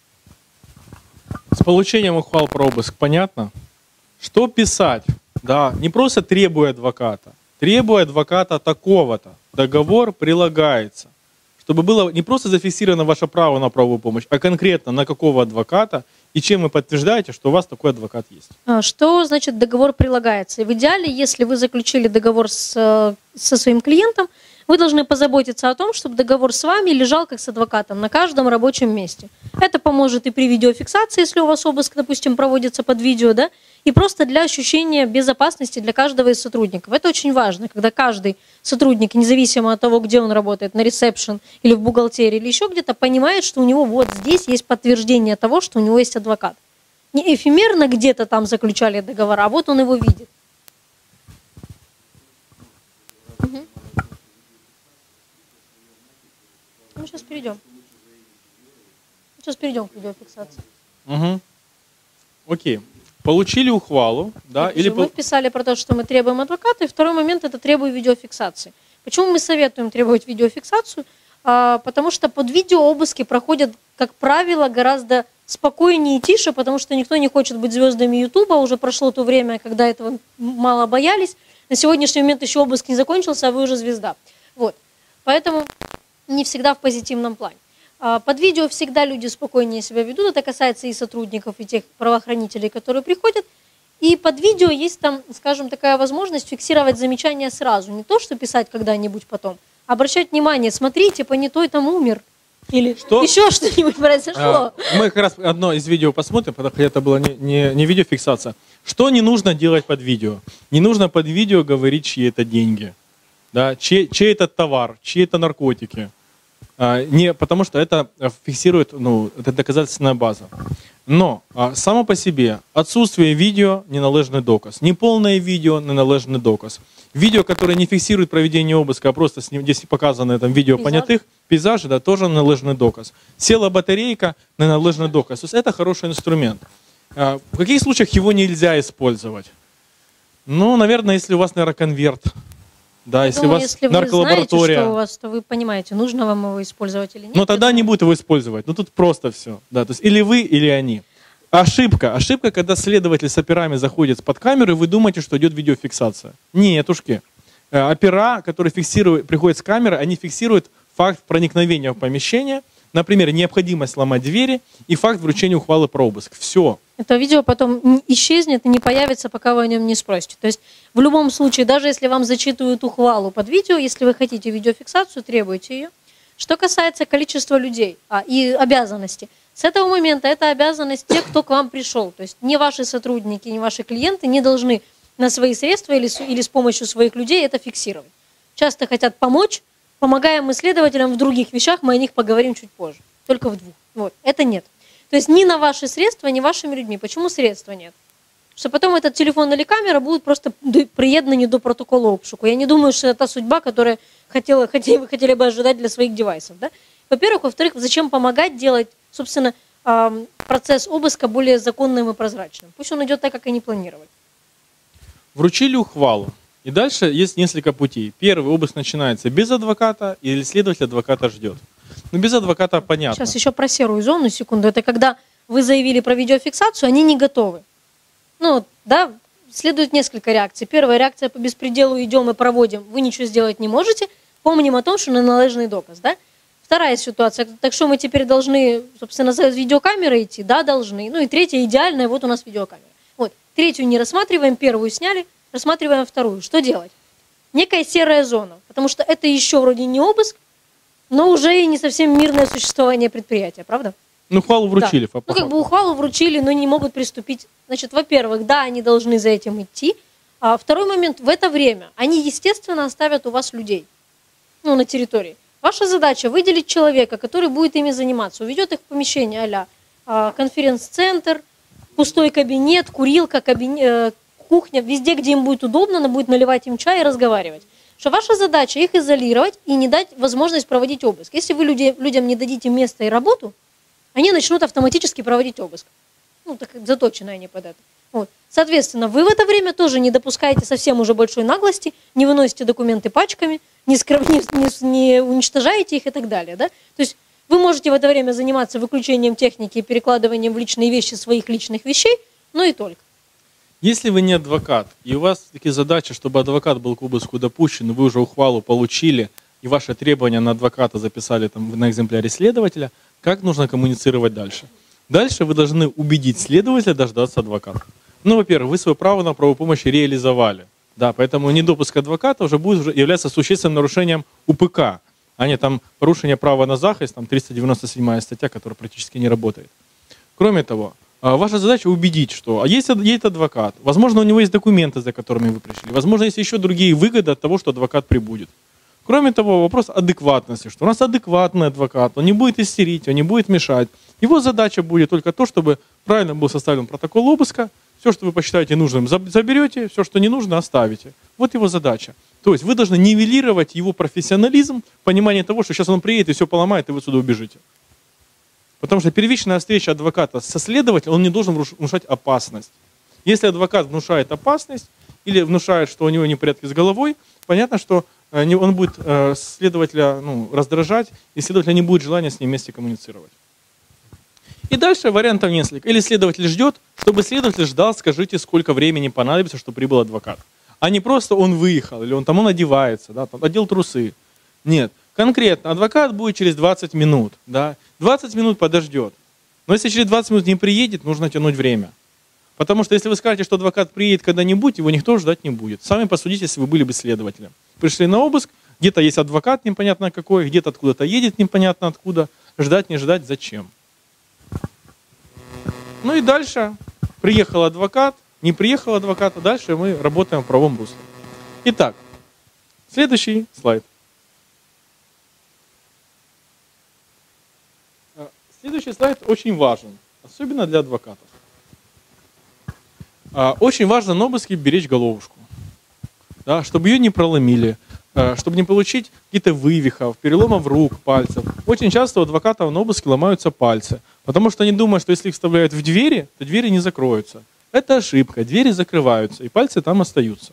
Speaker 1: С получением ухвал про обыск понятно? Что писать? Да, не просто требуя адвоката. Требуя адвоката такого-то. Договор прилагается. Чтобы было не просто зафиксировано ваше право на правовую помощь, а конкретно на какого адвоката и чем вы подтверждаете, что у вас такой адвокат есть.
Speaker 2: Что значит договор прилагается? И в идеале, если вы заключили договор с, со своим клиентом, вы должны позаботиться о том, чтобы договор с вами лежал как с адвокатом на каждом рабочем месте. Это поможет и при видеофиксации, если у вас обыск, допустим, проводится под видео, да, и просто для ощущения безопасности для каждого из сотрудников. Это очень важно, когда каждый сотрудник, независимо от того, где он работает, на ресепшн или в бухгалтерии, или еще где-то, понимает, что у него вот здесь есть подтверждение того, что у него есть адвокат. Не эфемерно где-то там заключали договор, а вот он его видит. Угу. Мы сейчас перейдем. Сейчас перейдем к видеофиксации.
Speaker 1: Угу. Окей. Получили ухвалу, да? Или
Speaker 2: мы писали про то, что мы требуем адвоката, и второй момент – это требую видеофиксации. Почему мы советуем требовать видеофиксацию? А, потому что под видео обыски проходят, как правило, гораздо спокойнее и тише, потому что никто не хочет быть звездами Ютуба, уже прошло то время, когда этого мало боялись. На сегодняшний момент еще обыск не закончился, а вы уже звезда. Вот. Поэтому не всегда в позитивном плане. Под видео всегда люди спокойнее себя ведут, это касается и сотрудников, и тех правоохранителей, которые приходят. И под видео есть там, скажем, такая возможность фиксировать замечания сразу, не то, что писать когда-нибудь потом, а обращать внимание, смотрите, понятой там умер, или что? Еще что-нибудь произошло.
Speaker 1: А, мы как раз одно из видео посмотрим, потому что это была не, не, не видеофиксация. Что не нужно делать под видео? Не нужно под видео говорить, чьи это деньги, да, чей, чей это товар, чьи это наркотики. А, не, потому что это фиксирует, ну, это доказательственная база. Но а, само по себе отсутствие видео – неналежный доказ. Неполное видео – неналежный доказ. Видео, которое не фиксирует проведение обыска, а просто с ним, здесь показано там, видео Пейзаж. понятых, пейзажи, да, тоже неналежный доказ. Села батарейка – неналежный доказ. То есть это хороший инструмент. А, в каких случаях его нельзя использовать? Ну, наверное, если у вас нейроконверт. Да, если
Speaker 2: Думаю,
Speaker 1: у вас
Speaker 2: если вы
Speaker 1: нарколаборатория.
Speaker 2: знаете, что у вас, то вы понимаете, нужно вам его использовать или нет.
Speaker 1: Но тогда не будет его использовать. Ну тут просто все. Да, то есть или вы, или они. Ошибка. Ошибка, когда следователь с операми заходит под камеру, и вы думаете, что идет видеофиксация. Нетушки. Опера, которые фиксируют, приходят с камеры, они фиксируют факт проникновения в помещение, например, необходимость сломать двери и факт вручения ухвалы про обыск. Все.
Speaker 2: Это видео потом исчезнет и не появится, пока вы о нем не спросите. То есть в любом случае, даже если вам зачитывают ухвалу под видео, если вы хотите видеофиксацию, требуйте ее. Что касается количества людей а, и обязанностей, с этого момента это обязанность тех, кто к вам пришел. То есть не ваши сотрудники, не ваши клиенты не должны на свои средства или, или с помощью своих людей это фиксировать. Часто хотят помочь, помогаем мы следователям в других вещах, мы о них поговорим чуть позже. Только в двух. Вот. Это нет. То есть ни на ваши средства, ни вашими людьми. Почему средства нет? Потому что потом этот телефон или камера будут просто приєднані до протокола обшуку. Я не думаю, что это та судьба, которую хотела, хотели, вы хотели бы ожидать для своих девайсов. Да? Во-первых. Во-вторых, зачем помогать делать, собственно, процесс обыска более законным и прозрачным? Пусть он идет так, как они планировали.
Speaker 1: Вручили ухвалу. И дальше есть несколько путей. Первый, обыск начинается без адвоката, или следователь адвоката ждет. Но без адвоката понятно.
Speaker 2: Сейчас еще про серую зону, секунду. Это когда вы заявили про видеофиксацию, они не готовы. Ну, да, следует несколько реакций. Первая реакция: по беспределу идем и проводим. Вы ничего сделать не можете. Помним о том, что неналежный доказ, да? Вторая ситуация: так что мы теперь должны, собственно, за видеокамерой идти? Да, должны. Ну и третья, идеальная, вот у нас видеокамера. Вот, третью не рассматриваем, первую сняли, рассматриваем вторую. Что делать? Некая серая зона, потому что это еще вроде не обыск, но уже и не совсем мирное существование предприятия, правда?
Speaker 1: Ну, ухвалу вручили.
Speaker 2: Да. Ну, как бы ухвалу вручили, но не могут приступить. Значит, во-первых, да, они должны за этим идти. А второй момент: в это время они, естественно, оставят у вас людей, ну, на территории. Ваша задача — выделить человека, который будет ими заниматься, уведет их в помещение а-ля конференц-центр, пустой кабинет, курилка, кабинет, кухня, везде, где им будет удобно, она будет наливать им чай и разговаривать. Что ваша задача — их изолировать и не дать возможность проводить обыск. Если вы люди, людям не дадите место и работу, они начнут автоматически проводить обыск. Ну, так как заточены они под это. Вот. Соответственно, вы в это время тоже не допускаете совсем уже большой наглости, не выносите документы пачками, не, скрыв... не, не, не уничтожаете их и так далее. Да? То есть вы можете в это время заниматься выключением техники и перекладыванием в личные вещи своих личных вещей, но и только.
Speaker 1: Если вы не адвокат, и у вас такие задачи, чтобы адвокат был к обыску допущен, вы уже ухвалу получили, и ваши требования на адвоката записали там, на экземпляре следователя, как нужно коммуницировать дальше? Дальше вы должны убедить следователя дождаться адвоката. Ну, во-первых, вы свое право на правовую помощь реализовали. Да, поэтому недопуск адвоката уже будет являться существенным нарушением УПК, а не там порушение права на захист, там триста девяносто седьмая статья, которая практически не работает. Кроме того, ваша задача убедить, что есть, есть адвокат, возможно, у него есть документы, за которыми вы пришли, возможно, есть еще другие выгоды от того, что адвокат прибудет. Кроме того, вопрос адекватности, что у нас адекватный адвокат, он не будет истерить, он не будет мешать. Его задача будет только то, чтобы правильно был составлен протокол обыска, все, что вы посчитаете нужным, заберете, все, что не нужно, оставите. Вот его задача. То есть вы должны нивелировать его профессионализм, понимание того, что сейчас он приедет и все поломает, и вы отсюда убежите. Потому что первичная встреча адвоката со следователем, он не должен внушать опасность. Если адвокат внушает опасность или внушает, что у него непорядки с головой, понятно, что он будет следователя ну, раздражать, и следователя не будет желания с ним вместе коммуницировать. И дальше вариантов несколько. Или следователь ждет, чтобы следователь ждал, скажите, сколько времени понадобится, чтобы прибыл адвокат. А не просто он выехал, или он там он одевается, да, там, одел трусы. Нет. конкретно, адвокат будет через двадцать минут, да, двадцать минут подождет. Но если через двадцать минут не приедет, нужно тянуть время. Потому что если вы скажете, что адвокат приедет когда-нибудь, его никто ждать не будет. Сами посудите, если вы были бы следователем. Пришли на обыск, где-то есть адвокат непонятно какой, где-то откуда-то едет непонятно откуда. Ждать, не ждать, зачем? Ну и дальше приехал адвокат, не приехал адвокат, а дальше мы работаем в правовом русле. Итак, следующий слайд. Следующий слайд очень важен, особенно для адвокатов. Очень важно на обыске беречь головушку, да, чтобы ее не проломили, чтобы не получить какие-то вывихов, переломов рук, пальцев. Очень часто у адвокатов на обыске ломаются пальцы, потому что они думают, что если их вставляют в двери, то двери не закроются. Это ошибка, двери закрываются, и пальцы там остаются.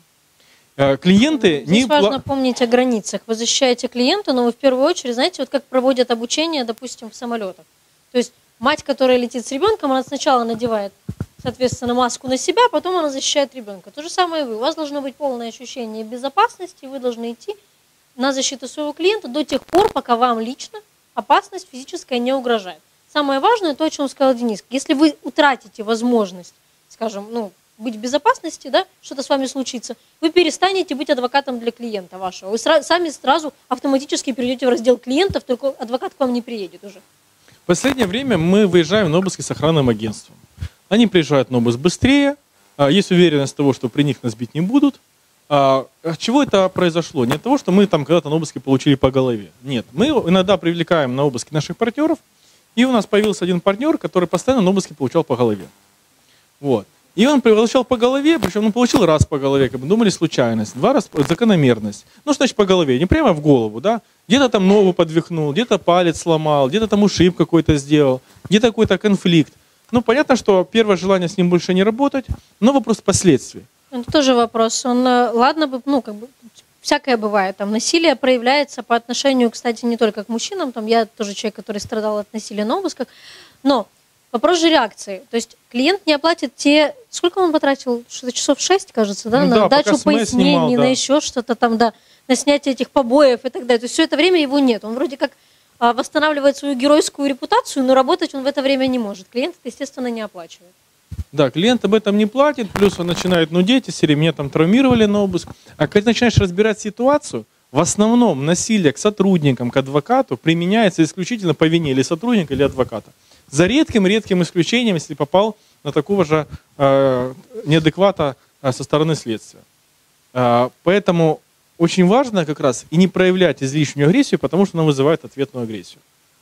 Speaker 1: Клиенты
Speaker 2: Здесь
Speaker 1: не...
Speaker 2: важно помнить о границах. Вы защищаете клиента, но вы в первую очередь, знаете, вот как проводят обучение, допустим, в самолетах. То есть мать, которая летит с ребенком, она сначала надевает, соответственно, маску на себя, потом она защищает ребенка. То же самое и вы. У вас должно быть полное ощущение безопасности, вы должны идти на защиту своего клиента до тех пор, пока вам лично опасность физическая не угрожает. Самое важное, то, о чем сказал Денис, если вы утратите возможность, скажем, ну, быть в безопасности, да, что-то с вами случится, вы перестанете быть адвокатом для клиента вашего. Вы сра- сами сразу автоматически перейдете в раздел клиентов, только адвокат к вам не приедет уже.
Speaker 1: В последнее время мы выезжаем на обыски с охранным агентством. Они приезжают на обыск быстрее, есть уверенность того, что при них нас бить не будут. От чего это произошло? Не от того, что мы там когда-то на обыске получили по голове. Нет, мы иногда привлекаем на обыски наших партнеров, и у нас появился один партнер, который постоянно на обыске получал по голове. Вот. И он получал по голове, причем он получил раз по голове, как бы думали случайность, два раза закономерность. Ну, что значит по голове? Не прямо в голову, да? Где-то там ногу подвихнул, где-то палец сломал, где-то там ушиб какой-то сделал, где-то какой-то конфликт. Ну, понятно, что первое желание с ним больше не работать, но вопрос последствий.
Speaker 2: Это тоже вопрос. Он, ладно бы, ну, как бы, всякое бывает. Там насилие проявляется по отношению, кстати, не только к мужчинам. Там я тоже человек, который страдал от насилия на обысках. Но вопрос же реакции. То есть клиент не оплатит те... Сколько он потратил? Что-то часов шесть, кажется, да?
Speaker 1: Ну,
Speaker 2: на
Speaker 1: да,
Speaker 2: дачу пояснений,
Speaker 1: снимал, да.
Speaker 2: на еще что-то там, да. На снятие этих побоев и так далее. То есть все это время его нет. Он вроде как а, восстанавливает свою геройскую репутацию, но работать он в это время не может. Клиент это, естественно, не оплачивает.
Speaker 1: Да, клиент об этом не платит, плюс он начинает нудеть, если меня там травмировали на обыск. А когда начинаешь разбирать ситуацию, в основном насилие к сотрудникам, к адвокату применяется исключительно по вине или сотрудника, или адвоката. За редким-редким исключением, если попал на такого же э, неадеквата э, со стороны следствия. Э, поэтому очень важно как раз и не проявлять излишнюю агрессию, потому что она вызывает ответную агрессию.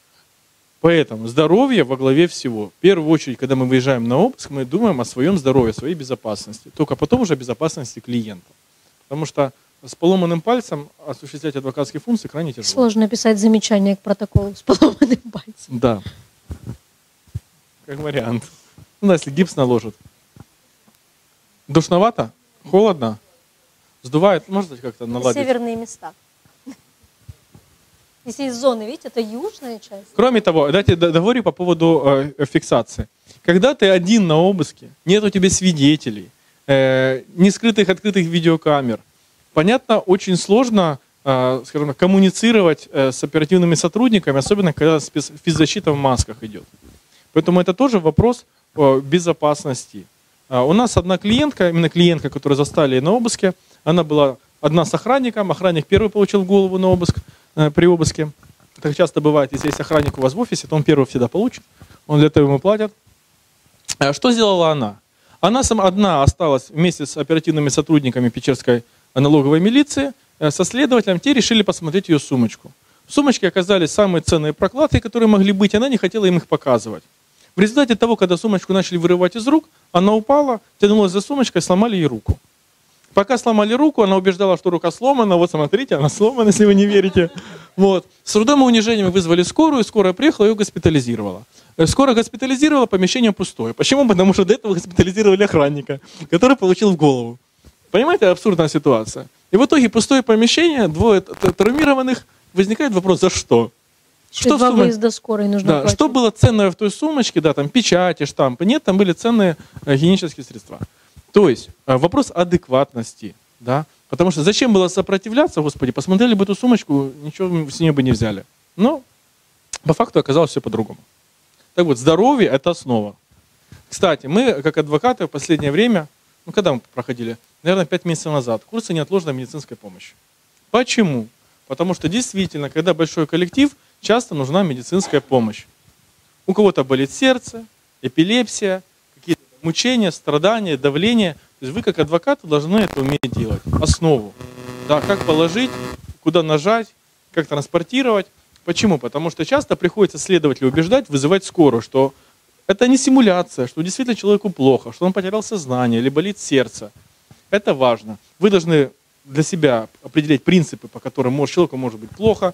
Speaker 1: Поэтому здоровье во главе всего. В первую очередь, когда мы выезжаем на обыск, мы думаем о своем здоровье, о своей безопасности. Только потом уже о безопасности клиента. Потому что с поломанным пальцем осуществлять адвокатские функции крайне тяжело.
Speaker 2: Сложно писать замечание к протоколу с поломанным пальцем.
Speaker 1: Да. Как вариант. Ну, если гипс наложат. Душновато? Холодно? Сдувает? Можно как-то наладить?
Speaker 2: Северные места. Если из зоны, видите, это южная часть.
Speaker 1: Кроме того, давайте договорю по поводу э, фиксации. Когда ты один на обыске, нет у тебя свидетелей, э, не скрытых, открытых видеокамер, понятно, очень сложно, э, скажем так, коммуницировать э, с оперативными сотрудниками, особенно когда спец- физзащита в масках идет. Поэтому это тоже вопрос э, безопасности. Э, у нас одна клиентка, именно клиентка, которую застали на обыске, она была одна с охранником, охранник первый получил в голову на обыск, при обыске. Так часто бывает, если есть охранник у вас в офисе, то он первый всегда получит. Он для этого ему платят. Что сделала она? Она сама одна осталась вместе с оперативными сотрудниками Печерской налоговой милиции, со следователем. Те решили посмотреть ее сумочку. В сумочке оказались самые ценные прокладки, которые могли быть, и она не хотела им их показывать. В результате того, когда сумочку начали вырывать из рук, она упала, тянулась за сумочкой, сломали ей руку. Пока сломали руку, она убеждала, что рука сломана. Вот смотрите, она сломана, если вы не верите. Вот. С трудом и унижением вызвали скорую, скорая приехала и ее госпитализировала. Скорая госпитализировала, помещение пустое. Почему? Потому что до этого госпитализировали охранника, который получил в голову. Понимаете, абсурдная ситуация. И в итоге пустое помещение, двое травмированных, возникает вопрос, за что?
Speaker 2: Что два выезда скорой нужно
Speaker 1: да, что было ценное в той сумочке, да, там печати, штампы, нет, там были ценные гигиенические средства. То есть вопрос адекватности, да, Потому что зачем было сопротивляться, Господи, посмотрели бы эту сумочку, ничего с нее бы не взяли. Но по факту оказалось все по-другому. Так вот, здоровье – это основа. Кстати, мы, как адвокаты, в последнее время, ну когда мы проходили? Наверное, пять месяцев назад, курсы неотложной медицинской помощи. Почему? Потому что действительно, когда большой коллектив, часто нужна медицинская помощь. У кого-то болит сердце, эпилепсия, какие-то мучения, страдания, давление. То есть вы, как адвокаты, должны это уметь делать. Основу. Да, как положить, куда нажать, как транспортировать. Почему? Потому что часто приходится следователю убеждать, вызывать скорую, что это не симуляция, что действительно человеку плохо, что он потерял сознание или болит сердце. Это важно. Вы должны для себя определять принципы, по которым может, человеку может быть плохо.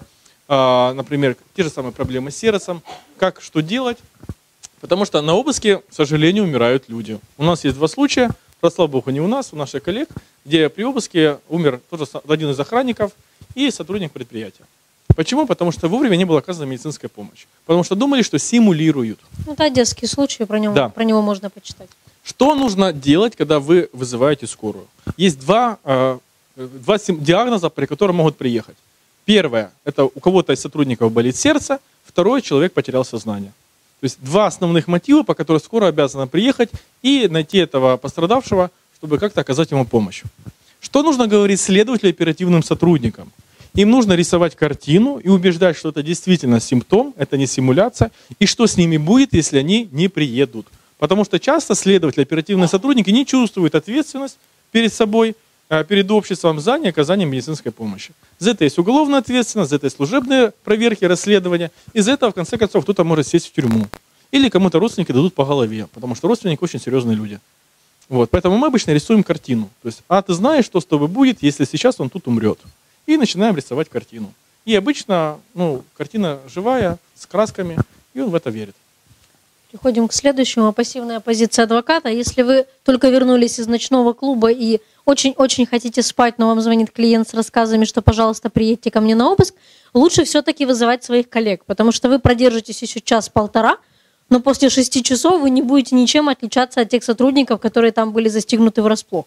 Speaker 1: А, например, те же самые проблемы с сердцем. Как, что делать. Потому что на обыске, к сожалению, умирают люди. У нас есть два случая, слава богу, не у нас, у наших коллег, где при обыске умер тоже один из охранников и сотрудник предприятия. Почему? Потому что вовремя не была оказана медицинская помощь. Потому что думали, что симулируют.
Speaker 2: Это одесский случай, про него,
Speaker 1: да.
Speaker 2: про него можно почитать.
Speaker 1: Что нужно делать, когда вы вызываете скорую? Есть два, э, два диагноза, при которых могут приехать. Первое, это у кого-то из сотрудников болит сердце, второй, человек потерял сознание. То есть два основных мотива, по которым скорая обязана приехать и найти этого пострадавшего, чтобы как-то оказать ему помощь. Что нужно говорить следователю и оперативным сотрудникам? Им нужно рисовать картину и убеждать, что это действительно симптом, это не симуляция, и что с ними будет, если они не приедут. Потому что часто следователи, оперативные сотрудники не чувствуют ответственность перед собой, перед обществом за неоказание медицинской помощи. За это есть уголовная ответственность, за это есть служебные проверки, расследования, и за это, в конце концов, кто-то может сесть в тюрьму. Или кому-то родственники дадут по голове, потому что родственники очень серьезные люди. Вот, поэтому мы обычно рисуем картину. То есть, а ты знаешь, что с тобой будет, если сейчас он тут умрет. И начинаем рисовать картину. И обычно ну, картина живая, с красками, и он в это верит.
Speaker 2: Переходим к следующему. Пассивная позиция адвоката. Если вы только вернулись из ночного клуба и очень-очень хотите спать, но вам звонит клиент с рассказами, что, пожалуйста, приедьте ко мне на обыск, лучше все-таки вызывать своих коллег, потому что вы продержитесь еще час-полтора, но после шести часов вы не будете ничем отличаться от тех сотрудников, которые там были застигнуты врасплох.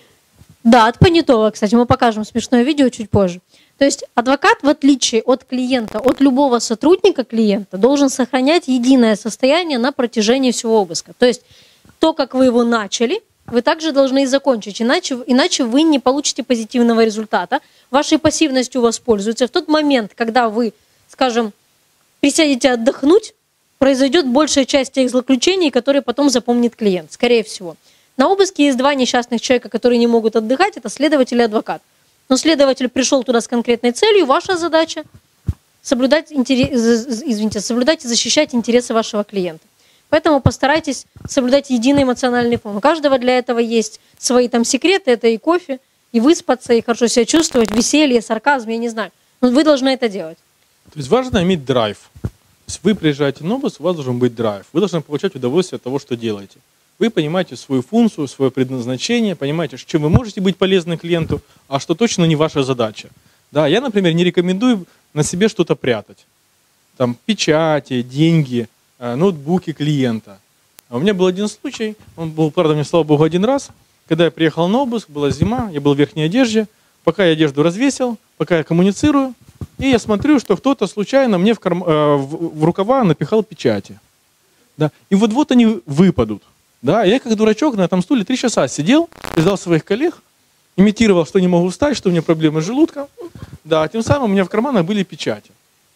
Speaker 2: Да, от понятого, кстати, мы покажем смешное видео чуть позже. То есть адвокат, в отличие от клиента, от любого сотрудника клиента, должен сохранять единое состояние на протяжении всего обыска. То есть то, как вы его начали, вы также должны и закончить, иначе, иначе вы не получите позитивного результата. Вашей пассивностью воспользуются. В тот момент, когда вы, скажем, присядете отдохнуть, произойдет большая часть тех злоключений, которые потом запомнит клиент, скорее всего. На обыске есть два несчастных человека, которые не могут отдыхать, это следователь и адвокат. Но следователь пришел туда с конкретной целью, ваша задача соблюдать, извините, соблюдать и защищать интересы вашего клиента. Поэтому постарайтесь соблюдать единый эмоциональный фон. У каждого для этого есть свои там секреты, это и кофе, и выспаться, и хорошо себя чувствовать, веселье, сарказм, я не знаю. Но вы должны это делать.
Speaker 1: То есть важно иметь драйв. То есть вы приезжаете на обыск, у вас должен быть драйв. Вы должны получать удовольствие от того, что делаете. Вы понимаете свою функцию, свое предназначение, понимаете, чем вы можете быть полезны клиенту, а что точно не ваша задача. Да, я, например, не рекомендую на себе что-то прятать. Там печати, деньги, ноутбуки клиента. А у меня был один случай, он был, правда, мне, слава богу, один раз, когда я приехал на обыск, была зима, я был в верхней одежде, пока я одежду развесил, пока я коммуницирую, и я смотрю, что кто-то случайно мне в, карм... в, в рукава напихал печати. Да, и вот-вот они выпадут. Да, я как дурачок на этом стуле три часа сидел, ждал своих коллег, имитировал, что не могу встать, что у меня проблемы с желудком. Да, тем самым у меня в карманах были печати.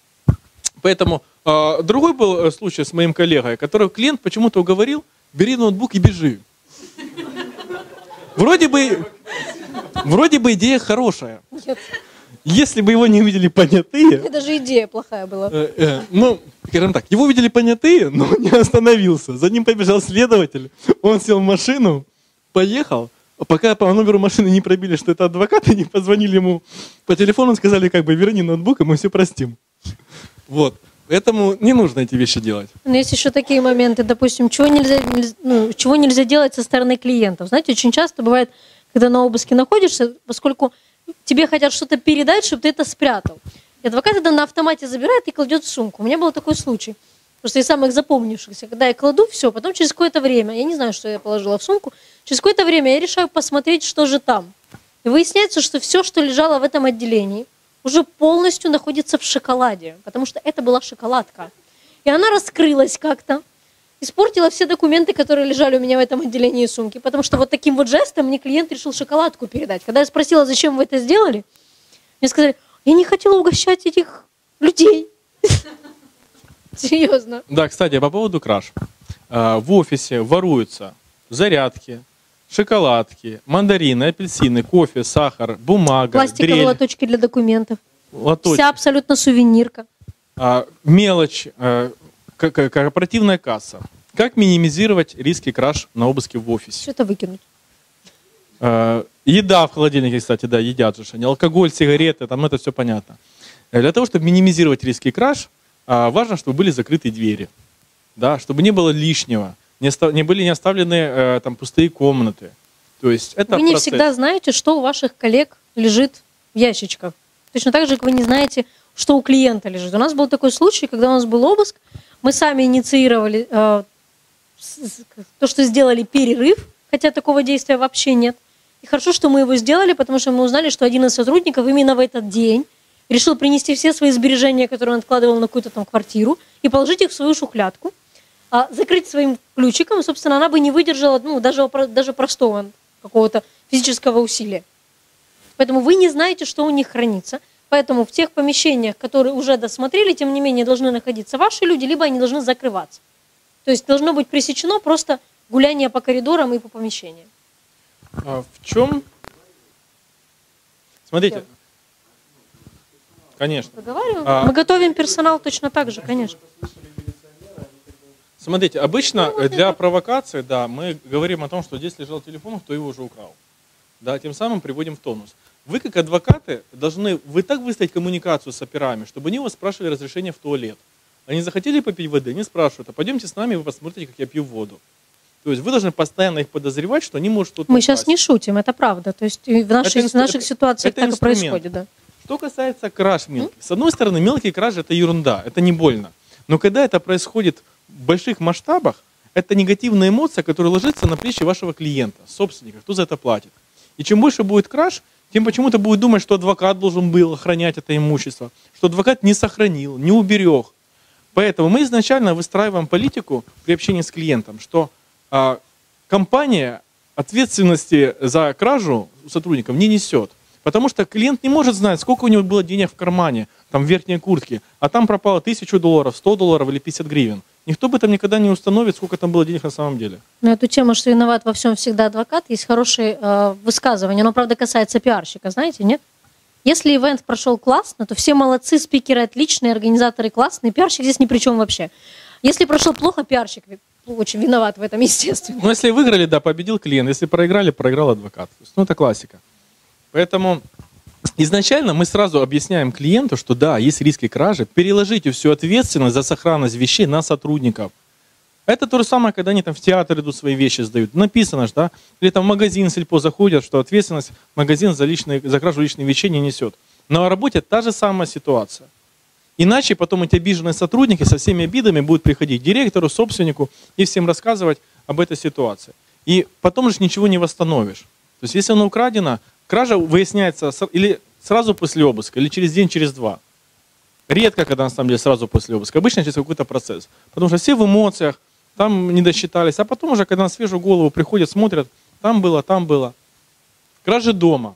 Speaker 1: Поэтому э, другой был случай с моим коллегой, который клиент почему-то уговорил: бери ноутбук и бежи. Вроде бы, вроде бы идея хорошая.
Speaker 2: Нет.
Speaker 1: Если бы его не увидели понятые...
Speaker 2: Это же идея плохая была.
Speaker 1: Э, э, ну, скажем так, его увидели понятые, но он не остановился. За ним побежал следователь, он сел в машину, поехал. Пока по номеру машины не пробили, что это адвокат, и не позвонили ему по телефону, сказали, как бы, верни ноутбук, и мы все простим. Вот. Поэтому не нужно эти вещи делать.
Speaker 2: Но есть еще такие моменты, допустим, чего нельзя, ну, чего нельзя делать со стороны клиентов. Знаете, очень часто бывает, когда на обыске находишься, поскольку тебе хотят что-то передать, чтобы ты это спрятал. И адвокат это на автомате забирает и кладет в сумку. У меня был такой случай. Просто из самых запомнившихся. Когда я кладу все, потом через какое-то время, я не знаю, что я положила в сумку, через какое-то время я решаю посмотреть, что же там. И выясняется, что все, что лежало в этом отделении, уже полностью находится в шоколаде, потому что это была шоколадка. И она раскрылась как-то, испортила все документы, которые лежали у меня в этом отделении сумки, потому что вот таким вот жестом мне клиент решил шоколадку передать. Когда я спросила, зачем вы это сделали, мне сказали, я не хотела угощать этих людей. Серьезно.
Speaker 1: Да, кстати, по поводу краж. В офисе воруются зарядки, шоколадки, мандарины, апельсины, кофе, сахар, бумага,
Speaker 2: Пластиковые
Speaker 1: дрель,
Speaker 2: лоточки для документов.
Speaker 1: лоточки.
Speaker 2: Вся абсолютно сувенирка.
Speaker 1: А, мелочь, а, к- к- корпоративная касса. Как минимизировать риски краж на обыске в офисе?
Speaker 2: Все это выкинуть.
Speaker 1: А, еда в холодильнике, кстати, да, едят же они. Алкоголь, сигареты, там это все понятно. Для того, чтобы минимизировать риски краж, а, важно, чтобы были закрыты двери. Да, чтобы не было лишнего, не, оста- не были не оставлены э, там пустые комнаты. То есть это
Speaker 2: Вы не
Speaker 1: процесс.
Speaker 2: всегда знаете, что у ваших коллег лежит в ящичках. Точно так же, как вы не знаете, что у клиента лежит. У нас был такой случай, когда у нас был обыск, мы сами инициировали э, с- с- то, что сделали перерыв, хотя такого действия вообще нет. И хорошо, что мы его сделали, потому что мы узнали, что один из сотрудников именно в этот день решил принести все свои сбережения, которые он откладывал на какую-то там квартиру, и положить их в свою шухлядку, а закрыть своим ключиком, собственно, она бы не выдержала ну, даже, даже простого какого-то физического усилия. Поэтому вы не знаете, что у них хранится. Поэтому в тех помещениях, которые уже досмотрели, тем не менее, должны находиться ваши люди, либо они должны закрываться. То есть должно быть пресечено просто гуляние по коридорам и по помещениям.
Speaker 1: А в чем? Смотрите. Конечно.
Speaker 2: Договариваем?
Speaker 1: А-
Speaker 2: Мы готовим персонал точно так же, конечно.
Speaker 1: Смотрите, обычно
Speaker 2: Ну, вот
Speaker 1: для
Speaker 2: это-
Speaker 1: провокации, да, мы говорим о том, что здесь лежал телефон, кто его уже украл. Да, тем самым приводим в тонус. Вы, как адвокаты, должны, вы так выстроить коммуникацию с операми, чтобы они у вас спрашивали разрешение в туалет. Они захотели попить воды, они спрашивают, а пойдемте с нами, вы посмотрите, как я пью воду. То есть вы должны постоянно их подозревать, что они могут что-то
Speaker 2: Мы
Speaker 1: украсть.
Speaker 2: сейчас не шутим, это правда. То есть и в наших,
Speaker 1: инстру-
Speaker 2: в наших
Speaker 1: это-
Speaker 2: ситуациях
Speaker 1: это
Speaker 2: так и
Speaker 1: инструмент.
Speaker 2: происходит. Да.
Speaker 1: Что касается краж мелких. С одной стороны, мелкие кражи – это ерунда, это не больно. Но когда это происходит в больших масштабах, это негативная эмоция, которая ложится на плечи вашего клиента, собственника, кто за это платит. И чем больше будет краж, тем почему-то будет думать, что адвокат должен был охранять это имущество, что адвокат не сохранил, не уберег. Поэтому мы изначально выстраиваем политику при общении с клиентом, что а, компания ответственности за кражу у сотрудников не несет. Потому что клиент не может знать, сколько у него было денег в кармане, там в верхней куртке, а там пропало тысячу долларов, сто долларов или пятьдесят гривен. Никто бы там никогда не установит, сколько там было денег на самом деле.
Speaker 2: На эту тему, что виноват во всем всегда адвокат, есть хорошее э, высказывание. Оно, правда, касается пиарщика, знаете, нет? Если ивент прошел классно, то все молодцы, спикеры отличные, организаторы классные, пиарщик здесь ни при чем вообще. Если прошел плохо, пиарщик очень виноват в этом, естественно.
Speaker 1: Ну, если выиграли, да, победил клиент. Если проиграли, проиграл адвокат. То есть, ну, это классика. Поэтому изначально мы сразу объясняем клиенту, что да, есть риски кражи, переложите всю ответственность за сохранность вещей на сотрудников. Это то же самое, когда они там в театр идут, свои вещи сдают. Написано же, да? Или там в магазин сельпо заходят, что ответственность магазин за, личные, за кражу личных вещей не несет. Но на работе та же самая ситуация. Иначе потом эти обиженные сотрудники со всеми обидами будут приходить к директору, собственнику и всем рассказывать об этой ситуации. И потом же ничего не восстановишь. То есть если оно украдено, кража выясняется или сразу после обыска, или через день, через два. Редко, когда на самом деле сразу после обыска. Обычно через какой-то процесс. Потому что все в эмоциях, там не досчитались. А потом уже, когда на свежую голову приходят, смотрят, там было, там было. Кражи дома.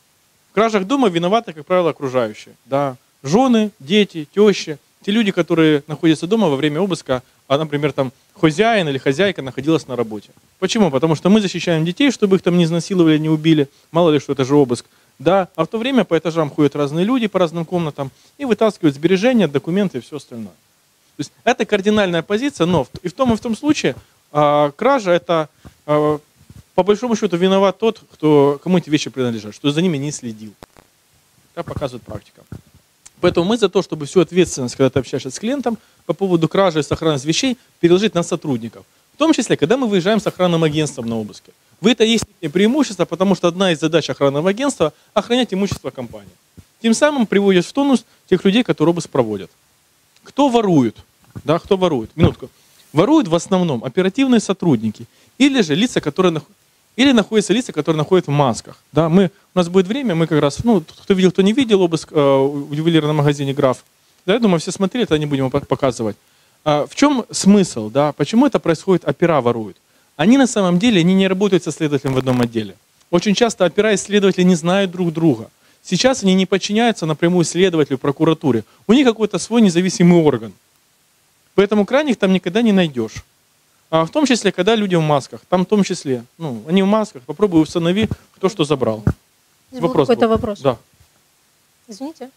Speaker 1: В кражах дома виноваты, как правило, окружающие. Да. Жены, дети, тещи. Те люди, которые находятся дома во время обыска, а, например, там хозяин или хозяйка находилась на работе. Почему? Потому что мы защищаем детей, чтобы их там не изнасиловали, не убили. Мало ли, что это же обыск. Да, а в то время по этажам ходят разные люди по разным комнатам и вытаскивают сбережения, документы и все остальное. То есть это кардинальная позиция, но и в том, и в том случае а, кража это а, по большому счету виноват тот, кто, кому эти вещи принадлежат, что за ними не следил. Так показывает практика. Поэтому мы за то, чтобы всю ответственность, когда ты общаешься с клиентом по поводу кражи и сохранности вещей, переложить на сотрудников. В том числе, когда мы выезжаем с охранным агентством на обыске. В это есть преимущество, потому что одна из задач охранного агентства – охранять имущество компании. Тем самым приводит в тонус тех людей, которые обыск проводят. Кто ворует? Да, кто ворует? Минутку. Воруют в основном оперативные сотрудники или же лица, которые, Или находятся лица, которые находятся в масках. Да, мы, у нас будет время, мы как раз, ну, кто видел, кто не видел обыск э, в ювелирном магазине «Граф», да, я думаю, все смотрели, это не будем его показывать. А в чем смысл, да, почему это происходит, опера воруют? Они на самом деле, они не работают со следователем в одном отделе. Очень часто опера и следователи не знают друг друга. Сейчас они не подчиняются напрямую следователю, прокуратуре. У них какой-то свой независимый орган. Поэтому крайних там никогда не найдешь. А в том числе, когда люди в масках, там в том числе, ну, они в масках, попробуй установи, кто что забрал.
Speaker 2: Вопрос какой-то вопрос.
Speaker 1: Да.
Speaker 2: Извините.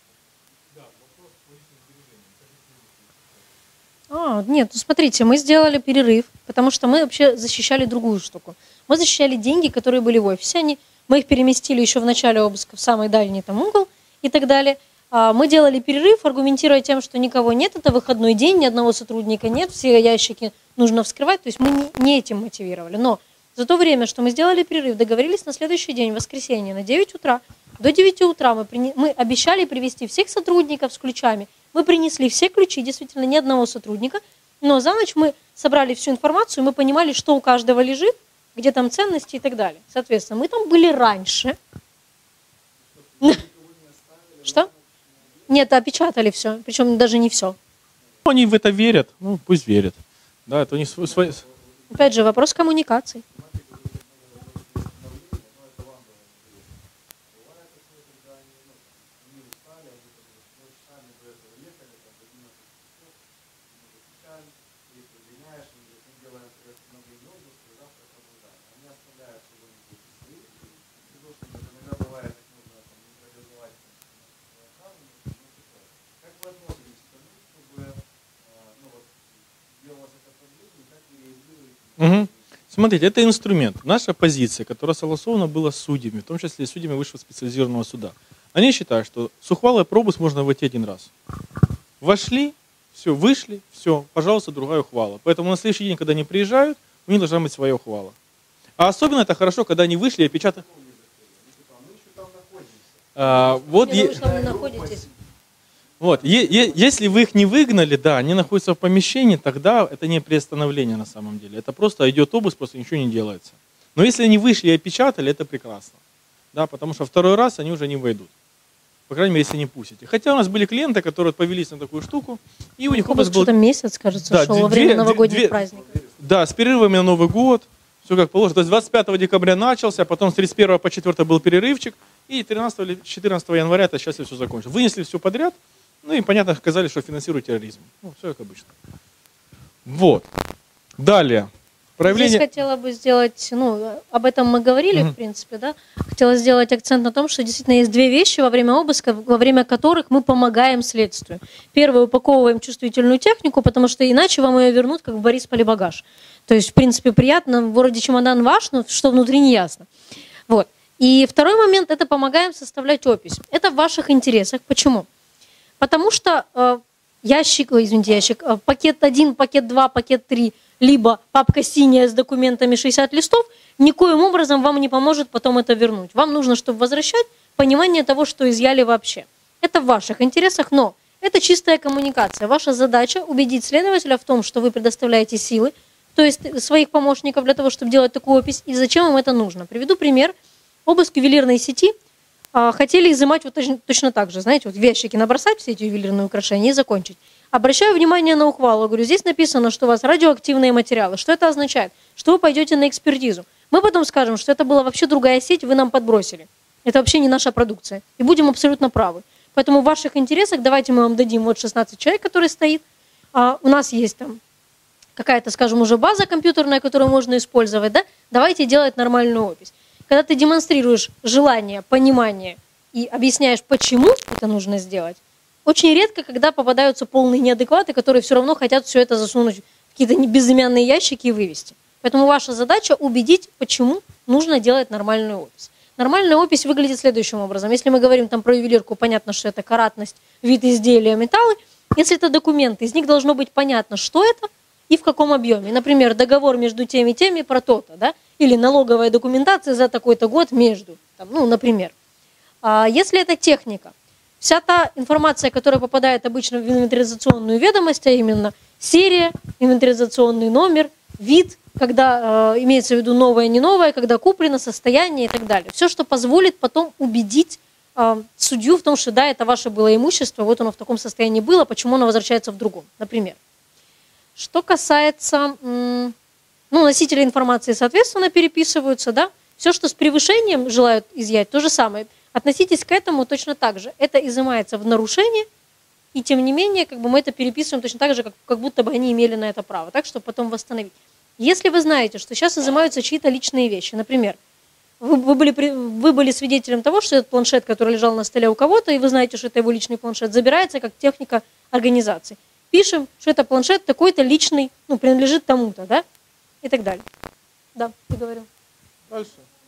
Speaker 2: А, нет, ну смотрите, мы сделали перерыв, потому что мы вообще защищали другую штуку. Мы защищали деньги, которые были в офисе. Они, мы их переместили еще в начале обыска в самый дальний там угол и так далее. А, мы делали перерыв, аргументируя тем, что никого нет, это выходной день, ни одного сотрудника нет, все ящики нужно вскрывать. То есть мы не, не этим мотивировали. Но за то время, что мы сделали перерыв, договорились на следующий день, воскресенье, на девять утра. До девяти утра мы, при, мы обещали привести всех сотрудников с ключами. Мы принесли все ключи, действительно, ни одного сотрудника. Но за ночь мы собрали всю информацию, мы понимали, что у каждого лежит, где там ценности и так далее. Соответственно, мы там были раньше. Что? Нет, опечатали все, причем даже не все.
Speaker 1: Они в это верят, ну пусть верят. Да, это у них свой...
Speaker 2: Опять же, вопрос коммуникации.
Speaker 1: Угу. Смотрите, это инструмент. Наша позиция, которая согласована была с судьями, в том числе и судьями высшего специализированного суда. Они считают, что с ухвалой пропуск можно войти один раз. Вошли, все, вышли, все, пожалуйста, другая ухвала. Поэтому на следующий день, когда они приезжают, у них должна быть своя ухвала. А особенно это хорошо, когда они вышли и опечатали. А, вот
Speaker 2: Я думаю, что вы находитесь.
Speaker 1: Вот, е- е- если вы их не выгнали, да, они находятся в помещении, тогда это не приостановление на самом деле. Это просто идет обыск, просто ничего не делается. Но если они вышли и опечатали, это прекрасно. Да, потому что второй раз они уже не войдут. По крайней мере, если не пустите. Хотя у нас были клиенты, которые повелись на такую штуку, и у них
Speaker 2: обыск был... что-то месяц, кажется,
Speaker 1: да,
Speaker 2: шел
Speaker 1: две,
Speaker 2: во время
Speaker 1: две,
Speaker 2: новогодних
Speaker 1: две,
Speaker 2: праздников.
Speaker 1: Да, с перерывами на Новый год, все как положено. То есть двадцать пятого декабря начался, потом с тридцать первого по четвёртое был перерывчик, и тринадцатого или четырнадцатого января это сейчас все закончилось. Вынесли все подряд. Ну и, понятно, сказали, что финансируют терроризм. Ну, все как обычно. Вот. Далее. Проявление...
Speaker 2: Здесь хотела бы сделать, ну, об этом мы говорили, mm-hmm. в принципе, да. Хотела сделать акцент на том, что действительно есть две вещи во время обыска, во время которых мы помогаем следствию. Первое, упаковываем чувствительную технику, потому что иначе вам ее вернут, как в Борисполе багаж. То есть, в принципе, приятно, вроде чемодан ваш, но что внутри не ясно. Вот. И второй момент, это помогаем составлять опись. Это в ваших интересах. Почему? Потому что э, ящик, ой, извините, ящик, э, пакет один, пакет два, пакет три, либо папка синяя с документами шестьдесят листов, никоим образом вам не поможет потом это вернуть. Вам нужно, чтобы возвращать, понимание того, что изъяли вообще. Это в ваших интересах, но это чистая коммуникация. Ваша задача убедить следователя в том, что вы предоставляете силы, то есть своих помощников для того, чтобы делать такую опись, и зачем им это нужно. Приведу пример. Обыск ювелирной сети. Хотели изымать вот точно, точно так же, знаете, вот в ящики набросать все эти ювелирные украшения и закончить. Обращаю внимание на ухвалу, говорю, здесь написано, что у вас радиоактивные материалы. Что это означает? Что вы пойдете на экспертизу. Мы потом скажем, что это была вообще другая сеть, вы нам подбросили. Это вообще не наша продукция. И будем абсолютно правы. Поэтому в ваших интересах давайте мы вам дадим вот шестнадцать человек, который стоит. А у нас есть там какая-то, скажем, уже база компьютерная, которую можно использовать, да? Давайте делать нормальную опись. Когда ты демонстрируешь желание, понимание и объясняешь, почему это нужно сделать, очень редко, когда попадаются полные неадекваты, которые все равно хотят все это засунуть в какие-то безымянные ящики и вывести. Поэтому ваша задача убедить, почему нужно делать нормальную опись. Нормальная опись выглядит следующим образом. Если мы говорим там про ювелирку, понятно, что это каратность, вид изделия, металлы. Если это документы, из них должно быть понятно, что это и в каком объеме. Например, договор между теми и теми про то-то, да? Или налоговая документация за такой-то год между, там, ну, например. А если это техника, вся та информация, которая попадает обычно в инвентаризационную ведомость, а именно серия, инвентаризационный номер, вид, когда э, имеется в виду новое, не новое, когда куплено, состояние и так далее. Все, что позволит потом убедить э, судью в том, что да, это ваше было имущество, вот оно в таком состоянии было, почему оно возвращается в другом, например. Что касается м, ну, носителей информации, соответственно, переписываются, да, все, что с превышением желают изъять, то же самое. Относитесь к этому точно так же. Это изымается в нарушение, и тем не менее, как бы мы это переписываем точно так же, как, как будто бы они имели на это право, так, чтобы потом восстановить. Если вы знаете, что сейчас изымаются чьи-то личные вещи, например, вы, вы, были, вы были свидетелем того, что этот планшет, который лежал на столе у кого-то, и вы знаете, что это его личный планшет, забирается как техника организации. Пишем, что это планшет такой-то личный, ну, принадлежит тому-то, да, и так далее. Да, ты говорил.
Speaker 1: Дальше.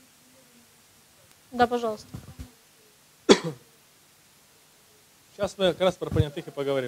Speaker 2: Да, пожалуйста.
Speaker 1: Сейчас мы как раз про понятых и поговорим.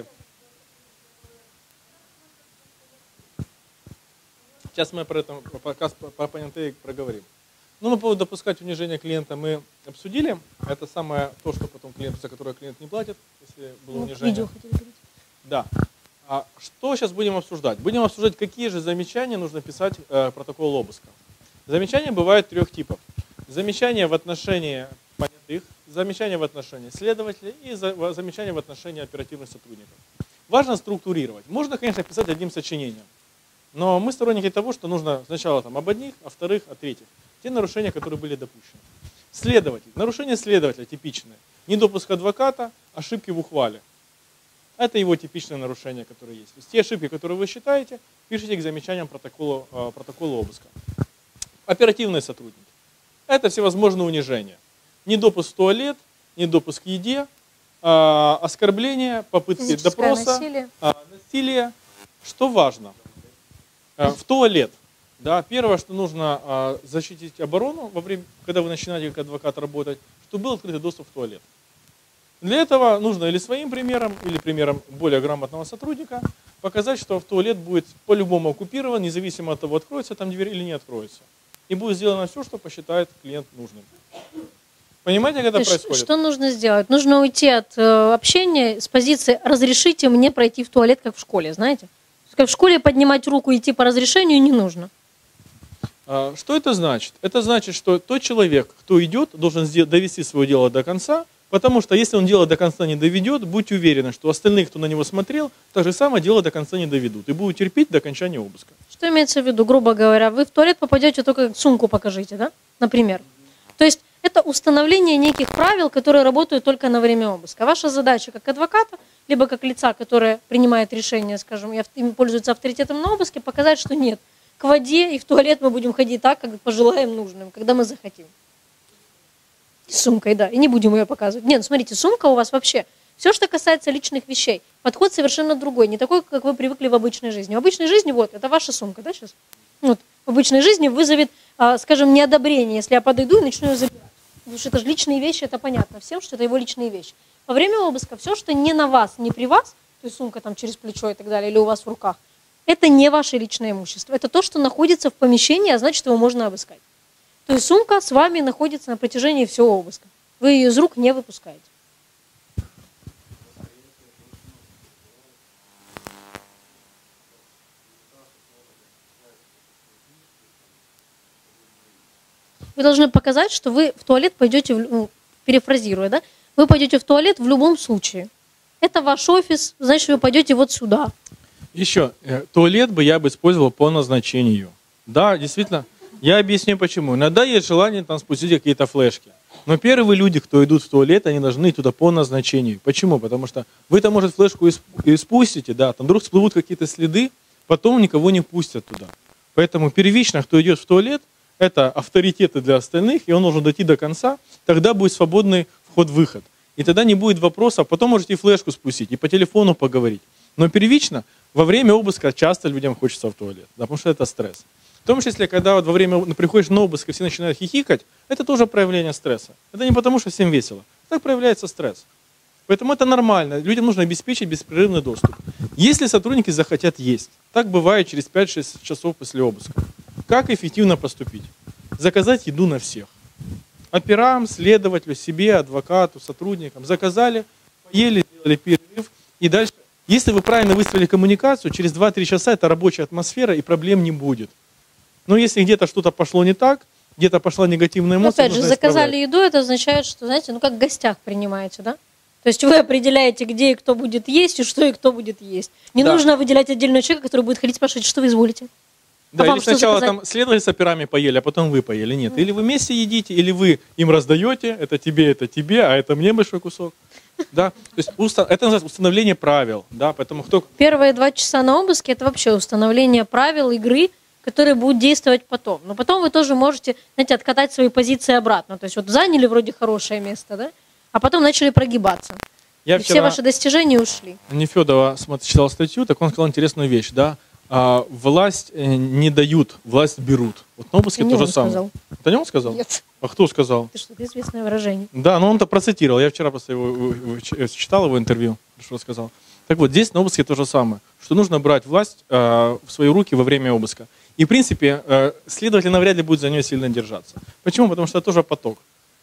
Speaker 1: Сейчас мы про это, показ про понятые проговорим. Ну, по поводу допускать унижение клиента мы обсудили. Это самое то, что потом клиент, за которое клиент не платит, если было
Speaker 2: Ну,
Speaker 1: унижение.
Speaker 2: видео хотели говорить.
Speaker 1: Да. А что сейчас будем обсуждать? Будем обсуждать, какие же замечания нужно писать э, протокол обыска. Замечания бывают трех типов. Замечания в отношении понятых, замечания в отношении следователей и за, замечания в отношении оперативных сотрудников. Важно структурировать. Можно, конечно, писать одним сочинением, но мы сторонники того, что нужно сначала там, об одних, а вторых, о третьих. Те нарушения, которые были допущены. Следователь. Нарушение следователя типичное. Недопуск адвоката, ошибки в ухвале. Это его типичное нарушение, которое есть. То есть те ошибки, которые вы считаете, пишите к замечаниям протокола, протокола обыска. Оперативные сотрудники. Это всевозможные унижения. Недопуск в туалет, недопуск к еде, э, оскорбления, попытки
Speaker 2: Физическое
Speaker 1: допроса,
Speaker 2: насилие.
Speaker 1: Э, насилие. Что важно? Э, в туалет. Да, первое, что нужно э, защитить оборону, во время, когда вы начинаете как адвокат работать, чтобы был открытый доступ в туалет. Для этого нужно или своим примером, или примером более грамотного сотрудника показать, что в туалет будет по-любому оккупирован, независимо от того, откроется там дверь или не откроется. И будет сделано все, что посчитает клиент нужным. Понимаете, как это происходит?
Speaker 2: Что нужно сделать? Нужно уйти от э, общения с позиции «разрешите мне пройти в туалет, как в школе», знаете? Как в школе поднимать руку и идти по разрешению не нужно.
Speaker 1: А, что это значит? Это значит, что тот человек, кто идет, должен довести свое дело до конца, потому что если он дело до конца не доведет, будьте уверены, что остальные, кто на него смотрел, так же самое дело до конца не доведут и будут терпеть до окончания обыска.
Speaker 2: Что имеется в виду? Грубо говоря, вы в туалет попадете, только сумку покажите, да? Например. То есть это установление неких правил, которые работают только на время обыска. Ваша задача как адвоката, либо как лица, которое принимает решение, скажем, им пользуется авторитетом на обыске, показать, что нет. К воде и в туалет мы будем ходить так, как пожелаем нужным, когда мы захотим. С сумкой, да, и не будем ее показывать. Нет, ну смотрите, сумка у вас вообще, все, что касается личных вещей, подход совершенно другой, не такой, как вы привыкли в обычной жизни. В обычной жизни, вот, это ваша сумка, да, сейчас? Вот, в обычной жизни вызовет, скажем, неодобрение, если я подойду и начну ее забирать. Потому что это же личные вещи, это понятно всем, что это его личные вещи. Во время обыска все, что не на вас, не при вас, то есть сумка там через плечо и так далее, или у вас в руках, это не ваше личное имущество. Это то, что находится в помещении, а значит, его можно обыскать. То есть сумка с вами находится на протяжении всего обыска. Вы ее из рук не выпускаете. Вы должны показать, что вы в туалет пойдете, в, ну, перефразируя, да, вы пойдете в туалет в любом случае. Это ваш офис, значит, вы пойдете вот сюда.
Speaker 1: Еще, э, туалет бы я бы использовал по назначению. Да, действительно, я объясню почему. Иногда есть желание там спустить какие-то флешки. Но первые люди, кто идут в туалет, они должны туда по назначению. Почему? Потому что вы там, может, флешку и спустите, да, там вдруг всплывут какие-то следы, потом никого не пустят туда. Поэтому первично, кто идет в туалет, это авторитеты для остальных, и он должен дойти до конца, тогда будет свободный вход-выход. И тогда не будет вопроса, потом можете и флешку спустить, и по телефону поговорить. Но первично, во время обыска часто людям хочется в туалет, да, потому что это стресс. В том числе, когда вот во время приходишь на обыск, и все начинают хихикать, это тоже проявление стресса. Это не потому, что всем весело. Так проявляется стресс. Поэтому это нормально. Людям нужно обеспечить беспрерывный доступ. Если сотрудники захотят есть, так бывает через пять-шесть часов после обыска. Как эффективно поступить? Заказать еду на всех. Операм, следователю, себе, адвокату, сотрудникам. Заказали, поели, сделали перерыв и дальше Если вы правильно выстроили коммуникацию, через два-три часа это рабочая атмосфера и проблем не будет. Но если где-то что-то пошло не так, где-то пошла негативная эмоция,
Speaker 2: опять же, заказали еду, это означает, что, знаете, ну как в гостях принимаете, да? То есть вы определяете, где и кто будет есть, и что и кто будет есть. Не да. нужно выделять отдельного человека, который будет ходить спрашивать, что вы изволите.
Speaker 1: Да,
Speaker 2: а
Speaker 1: или сначала там следователи с операми поели, а потом вы поели. Нет, mm. или вы вместе едите, или вы им раздаете, это тебе, это тебе, а это мне большой кусок. Да? То есть это называется установление правил. Да? Поэтому кто...
Speaker 2: Первые два часа на обыске это вообще установление правил игры, которые будут действовать потом. Но потом вы тоже можете, знаете, откатать свои позиции обратно. То есть вот заняли вроде хорошее место, да? А потом начали прогибаться. Я и все ваши достижения ушли.
Speaker 1: Нефедова читал статью, так он сказал интересную вещь, да? А, власть не дают, власть берут. Вот на обыске то же самое. Сказал. Это не он сказал?
Speaker 2: Нет.
Speaker 1: А кто сказал?
Speaker 2: Это что-то известное выражение.
Speaker 1: Да, но он-то процитировал. Я вчера просто его, читал его интервью, что сказал. Так вот, здесь на обыске то же самое. Что нужно брать власть э, в свои руки во время обыска. И, в принципе, э, следователь навряд ли будет за нее сильно держаться. Почему? Потому что это тоже поток.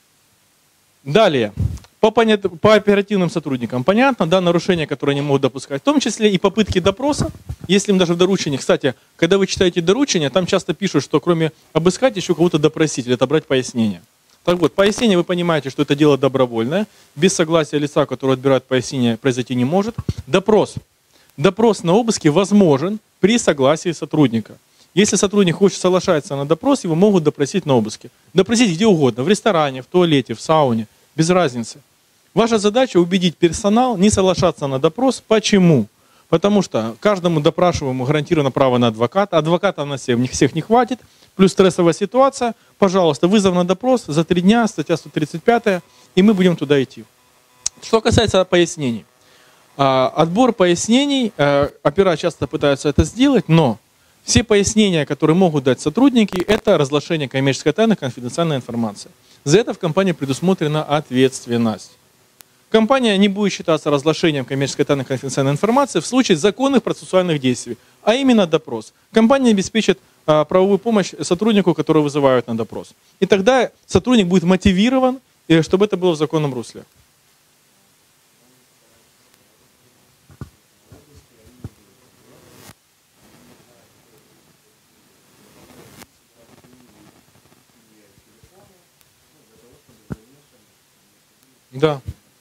Speaker 1: Далее. По, понят... по оперативным сотрудникам понятно, да, нарушения, которые они могут допускать, в том числе и попытки допроса, если им даже в доручении. Кстати, когда вы читаете доручения, там часто пишут, что кроме обыскать, еще кого-то допросить или отобрать пояснение. Так вот, пояснение вы понимаете, что это дело добровольное, без согласия лица, которое отбирает пояснение, произойти не может. Допрос. Допрос на обыске возможен при согласии сотрудника. Если сотрудник хочет соглашаться на допрос, его могут допросить на обыске. Допросить где угодно, в ресторане, в туалете, в сауне, без разницы. Ваша задача убедить персонал не соглашаться на допрос. Почему? Потому что каждому допрашиваемому гарантировано право на адвоката. Адвоката на всех, всех не хватит. Плюс стрессовая ситуация. Пожалуйста, вызов на допрос за три дня, статья сто тридцать пятая, и мы будем туда идти. Что касается пояснений. Отбор пояснений, опера часто пытаются это сделать, но все пояснения, которые могут дать сотрудники, это разглашение коммерческой тайны, конфиденциальная информация. За это в компании предусмотрена ответственность. Компания не будет считаться разглашением коммерческой тайны, конфиденциальной информации в случае законных процессуальных действий, а именно допрос. Компания обеспечит а, правовую помощь сотруднику, которого вызывают на допрос. И тогда сотрудник будет мотивирован, чтобы это было в законном русле. Да.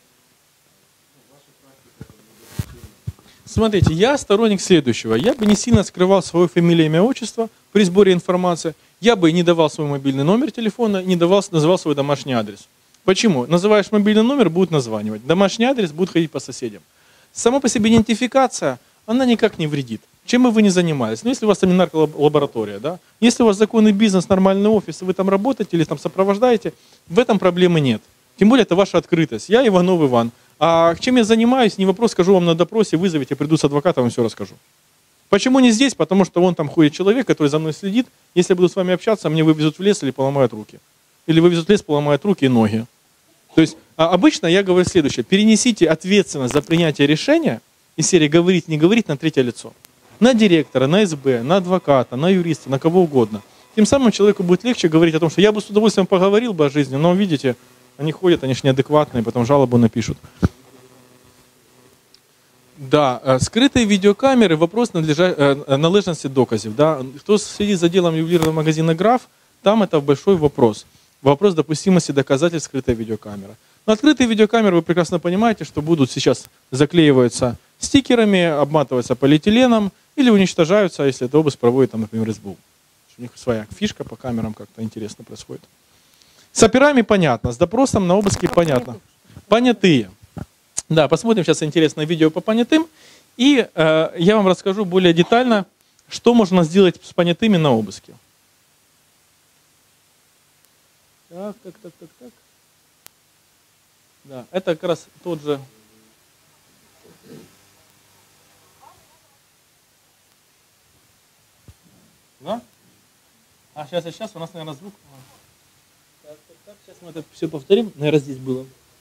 Speaker 1: Смотрите, я сторонник следующего. Я бы не сильно скрывал свою фамилию, имя, отчество при сборе информации. Я бы не давал свой мобильный номер телефона, не давал, называл свой домашний адрес. Почему? Называешь мобильный номер, будут названивать. Домашний адрес будут ходить по соседям. Сама по себе идентификация, она никак не вредит. Чем бы вы ни занимались. Ну, если у вас там не нарколаборатория, да? Если у вас законный бизнес, нормальный офис, вы там работаете или там сопровождаете, в этом проблемы нет. Тем более это ваша открытость. Я Иванов Иван. А чем я занимаюсь, не вопрос, скажу вам на допросе, вызовите, приду с адвокатом, вам все расскажу. Почему не здесь? Потому что вон там ходит человек, который за мной следит. Если я буду с вами общаться, мне вывезут в лес или поломают руки. Или вывезут в лес, поломают руки и ноги. То есть а обычно я говорю следующее. Перенесите ответственность за принятие решения из серии говорить, не говорить на третье лицо. На директора, на эс бэ, на адвоката, на юриста, на кого угодно. Тем самым человеку будет легче говорить о том, что я бы с удовольствием поговорил бы о жизни, но видите, они ходят, они же неадекватные, потом жалобу напишут. Да, скрытые видеокамеры, вопрос належности доказов. Да. Кто следит за делом ювелирного магазина «Граф», там это большой вопрос. Вопрос допустимости доказательств скрытой видеокамеры. Но открытые видеокамеры, вы прекрасно понимаете, что будут сейчас заклеиваться стикерами, обматываться полиэтиленом или уничтожаются, если это обыск проводит, там, например, эс бэ у. У них своя фишка по камерам как-то интересно происходит. С операми понятно, с допросом на обыске понятно. Понятые. Да, посмотрим сейчас интересное видео по понятым. И э, я вам расскажу более детально, что можно сделать с понятыми на обыске. Так, так, так, так, так. Да, это как раз тот же. Да? А сейчас, сейчас у нас, наверное, звук. Так, так, так. Сейчас мы это все повторим. Наверное, здесь было.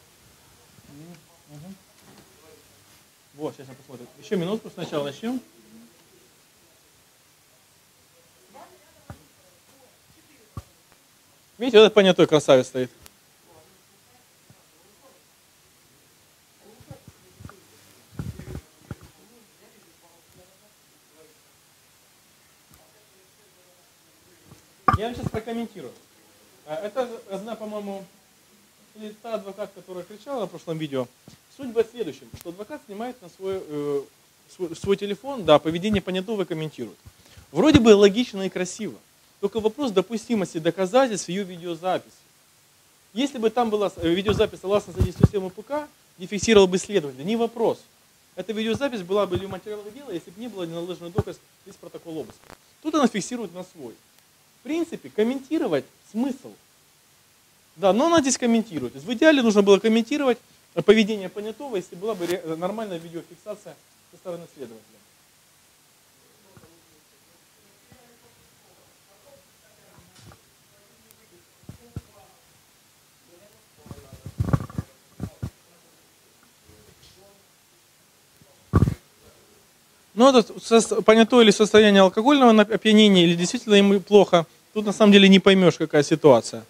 Speaker 1: Угу. Вот, сейчас я посмотрим. Еще минутку сначала начнем. Видите, вот этот понятой красавец стоит. Я вам сейчас прокомментирую. Это одна, по-моему, или та адвокат, которая кричала в прошлом видео. Суть будет в следующем, что адвокат снимает на свой, э, свой, свой телефон, да, поведение понятого комментирует. Вроде бы логично и красиво, только вопрос допустимости доказательств ее видеозаписи. Если бы там была видеозапись согласно статье МПК, не фиксировал бы следователь, не вопрос. Эта видеозапись была бы или материалом дела, если бы не было неналожный доказ из протокола обыска. Тут она фиксирует на свой. В принципе, комментировать смысл. Да, но она здесь комментирует. В идеале нужно было комментировать поведение понятого, если была бы нормальная видеофиксация со стороны следователя. Но это понятой или состояние алкогольного опьянения, или действительно ему плохо, тут на самом деле не поймешь, какая ситуация.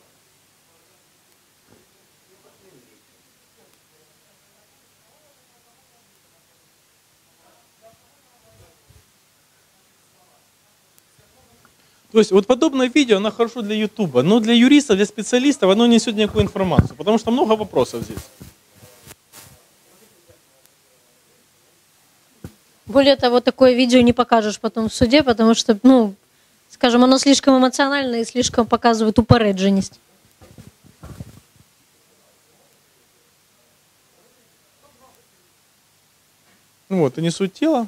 Speaker 1: То есть вот подобное видео, оно хорошо для ютуба, но для юристов, для специалистов оно не несет никакую информацию, потому что много вопросов здесь.
Speaker 2: Более того, такое видео не покажешь потом в суде, потому что, ну, скажем, оно слишком эмоционально и слишком показывает упередженность.
Speaker 1: Ну вот, и не суть тела.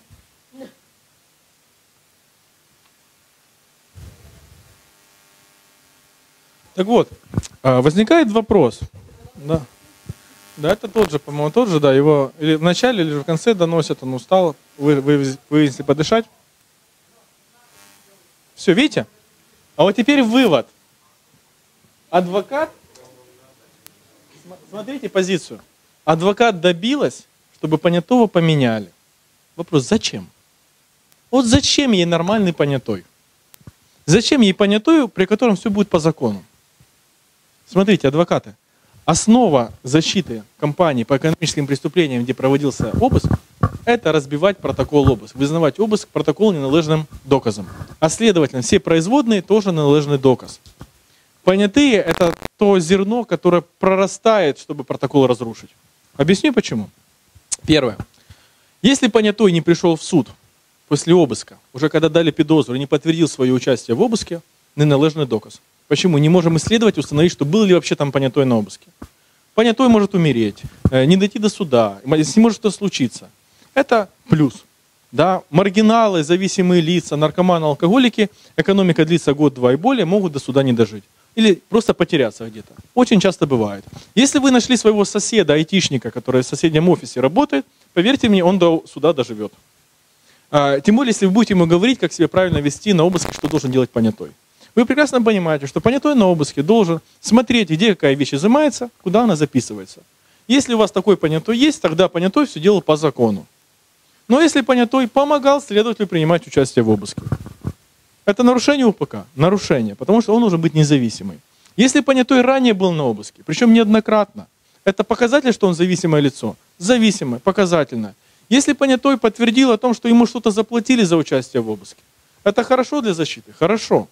Speaker 1: Так вот, возникает вопрос. Да. Да, это тот же, по-моему, тот же, да, его или в начале, или в конце доносят, он устал, вы, вы, вынесли подышать. Все, видите? А вот теперь вывод. Адвокат, смотрите позицию. Адвокат добилась, чтобы понятого поменяли. Вопрос, зачем? Вот зачем ей нормальный понятой? Зачем ей понятой, при котором все будет по закону? Смотрите, адвокаты. Основа защиты компании по экономическим преступлениям, где проводился обыск, это разбивать протокол обыска, вызнавать обыск протокол неналежным доказом. А следовательно, все производные тоже неналежный доказ. Понятые – это то зерно, которое прорастает, чтобы протокол разрушить. Объясню почему. Первое. Если понятой не пришел в суд после обыска, уже когда дали подозру и не подтвердил свое участие в обыске, неналежный доказ. Почему? Не можем исследовать, установить, что был ли вообще там понятой на обыске. Понятой может умереть, не дойти до суда, с ним может что-то случиться. Это плюс. Да? Маргиналы, зависимые лица, наркоманы, алкоголики, экономика длится год-два и более, могут до суда не дожить. Или просто потеряться где-то. Очень часто бывает. Если вы нашли своего соседа, айтишника, который в соседнем офисе работает, поверьте мне, он до суда доживет. А, тем более, если вы будете ему говорить, как себя правильно вести на обыске, что должен делать понятой. Вы прекрасно понимаете, что понятой на обыске должен смотреть, где какая вещь изымается, куда она записывается. Если у вас такой понятой есть, тогда понятой все делал по закону. Но если понятой помогал следователю принимать участие в обыске, это нарушение УПК, нарушение, потому что он должен быть независимый. Если понятой ранее был на обыске, причем неоднократно, это показатель, что он зависимое лицо, зависимое, показательное. Если понятой подтвердил о том, что ему что-то заплатили за участие в обыске, это хорошо для защиты? Хорошо.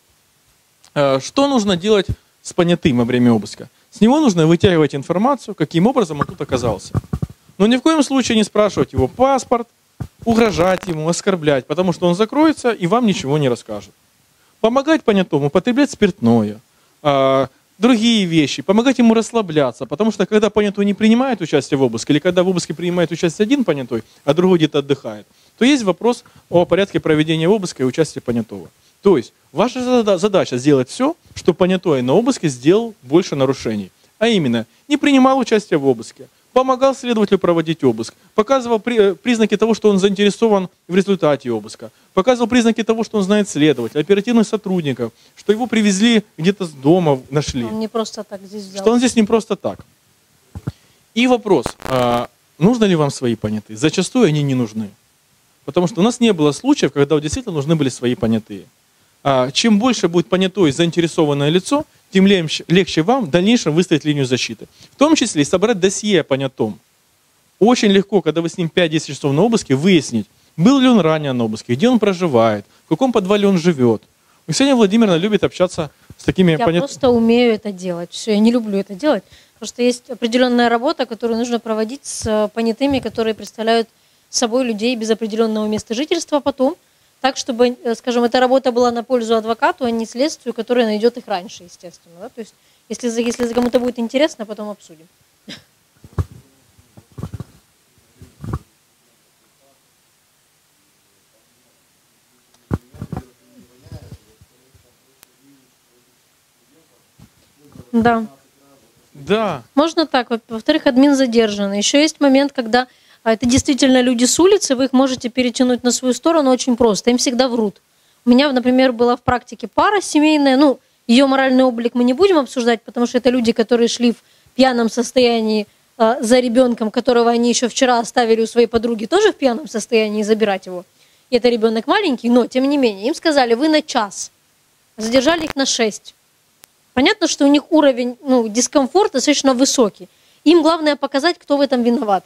Speaker 1: Что нужно делать с понятым во время обыска? С него нужно вытягивать информацию, каким образом он тут оказался. Но ни в коем случае не спрашивать его паспорт, угрожать ему, оскорблять, потому что он закроется и вам ничего не расскажет. Помогать понятому, употреблять спиртное, другие вещи, помогать ему расслабляться, потому что когда понятой не принимает участие в обыске, или когда в обыске принимает участие один понятой, а другой где-то отдыхает, то есть вопрос о порядке проведения обыска и участия понятого. То есть ваша задача сделать все, чтобы понятой на обыске сделал больше нарушений. А именно, не принимал участие в обыске, помогал следователю проводить обыск, показывал признаки того, что он заинтересован в результате обыска, показывал признаки того, что он знает следователя, оперативных сотрудников, что его привезли где-то с дома, нашли.
Speaker 2: Он не просто так здесь взял.
Speaker 1: Что он здесь не просто так. И вопрос, а нужны ли вам свои понятые? Зачастую они не нужны. Потому что у нас не было случаев, когда действительно нужны были свои понятые. А чем больше будет понятое заинтересованное лицо, тем легче вам в дальнейшем выставить линию защиты. В том числе и собрать досье о понятом. Очень легко, когда вы с ним пять-десять часов на обыске, выяснить, был ли он ранее на обыске, где он проживает, в каком подвале он живет. Ксения Владимировна любит общаться с такими
Speaker 2: Я
Speaker 1: понятными...
Speaker 2: просто умею это делать. Все, я не люблю это делать. Потому что есть определенная работа, которую нужно проводить с понятыми, которые представляют собой людей без определенного места жительства потом. Так, чтобы, скажем, эта работа была на пользу адвокату, а не следствию, которое найдет их раньше, естественно. Да? То есть, если, если кому-то будет интересно, потом обсудим. Да.
Speaker 1: Да.
Speaker 2: Можно так. Во-вторых, админ задержан. Еще есть момент, когда это действительно люди с улицы, вы их можете перетянуть на свою сторону очень просто. Им всегда врут. У меня, например, была в практике пара семейная. Ну, ее моральный облик мы не будем обсуждать, потому что это люди, которые шли в пьяном состоянии э, за ребенком, которого они еще вчера оставили у своей подруги, тоже в пьяном состоянии, забирать его. И это ребенок маленький, но, тем не менее, им сказали, вы на час. Задержали их на шесть. Понятно, что у них уровень ну, дискомфорта достаточно высокий. Им главное показать, кто в этом виноват.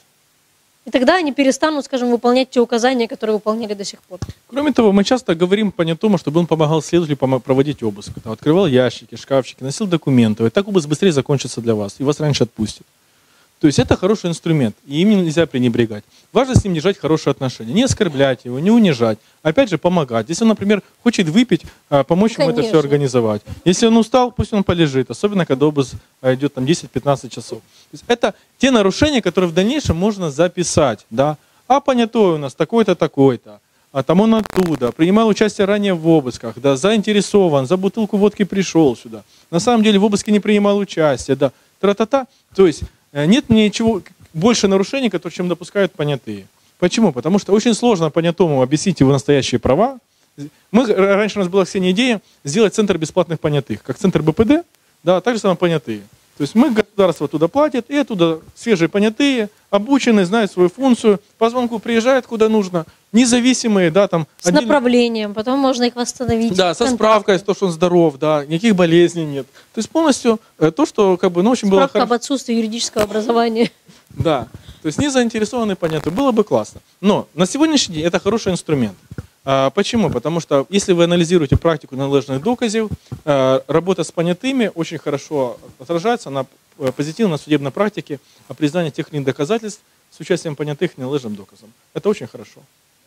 Speaker 2: И тогда они перестанут, скажем, выполнять те указания, которые выполняли до сих пор.
Speaker 1: Кроме того, мы часто говорим понятому, чтобы он помогал следователю проводить обыск. Там, открывал ящики, шкафчики, носил документы. И так обыск быстрее закончится для вас, и вас раньше отпустят. То есть это хороший инструмент, и им нельзя пренебрегать. Важно с ним держать хорошие отношения, не оскорблять его, не унижать. Опять же, помогать. Если он, например, хочет выпить, помочь ему
Speaker 2: Конечно.
Speaker 1: это все организовать. Если он устал, пусть он полежит, особенно когда обыск идет там десять-пятнадцать часов. То есть это те нарушения, которые в дальнейшем можно записать. Да? А понятой у нас такой-то, такой-то. А там он оттуда, принимал участие ранее в обысках, да, заинтересован, за бутылку водки пришел сюда. На самом деле в обыске не принимал участие, да, тра-та-та. То есть нет ничего больше нарушений, которые, чем допускают понятые. Почему? Потому что очень сложно понятому объяснить его настоящие права. Мы, раньше у нас была, Ксения, идея сделать центр бесплатных понятых, как центр бэ пэ дэ, да, так же самое понятые. То есть мы, государство туда платит, и оттуда свежие понятые, обученные, знают свою функцию, по звонку приезжают куда нужно, независимые, да, там...
Speaker 2: С отдельно... направлением, потом можно их восстановить.
Speaker 1: Да, со справкой, то, что он здоров, да, никаких болезней нет. То есть полностью то, что, как бы, ну, очень было...
Speaker 2: Справка об отсутствии юридического образования.
Speaker 1: Да, то есть не заинтересованные понятые, было бы классно. Но на сегодняшний день это хороший инструмент. А, почему? Потому что если вы анализируете практику належных доказов, а, работа с понятыми очень хорошо отражается на позитивной судебной практике о признании тех или иных доказательств с участием понятых неналежным доказом. Это очень хорошо.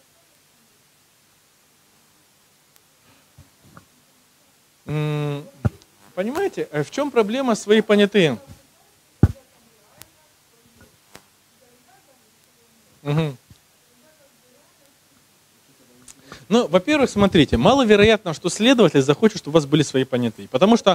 Speaker 1: М-м, понимаете, в чем проблема свои понятые? Угу. Ну, во-первых, смотрите, маловероятно, что следователь захочет, чтобы у вас были свои понятые. Потому что...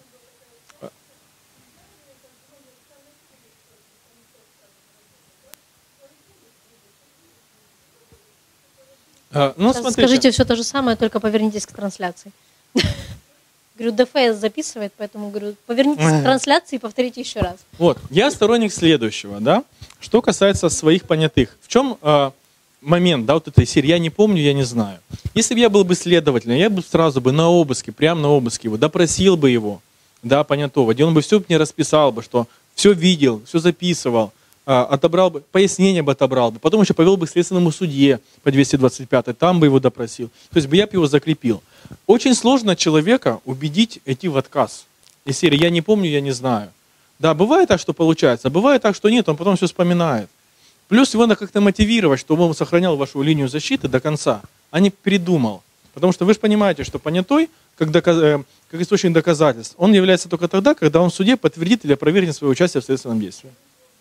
Speaker 1: Ну,
Speaker 2: скажите все то же самое, только повернитесь к трансляции. Говорю, дэ эф эс записывает, поэтому говорю, повернитесь к трансляции и повторите еще раз.
Speaker 1: Вот, я сторонник следующего, да, что касается своих понятых. В чем... момент, да, вот этой серии, я не помню, я не знаю. Если бы я был бы следователем, я бы сразу бы на обыске, прямо на обыске его, допросил бы его, да, понятого, где он бы все мне расписал бы, что все видел, все записывал, отобрал бы, пояснение бы отобрал бы, потом еще повел бы к следственному судье по двести двадцать пятой, там бы его допросил. То есть бы я бы его закрепил. Очень сложно человека убедить идти в отказ. Из серии «я не помню, я не знаю». Да, бывает так, что получается, бывает так, что нет, он потом все вспоминает. Плюс его надо как-то мотивировать, чтобы он сохранял вашу линию защиты до конца, а не передумал. Потому что вы же понимаете, что понятой, как, доказ... как источник доказательств, он является только тогда, когда он в суде подтвердит или опровергнет свое участие в следственном действии.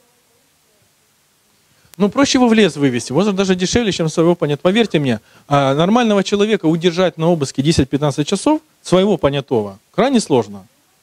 Speaker 1: Ну, проще его в лес вывести, возможно, даже дешевле, чем своего понятого. Поверьте мне, нормального человека удержать на обыске десять-пятнадцать часов, своего понятого, крайне сложно.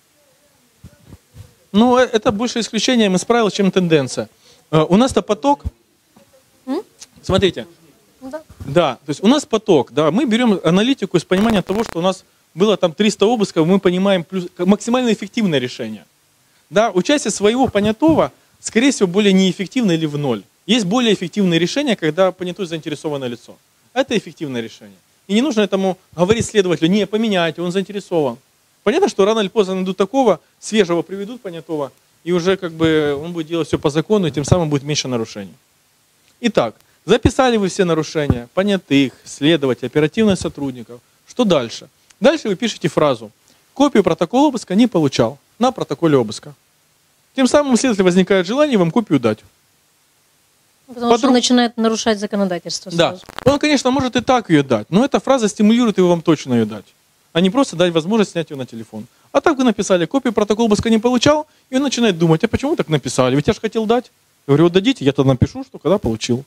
Speaker 1: Но это больше исключением из правил, чем тенденция. У нас-то поток, М? смотрите, да. да, то есть у нас поток, да, мы берем аналитику из понимания того, что у нас было там триста обысков, мы понимаем плюс, максимально эффективное решение. Да, участие своего понятого, скорее всего, более неэффективно или в ноль. Есть более эффективные решения, когда понятой заинтересованное лицо. Это эффективное решение. И не нужно этому говорить следователю, не, поменяйте, он заинтересован. Понятно, что рано или поздно найдут такого, свежего приведут понятого, и уже как бы он будет делать все по закону, и тем самым будет меньше нарушений. Итак, записали вы все нарушения, понятых, следователей, оперативных сотрудников. Что дальше? Дальше вы пишете фразу: копию протокола обыска не получал на протоколе обыска. Тем самым у следователя возникает желание вам копию дать.
Speaker 2: Потому
Speaker 1: Подруг...
Speaker 2: что он начинает нарушать законодательство сразу.
Speaker 1: Да. Он, конечно, может и так ее дать, но эта фраза стимулирует его вам точно ее дать, а не просто дать возможность снять ее на телефон. А так вы написали: копию протокола обыска не получал, и он начинает думать: а почему так написали? Ведь я же хотел дать. Я говорю: вот дадите, я тогда напишу, что когда получил.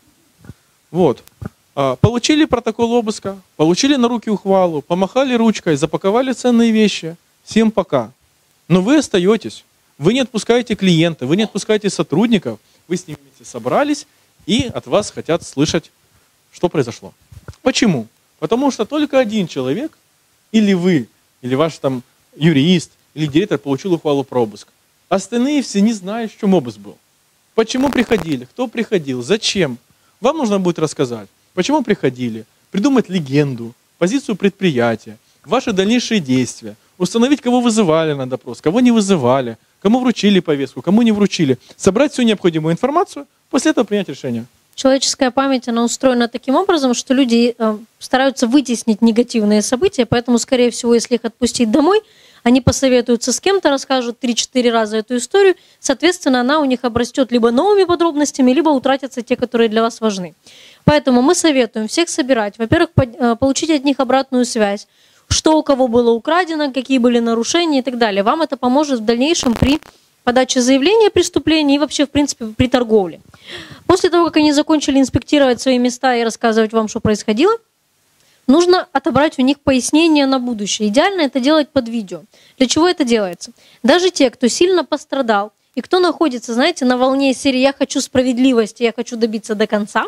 Speaker 1: Вот. А, получили протокол обыска, получили на руки ухвалу, помахали ручкой, запаковали ценные вещи. Всем пока. Но вы остаетесь. Вы не отпускаете клиента, вы не отпускаете сотрудников, вы с ними вместе собрались, и от вас хотят слышать, что произошло. Почему? Потому что только один человек, или вы, или ваш там юрист, или директор получил ухвалу про обыск. Остальные все не знают, в чем обыск был. Почему приходили, кто приходил, зачем. Вам нужно будет рассказать, почему приходили, придумать легенду, позицию предприятия, ваши дальнейшие действия, установить, кого вызывали на допрос, кого не вызывали, кому вручили повестку, кому не вручили, собрать всю необходимую информацию, после этого принять решение.
Speaker 2: Человеческая память, она устроена таким образом, что люди э, стараются вытеснить негативные события, поэтому, скорее всего, если их отпустить домой, они посоветуются с кем-то, расскажут три-четыре раза эту историю, соответственно, она у них обрастет либо новыми подробностями, либо утратятся те, которые для вас важны. Поэтому мы советуем всех собирать, во-первых, получить от них обратную связь, что у кого было украдено, какие были нарушения и так далее. Вам это поможет в дальнейшем при подаче заявления о преступлении и вообще, в принципе, при торговле. После того, как они закончили инспектировать свои места и рассказывать вам, что происходило, нужно отобрать у них пояснения на будущее. Идеально это делать под видео. Для чего это делается? Даже те, кто сильно пострадал и кто находится, знаете, на волне серии «я хочу справедливости, я хочу добиться до конца»,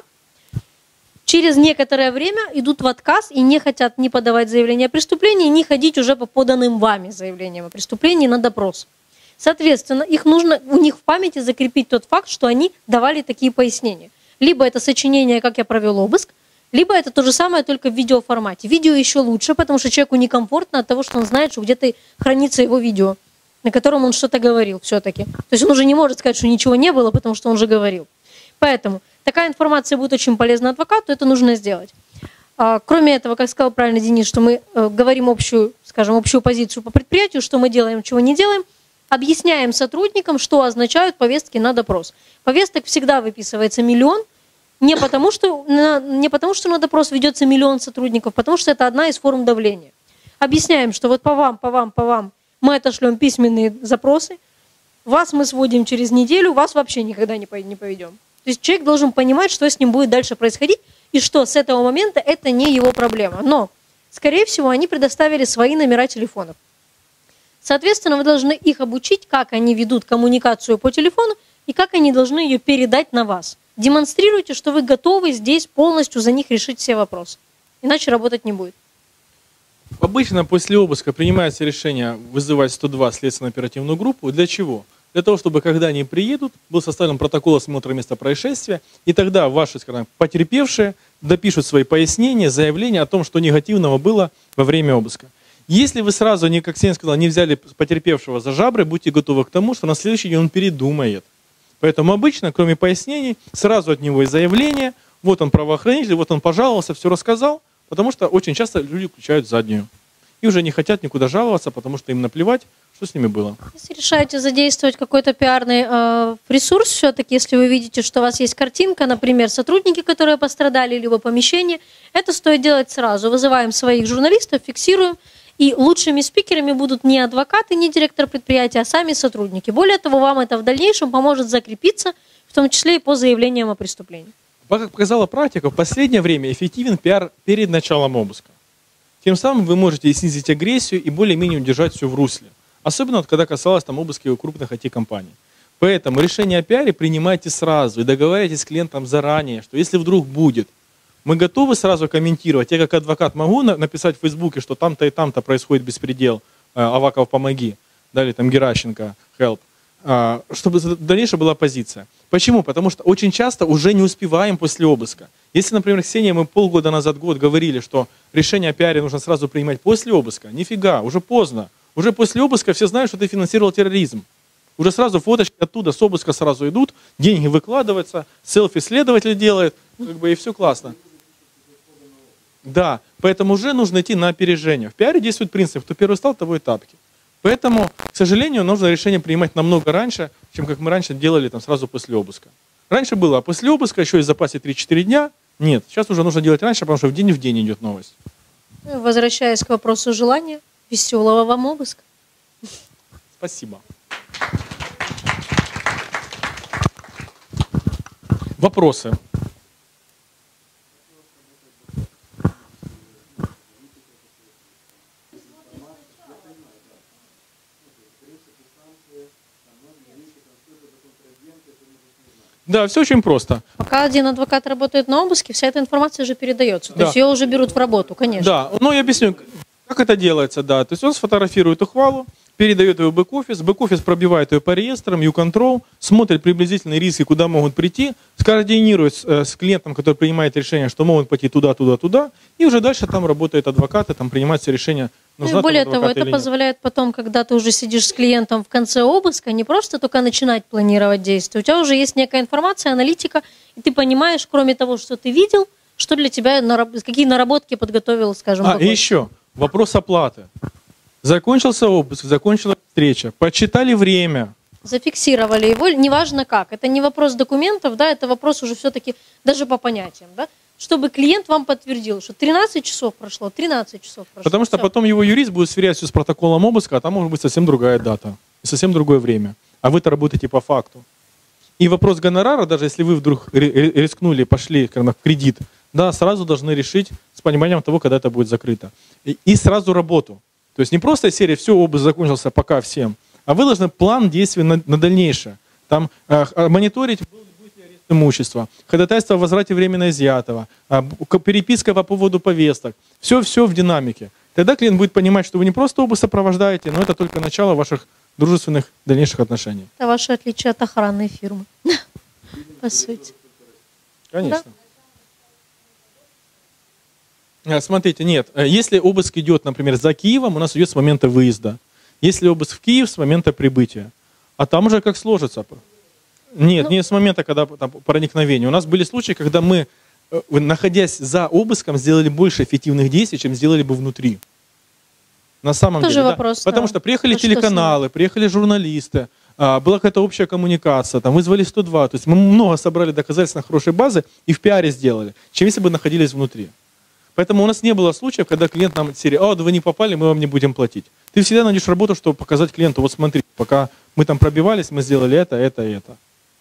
Speaker 2: через некоторое время идут в отказ и не хотят ни подавать заявление о преступлении, ни ходить уже по поданным вами заявлениям о преступлении на допрос. Соответственно, их нужно, у них в памяти закрепить тот факт, что они давали такие пояснения. Либо это сочинение «как я провел обыск», либо это то же самое, только в видеоформате. Видео еще лучше, потому что человеку некомфортно от того, что он знает, что где-то хранится его видео, на котором он что-то говорил все-таки. То есть он уже не может сказать, что ничего не было, потому что он же говорил. Поэтому такая информация будет очень полезна адвокату, это нужно сделать. Кроме этого, как сказал правильно Денис, что мы говорим общую, скажем, общую позицию по предприятию, что мы делаем, чего не делаем, объясняем сотрудникам, что означают повестки на допрос. Повесток всегда выписывается миллион, не потому, что на, не потому, что на допрос ведется миллион сотрудников, потому что это одна из форм давления. Объясняем, что вот по вам, по вам, по вам мы отошлем письменные запросы, вас мы сводим через неделю, вас вообще никогда не поведем. То есть человек должен понимать, что с ним будет дальше происходить, и что с этого момента это не его проблема. Но, скорее всего, они предоставили свои номера телефонов. Соответственно, вы должны их обучить, как они ведут коммуникацию по телефону и как они должны ее передать на вас. Демонстрируйте, что вы готовы здесь полностью за них решить все вопросы. Иначе работать не будет.
Speaker 1: Обычно после обыска принимается решение вызывать сто два следственно-оперативную группу. Для чего? Для того, чтобы когда они приедут, был составлен протокол осмотра места происшествия, и тогда ваши, скажем, потерпевшие допишут свои пояснения, заявления о том, что негативного было во время обыска. Если вы сразу, не, как Сеня сказал, не взяли потерпевшего за жабры, будьте готовы к тому, что на следующий день он передумает. Поэтому обычно, кроме пояснений, сразу от него и заявление, вот он правоохранитель, вот он пожаловался, все рассказал, потому что очень часто люди включают заднюю. И уже не хотят никуда жаловаться, потому что им наплевать, что с ними было.
Speaker 2: Если решаете задействовать какой-то пиарный э, ресурс, все-таки, если вы видите, что у вас есть картинка, например, сотрудники, которые пострадали, либо помещение, это стоит делать сразу. Вызываем своих журналистов, фиксируем. И лучшими спикерами будут не адвокаты, не директор предприятия, а сами сотрудники. Более того, вам это в дальнейшем поможет закрепиться, в том числе и по заявлениям о преступлении.
Speaker 1: Как показала практика, в последнее время эффективен пиар перед началом обыска. Тем самым вы можете снизить агрессию и более-менее удержать все в русле. Особенно, вот, когда касалось там, обыска у крупных ай ти-компаний. Поэтому решение о пиаре принимайте сразу и договаривайтесь с клиентом заранее, что если вдруг будет, мы готовы сразу комментировать. Я как адвокат могу написать в Фейсбуке, что там-то и там-то происходит беспредел, Аваков, помоги, далее там Геращенко, help, чтобы дальнейшая была позиция. Почему? Потому что очень часто уже не успеваем после обыска. Если, например, Ксения, мы полгода назад, год говорили, что решение о пиаре нужно сразу принимать после обыска, нифига, уже поздно. Уже после обыска все знают, что ты финансировал терроризм. Уже сразу фоточки оттуда с обыска сразу идут, деньги выкладываются, селфи следователь делает, как бы и все классно. Да, поэтому уже нужно идти на опережение. В пиаре действует принцип, кто первый стал, того и тапки. Поэтому, к сожалению, нужно решение принимать намного раньше, чем как мы раньше делали там, сразу после обыска. Раньше было, а после обыска еще есть в запасе три-четыре дня. Нет, сейчас уже нужно делать раньше, потому что в день в день идет новость.
Speaker 2: Возвращаясь к вопросу желания, веселого вам обыска.
Speaker 1: Спасибо. Вопросы? Да, все очень просто.
Speaker 2: Пока один адвокат работает на обыске, вся эта информация же передается. То
Speaker 1: Да.
Speaker 2: есть ее уже берут в работу, конечно.
Speaker 1: Да, ну я объясню, как это делается, да. То есть он сфотографирует ухвалу, передает ее в бэк-офис, бэк-офис пробивает ее по реестрам, U-Control, смотрит приблизительные риски, куда могут прийти, скоординирует с, э, с клиентом, который принимает решение, что могут пойти туда, туда, туда, и уже дальше там работают адвокаты, там принимаются решения,
Speaker 2: Ну
Speaker 1: нужна
Speaker 2: и более
Speaker 1: там
Speaker 2: того,
Speaker 1: адвокат
Speaker 2: это
Speaker 1: или нет.
Speaker 2: позволяет потом, когда ты уже сидишь с клиентом в конце обыска, не просто только начинать планировать действия. У тебя уже есть некая информация, аналитика, и ты понимаешь, кроме того, что ты видел, что для тебя, нараб- какие наработки подготовил, скажем,
Speaker 1: А, и
Speaker 2: бэк-офис.
Speaker 1: еще, вопрос оплаты. Закончился обыск, закончилась встреча, подсчитали время.
Speaker 2: Зафиксировали его, неважно как. Это не вопрос документов, да, это вопрос уже все-таки даже по понятиям, да, чтобы клиент вам подтвердил, что тринадцать часов прошло, тринадцать часов прошло.
Speaker 1: Потому что
Speaker 2: Всё.
Speaker 1: потом его юрист будет сверять все с протоколом обыска, а там может быть совсем другая дата, и совсем другое время. А вы-то работаете по факту. И вопрос гонорара, даже если вы вдруг ри- ри- рискнули, пошли как бы, в кредит, да, сразу должны решить с пониманием того, когда это будет закрыто. И, и сразу работу. То есть не просто серия «все, обыск закончился, пока всем», а вы должны план действий на, на дальнейшее. Там э, э, мониторить, будет ли арест имущества, ходатайство о возврате временно изъятого, э, б- переписка по поводу повесток. Все-все в динамике. Тогда клиент будет понимать, что вы не просто обыск сопровождаете, но это только начало ваших дружественных дальнейших отношений.
Speaker 2: Это ваше отличие от охранной фирмы, по сути.
Speaker 1: Конечно. А, Смотрите, нет, э, если обыск идет, например, за Киевом, у нас идет с момента выезда. Если обыск в Киев, с момента прибытия. А там уже как сложится. Нет,
Speaker 2: Ну-
Speaker 1: не с момента, когда там проникновение. У нас были случаи, когда мы, э, находясь за обыском, сделали больше эффективных действий, чем сделали бы внутри. На самом
Speaker 2: Тоже
Speaker 1: деле. да.
Speaker 2: вопрос,
Speaker 1: Потому
Speaker 2: да.
Speaker 1: что приехали
Speaker 2: А что с ними?
Speaker 1: телеканалы, приехали журналисты, а, была какая-то общая коммуникация, там вызвали сто два. То есть мы много собрали доказательств на хорошей базе и в пиаре сделали, чем если бы находились внутри. Поэтому у нас не было случаев, когда клиент нам серии, а, да вы не попали, мы вам не будем платить. Ты всегда найдешь работу, чтобы показать клиенту, вот смотри, пока мы там пробивались, мы сделали это, это и это.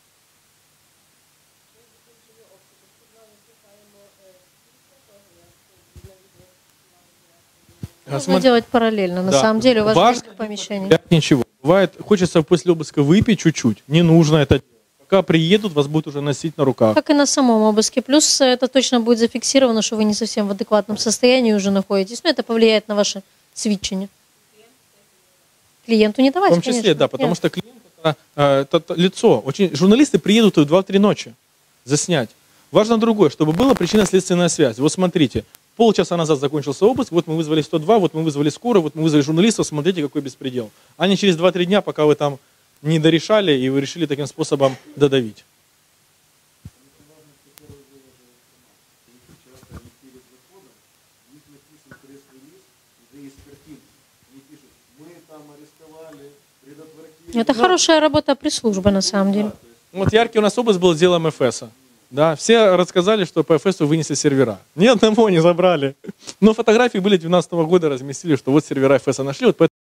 Speaker 1: А,
Speaker 2: Нужно
Speaker 1: смотри,
Speaker 2: делать параллельно. На
Speaker 1: да.
Speaker 2: самом деле у вас
Speaker 1: Важно
Speaker 2: несколько помещений.
Speaker 1: бывает ничего. Бывает, хочется после обыска выпить чуть-чуть, не нужно это делать. Пока приедут, вас будут уже носить на руках.
Speaker 2: Как и на самом обыске. Плюс это точно будет зафиксировано, что вы не совсем в адекватном состоянии уже находитесь. Но это повлияет на ваше свидчение. Клиенту не
Speaker 1: В
Speaker 2: давать,
Speaker 1: том числе,
Speaker 2: конечно.
Speaker 1: да, потому
Speaker 2: Нет.
Speaker 1: что клиент это, э, это- это лицо. Очень, журналисты приедут в два-три ночи заснять. Важно другое, чтобы была причинно-следственная связь. Вот смотрите, полчаса назад закончился обыск, вот мы вызвали сто два, вот мы вызвали скорую, вот мы вызвали журналистов, смотрите, какой беспредел. А не через два-три дня, пока вы там не дорешали, и вы решили таким способом додавить.
Speaker 2: Это хорошая работа пресс-службы на самом деле.
Speaker 1: Вот яркий у нас обыск был делом эф эс. Да, все рассказали, что по эф эсу вынесли сервера. Ни одного не забрали. Но фотографии были две тысячи двенадцатого года, разместили, что вот сервера эф эс нашли. Вот